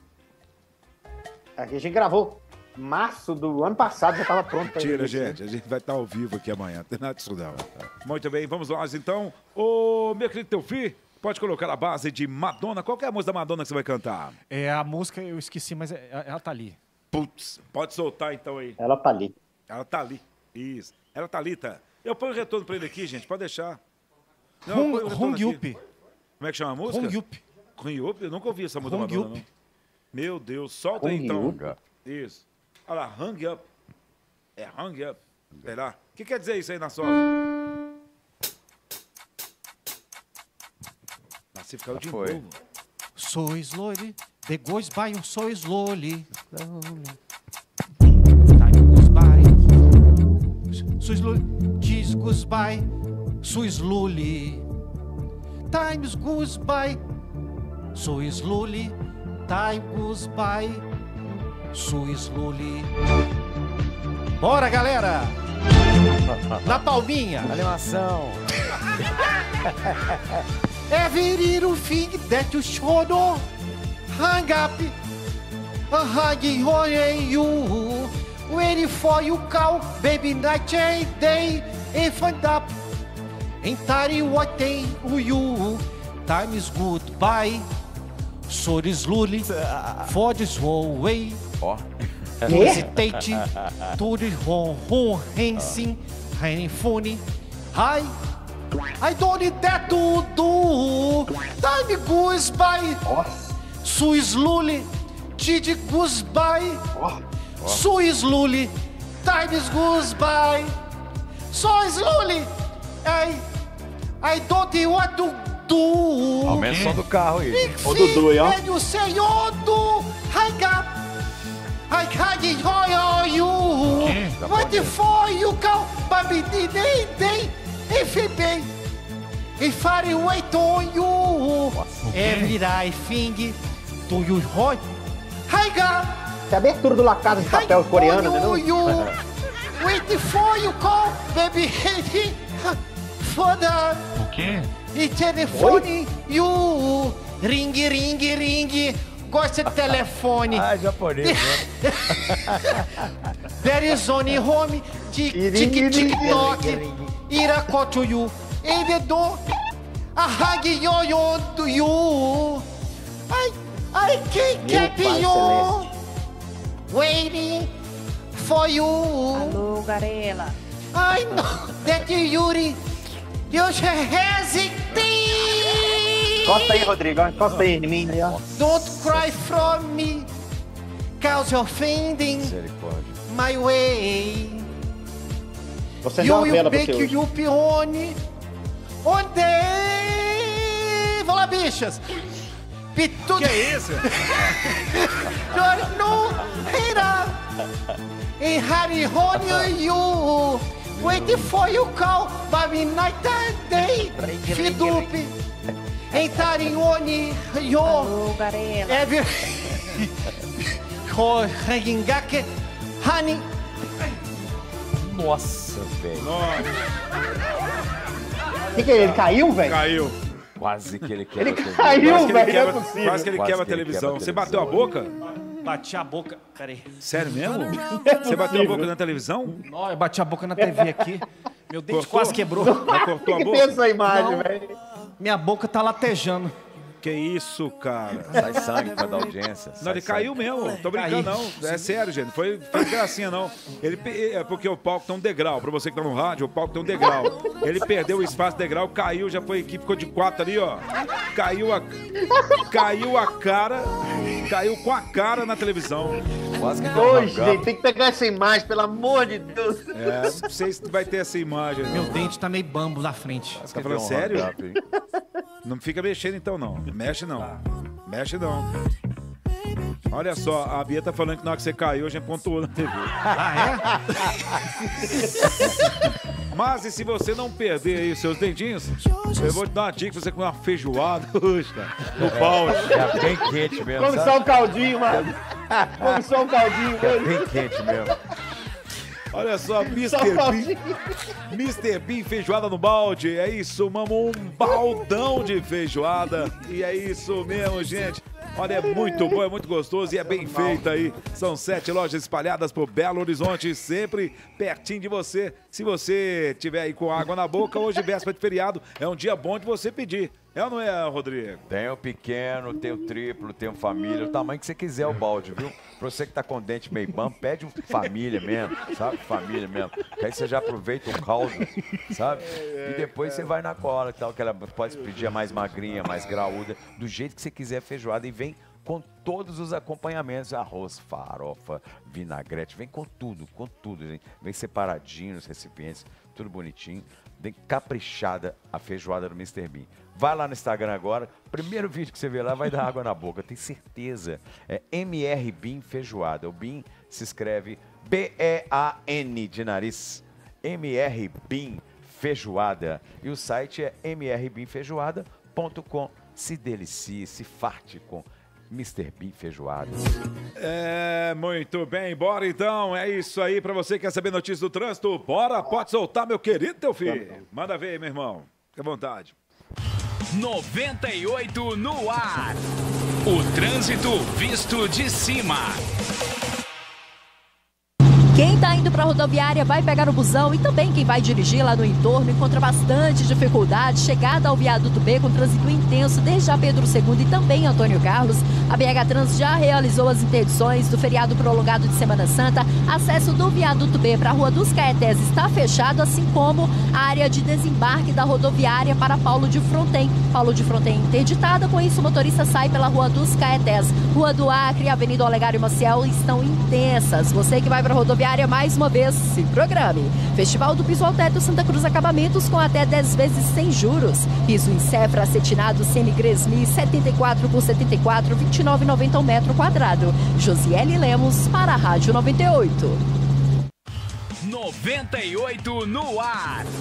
A gente gravou março do ano passado, já tava pronto pra Tira, isso, gente. né? A gente vai estar ao vivo aqui amanhã. Não tem nada disso não. Muito bem, vamos nós então. Ô, meu querido Teofi, pode colocar a base de Madonna. Qual que é a música da Madonna que você vai cantar? É, a música eu esqueci, mas é- ela tá ali. Putz, pode soltar então aí. Ela tá ali. Ela tá ali. Isso. Ela tá ali, tá? Eu ponho o retorno pra ele aqui, gente. Pode deixar. eu Hong- ponho o retorno Hong aqui. Yup. Como é que chama a música? Hong Yup. Hong Yup? Eu nunca ouvi essa música da Hong Madonna, Yup. não. Meu Deus, solta aí Hong então. Yup. Isso. Olha lá, Hang Up. É Hang Up. Será? O que quer dizer isso aí na sua? Nasci ficar de foi. novo. So slowly, the goes by so slowly. Time goes by. So slowly, Jesus goes by so slowly. Time goes by so slowly. Time goes by so slowly. Bora, galera! Na palminha! Animação! Every little thing that you show no hang up, a hanging on you, waiting for you call, baby night and day, and find up, and tiny what they you, time is goodbye, so slowly, for this whole way, Ó. hesitate, to the home, home, hensing, hanging funny, hi. I don't need that to do. Time goes by. So slowly. Did goes by. So slowly. Time goes by. So slowly. I, I don't know what to do. Aumenta o som do carro aí. Ô, Dudu aí, ó. And you say, oh, do. Hang up. I can't enjoy you. What for you call? Baby, day, day. If it be, If I wait on you, every thing to you hot. Hi, girl. É a abertura do La Casa de Papel coreana, né? Não? You, wait for you call, baby. For the... O quê? E telefone, you. Ring, ring, ring. Gosta de telefone. Ah, japonês, né? There is only home. Tic, tic, TikTok. Ira to you. In the door. A hug yo yo do you. I, I can't keep you. Waiting for you. Alô, Garela. I know that Yuri, you hesitate. Encosta aí, Rodrigo. Encosta aí em mim. Aí, ó. Don't cry from me, cause you're offending my way. Você deu uma You vela pra make você hoje. you peone. Onde? Fala, bichas. Pitu... Que é isso? No, Hira. In Harry Honey, you. Waiting for you call. Baby night and day. Fidupe. Entrar em Oni. Yo. Alô, Garela. Every... Oh, Hangingake. Honey. Nossa, velho. O que, que é? Ele caiu, velho? Caiu. Quase que ele quebra. Ele caiu, Quase que ele velho. quebra, Não é possível. quase que ele Quase quebra a que ele televisão. quebra a Você bateu a boca? Bati a boca. Peraí. Sério mesmo? Você bateu a boca na televisão? Não, eu bati a boca na T V aqui. Meu dente Cortou? quase quebrou. Mas cortou a Que boca? tem essa imagem, Não. velho? Minha boca tá latejando. Que isso, cara? Sai sangue pra dar audiência. Não, ele caiu mesmo. Tô brincando, não. É sério, gente. Foi, foi gracinha, não. Ele, pe- é porque o palco tem um degrau. Pra você que tá no rádio, o palco tem um degrau. Ele perdeu o espaço degrau, caiu, já foi aqui, ficou de quatro ali, ó. Caiu a, caiu a cara, caiu com a cara na televisão. Quase que Hoje, gente, tem que pegar essa imagem, pelo amor de Deus. É, não sei se vai ter essa imagem. Meu dente tá meio bambo na frente. Você tá falando sério? Não fica mexendo então, não. Mexe não. Mexe não. Olha só, a Bia tá falando que na hora que você caiu, a gente pontuou na T V. Ah, é? Mas e se você não perder aí os seus dentinhos, eu vou te dar uma dica pra você comer uma feijoada hoje, cara, no balde. É bem quente mesmo, Come sabe? só um caldinho, mano. Come só um caldinho. É bem quente mesmo. Olha só, Só mister caldinho. Bean. mister Bean feijoada no balde. É isso, mamo, um baldão de feijoada. E é isso mesmo, gente. Olha, é muito bom, é muito gostoso e é bem feita aí. São sete lojas espalhadas por Belo Horizonte, sempre pertinho de você. Se você tiver aí com água na boca, hoje, véspera de feriado, é um dia bom de você pedir. É ou não é, Rodrigo? Tem o pequeno, tem o triplo, tem o família, o tamanho que você quiser o balde, viu? Pra você que tá com o dente meio bambo, pede um família mesmo, sabe? Família mesmo. Que aí você já aproveita o caldo, sabe? E depois você vai na cola, tal, que ela pode pedir a mais magrinha, mais graúda, do jeito que você quiser a feijoada e vem com todos os acompanhamentos, arroz, farofa, vinagrete, vem com tudo, com tudo, gente. Vem separadinho nos recipientes, tudo bonitinho. Vem caprichada a feijoada do mister Bean. Vai lá no Instagram agora, primeiro vídeo que você vê lá vai dar água na boca, tenho certeza. É M R Bean Feijoada. O Bean se escreve B E A N de nariz. M R Bean Feijoada. E o site é m r bean feijoada ponto com. Se delicie, se farte com mister Bean Feijoada. É, muito bem, bora então, é isso aí, pra você que quer saber notícias do trânsito, bora, pode soltar, meu querido teu filho. Manda ver aí, meu irmão, fica à vontade. noventa e oito no ar. O trânsito visto de cima. Quem está indo para a rodoviária vai pegar o busão e também quem vai dirigir lá no entorno encontra bastante dificuldade. Chegada ao viaduto B com trânsito intenso desde a Pedro segundo e também Antônio Carlos. A B H Trans já realizou as interdições do feriado prolongado de Semana Santa. Acesso do viaduto B para a Rua dos Caetés está fechado, assim como a área de desembarque da rodoviária para Paulo de Fronten. Paulo de Fronten interditada, com isso o motorista sai pela Rua dos Caetés. Rua do Acre e Avenida Olegário Maciel estão intensas. Você que vai para a rodoviária, mais uma vez, se programe. Festival do Piso ao Teto Santa Cruz Acabamentos com até dez vezes sem juros. Piso em Cefra acetinado Semigresmi setenta e quatro por setenta e quatro, vinte e nove reais e noventa centavos o metro quadrado. Josiele Lemos para a Rádio noventa e oito. noventa e oito no ar.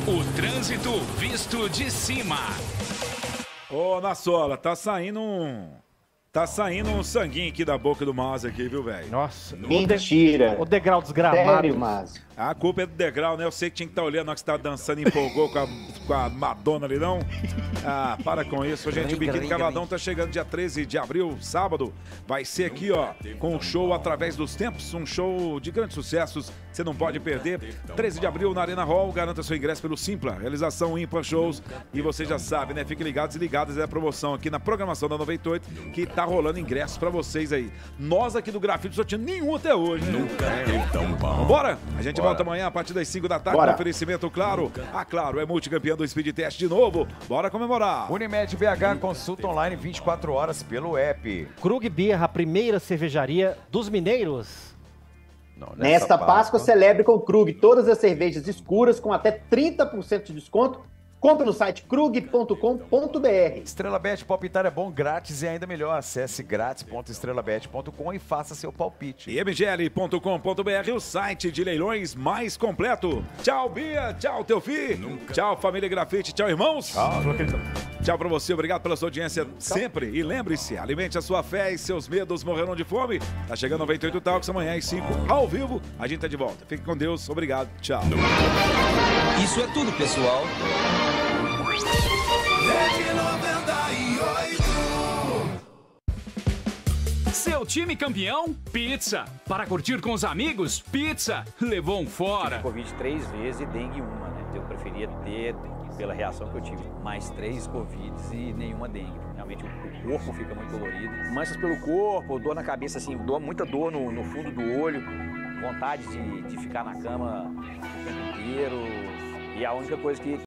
O trânsito visto de cima. Ô, Nassola, tá saindo um... Tá saindo um sanguinho aqui da boca do Márcio aqui, viu, velho? Nossa. Mentira. O degrau desgramado. Sério, Márcio? A culpa é do degrau, né? Eu sei que tinha que estar olhando na hora que você tá dançando e empolgou com a, com a Madonna ali, não? Ah, para com isso, gente. O Biquíni Cavadão tá chegando dia treze de abril, sábado. Vai ser aqui, ó, com um show através dos tempos, um show de grandes sucessos. Você não pode perder. treze de abril na Arena Hall. Garanta seu ingresso pelo Simpla. Realização Impa Shows. E você já sabe, né? Fiquem ligados e ligadas. É a promoção aqui na programação da noventa e oito que tá rolando ingressos pra vocês aí. Nós aqui do Grafite só tinha nenhum até hoje, né? Nunca é tão bom. Vambora? A gente Bora. volta amanhã a partir das cinco da tarde. Bora. Com oferecimento, claro. Ah, claro, é multicampeão do Speed Test de novo. Bora comemorar. Unimed B H, consulta online vinte e quatro horas pelo app. Krug Beer, a primeira cervejaria dos mineiros. Não, Nesta Páscoa, celebre com o Krug todas as cervejas escuras com até trinta por cento de desconto. Compre no site krug ponto com ponto br. Estrela Bet, palpitar é bom, grátis e ainda melhor. Acesse grátis ponto estrela bet ponto com e faça seu palpite. E m g l ponto com ponto b r, o site de leilões mais completo. Tchau, Bia. Tchau, Teofi. Tchau, família Grafite. Tchau, irmãos. Tchau, Tchau pra você. Obrigado pela sua audiência sempre. E lembre-se, alimente a sua fé e seus medos morrerão de fome. Tá chegando noventa e oito Talks amanhã às cinco, ao vivo. A gente tá de volta. Fique com Deus. Obrigado. Tchau. Isso é tudo, pessoal. Seu time campeão? Pizza. Para curtir com os amigos? Pizza. Levou um fora. Covid três vezes e dengue uma, né? Eu preferia ter, pela reação que eu tive, mais três Covids e nenhuma dengue. Realmente o corpo fica muito dolorido. Manchas pelo corpo, dor na cabeça, assim, dor, muita dor no, no fundo do olho, vontade de, de ficar na cama o tempo inteiro. E a única coisa que